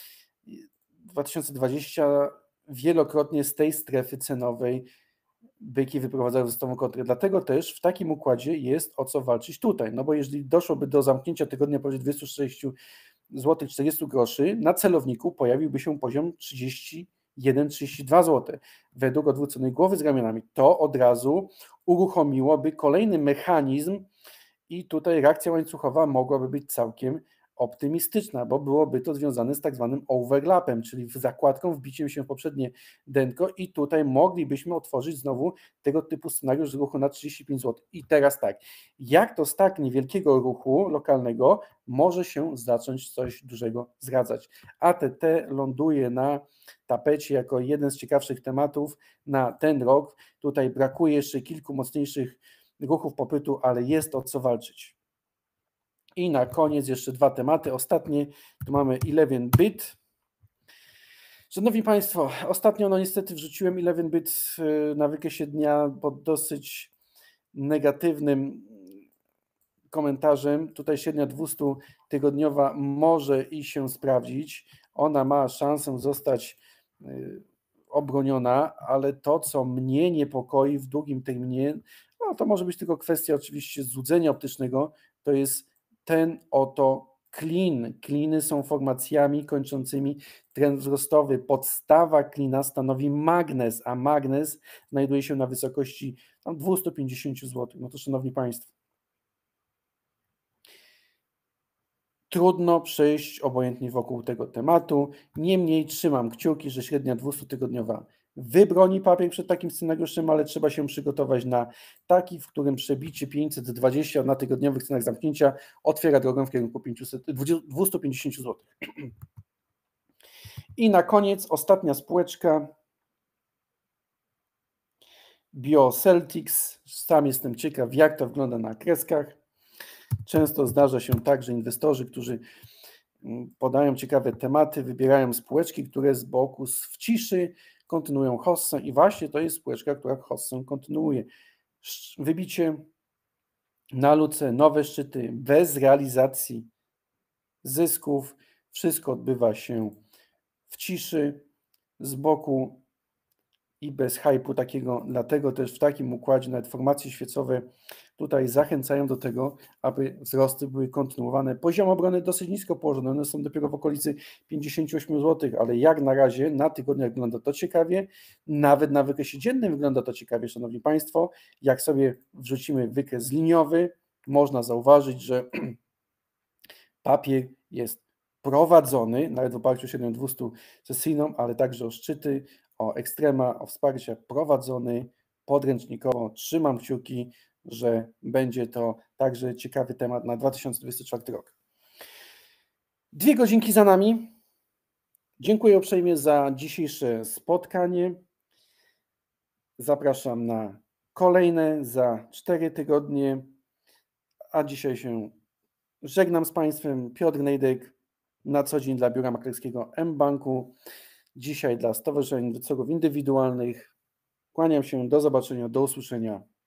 dwa tysiące dwudziesty wielokrotnie z tej strefy cenowej byki wyprowadzały wzrostową kontrę. Dlatego też w takim układzie jest o co walczyć tutaj, no bo jeżeli doszłoby do zamknięcia tygodnia powyżej dwudziestu sześciu złotych czterdzieści groszy, na celowniku pojawiłby się poziom trzydzieści jeden trzydzieści dwa złote. Według odwróconej głowy z ramionami to od razu uruchomiłoby kolejny mechanizm i tutaj reakcja łańcuchowa mogłaby być całkiem optymistyczna, bo byłoby to związane z tak zwanym overlapem, czyli zakładką, wbiciem się w poprzednie denko i tutaj moglibyśmy otworzyć znowu tego typu scenariusz ruchu na trzydzieści pięć złotych. I teraz tak, jak to z tak niewielkiego ruchu lokalnego może się zacząć coś dużego zradzać? A T T ląduje na tapecie jako jeden z ciekawszych tematów na ten rok. Tutaj brakuje jeszcze kilku mocniejszych ruchów popytu, ale jest o co walczyć. I na koniec jeszcze dwa tematy. Ostatnie, tu mamy Eleven Bit. Szanowni Państwo, ostatnio no niestety wrzuciłem Eleven Bit na wykresie dnia pod dosyć negatywnym komentarzem. Tutaj średnia dwustutygodniowa może i się sprawdzić. Ona ma szansę zostać obroniona, ale to, co mnie niepokoi w długim terminie, no to może być tylko kwestia oczywiście złudzenia optycznego, to jest ten oto klin. Kliny są formacjami kończącymi trend wzrostowy. Podstawa klina stanowi magnes, a magnes znajduje się na wysokości tam dwieście pięćdziesiąt złotych. No to szanowni Państwo, trudno przejść obojętnie wokół tego tematu. Niemniej trzymam kciuki, że średnia dwustutygodniowa wybroni papier przed takim scenariuszem, ale trzeba się przygotować na taki, w którym przebicie pięćset dwadzieścia na tygodniowych cenach zamknięcia otwiera drogę w kierunku pięćset, dwieście pięćdziesiąt złotych. I na koniec ostatnia spółeczka. BioCeltics. Sam jestem ciekaw, jak to wygląda na kreskach. Często zdarza się tak, że inwestorzy, którzy podają ciekawe tematy, wybierają spółeczki, które z boku w ciszy kontynuują hossę i właśnie to jest spółeczka, która hossę kontynuuje. Wybicie na luce, nowe szczyty, bez realizacji zysków, wszystko odbywa się w ciszy, z boku i bez hype'u takiego, dlatego też w takim układzie nawet formacje świecowe tutaj zachęcają do tego, aby wzrosty były kontynuowane. Poziom obrony dosyć nisko położony, one są dopiero w okolicy pięćdziesiąt osiem złotych, ale jak na razie na tygodniach wygląda to ciekawie, nawet na wykresie dziennym wygląda to ciekawie, szanowni Państwo. Jak sobie wrzucimy wykres liniowy, można zauważyć, że papier jest prowadzony, nawet w oparciu o średnią dwieście sesyjną, ale także o szczyty, o ekstrema, o wsparcie prowadzony podręcznikowo. Trzymam kciuki, że będzie to także ciekawy temat na dwa tysiące dwudziesty czwarty rok. Dwie godzinki za nami. Dziękuję uprzejmie za dzisiejsze spotkanie. Zapraszam na kolejne za cztery tygodnie, a dzisiaj się żegnam z Państwem. Piotr Nejdek, na co dzień dla Biura Maklerskiego mBanku, dzisiaj dla Stowarzyszenia Inwestorów Indywidualnych. Kłaniam się, do zobaczenia, do usłyszenia.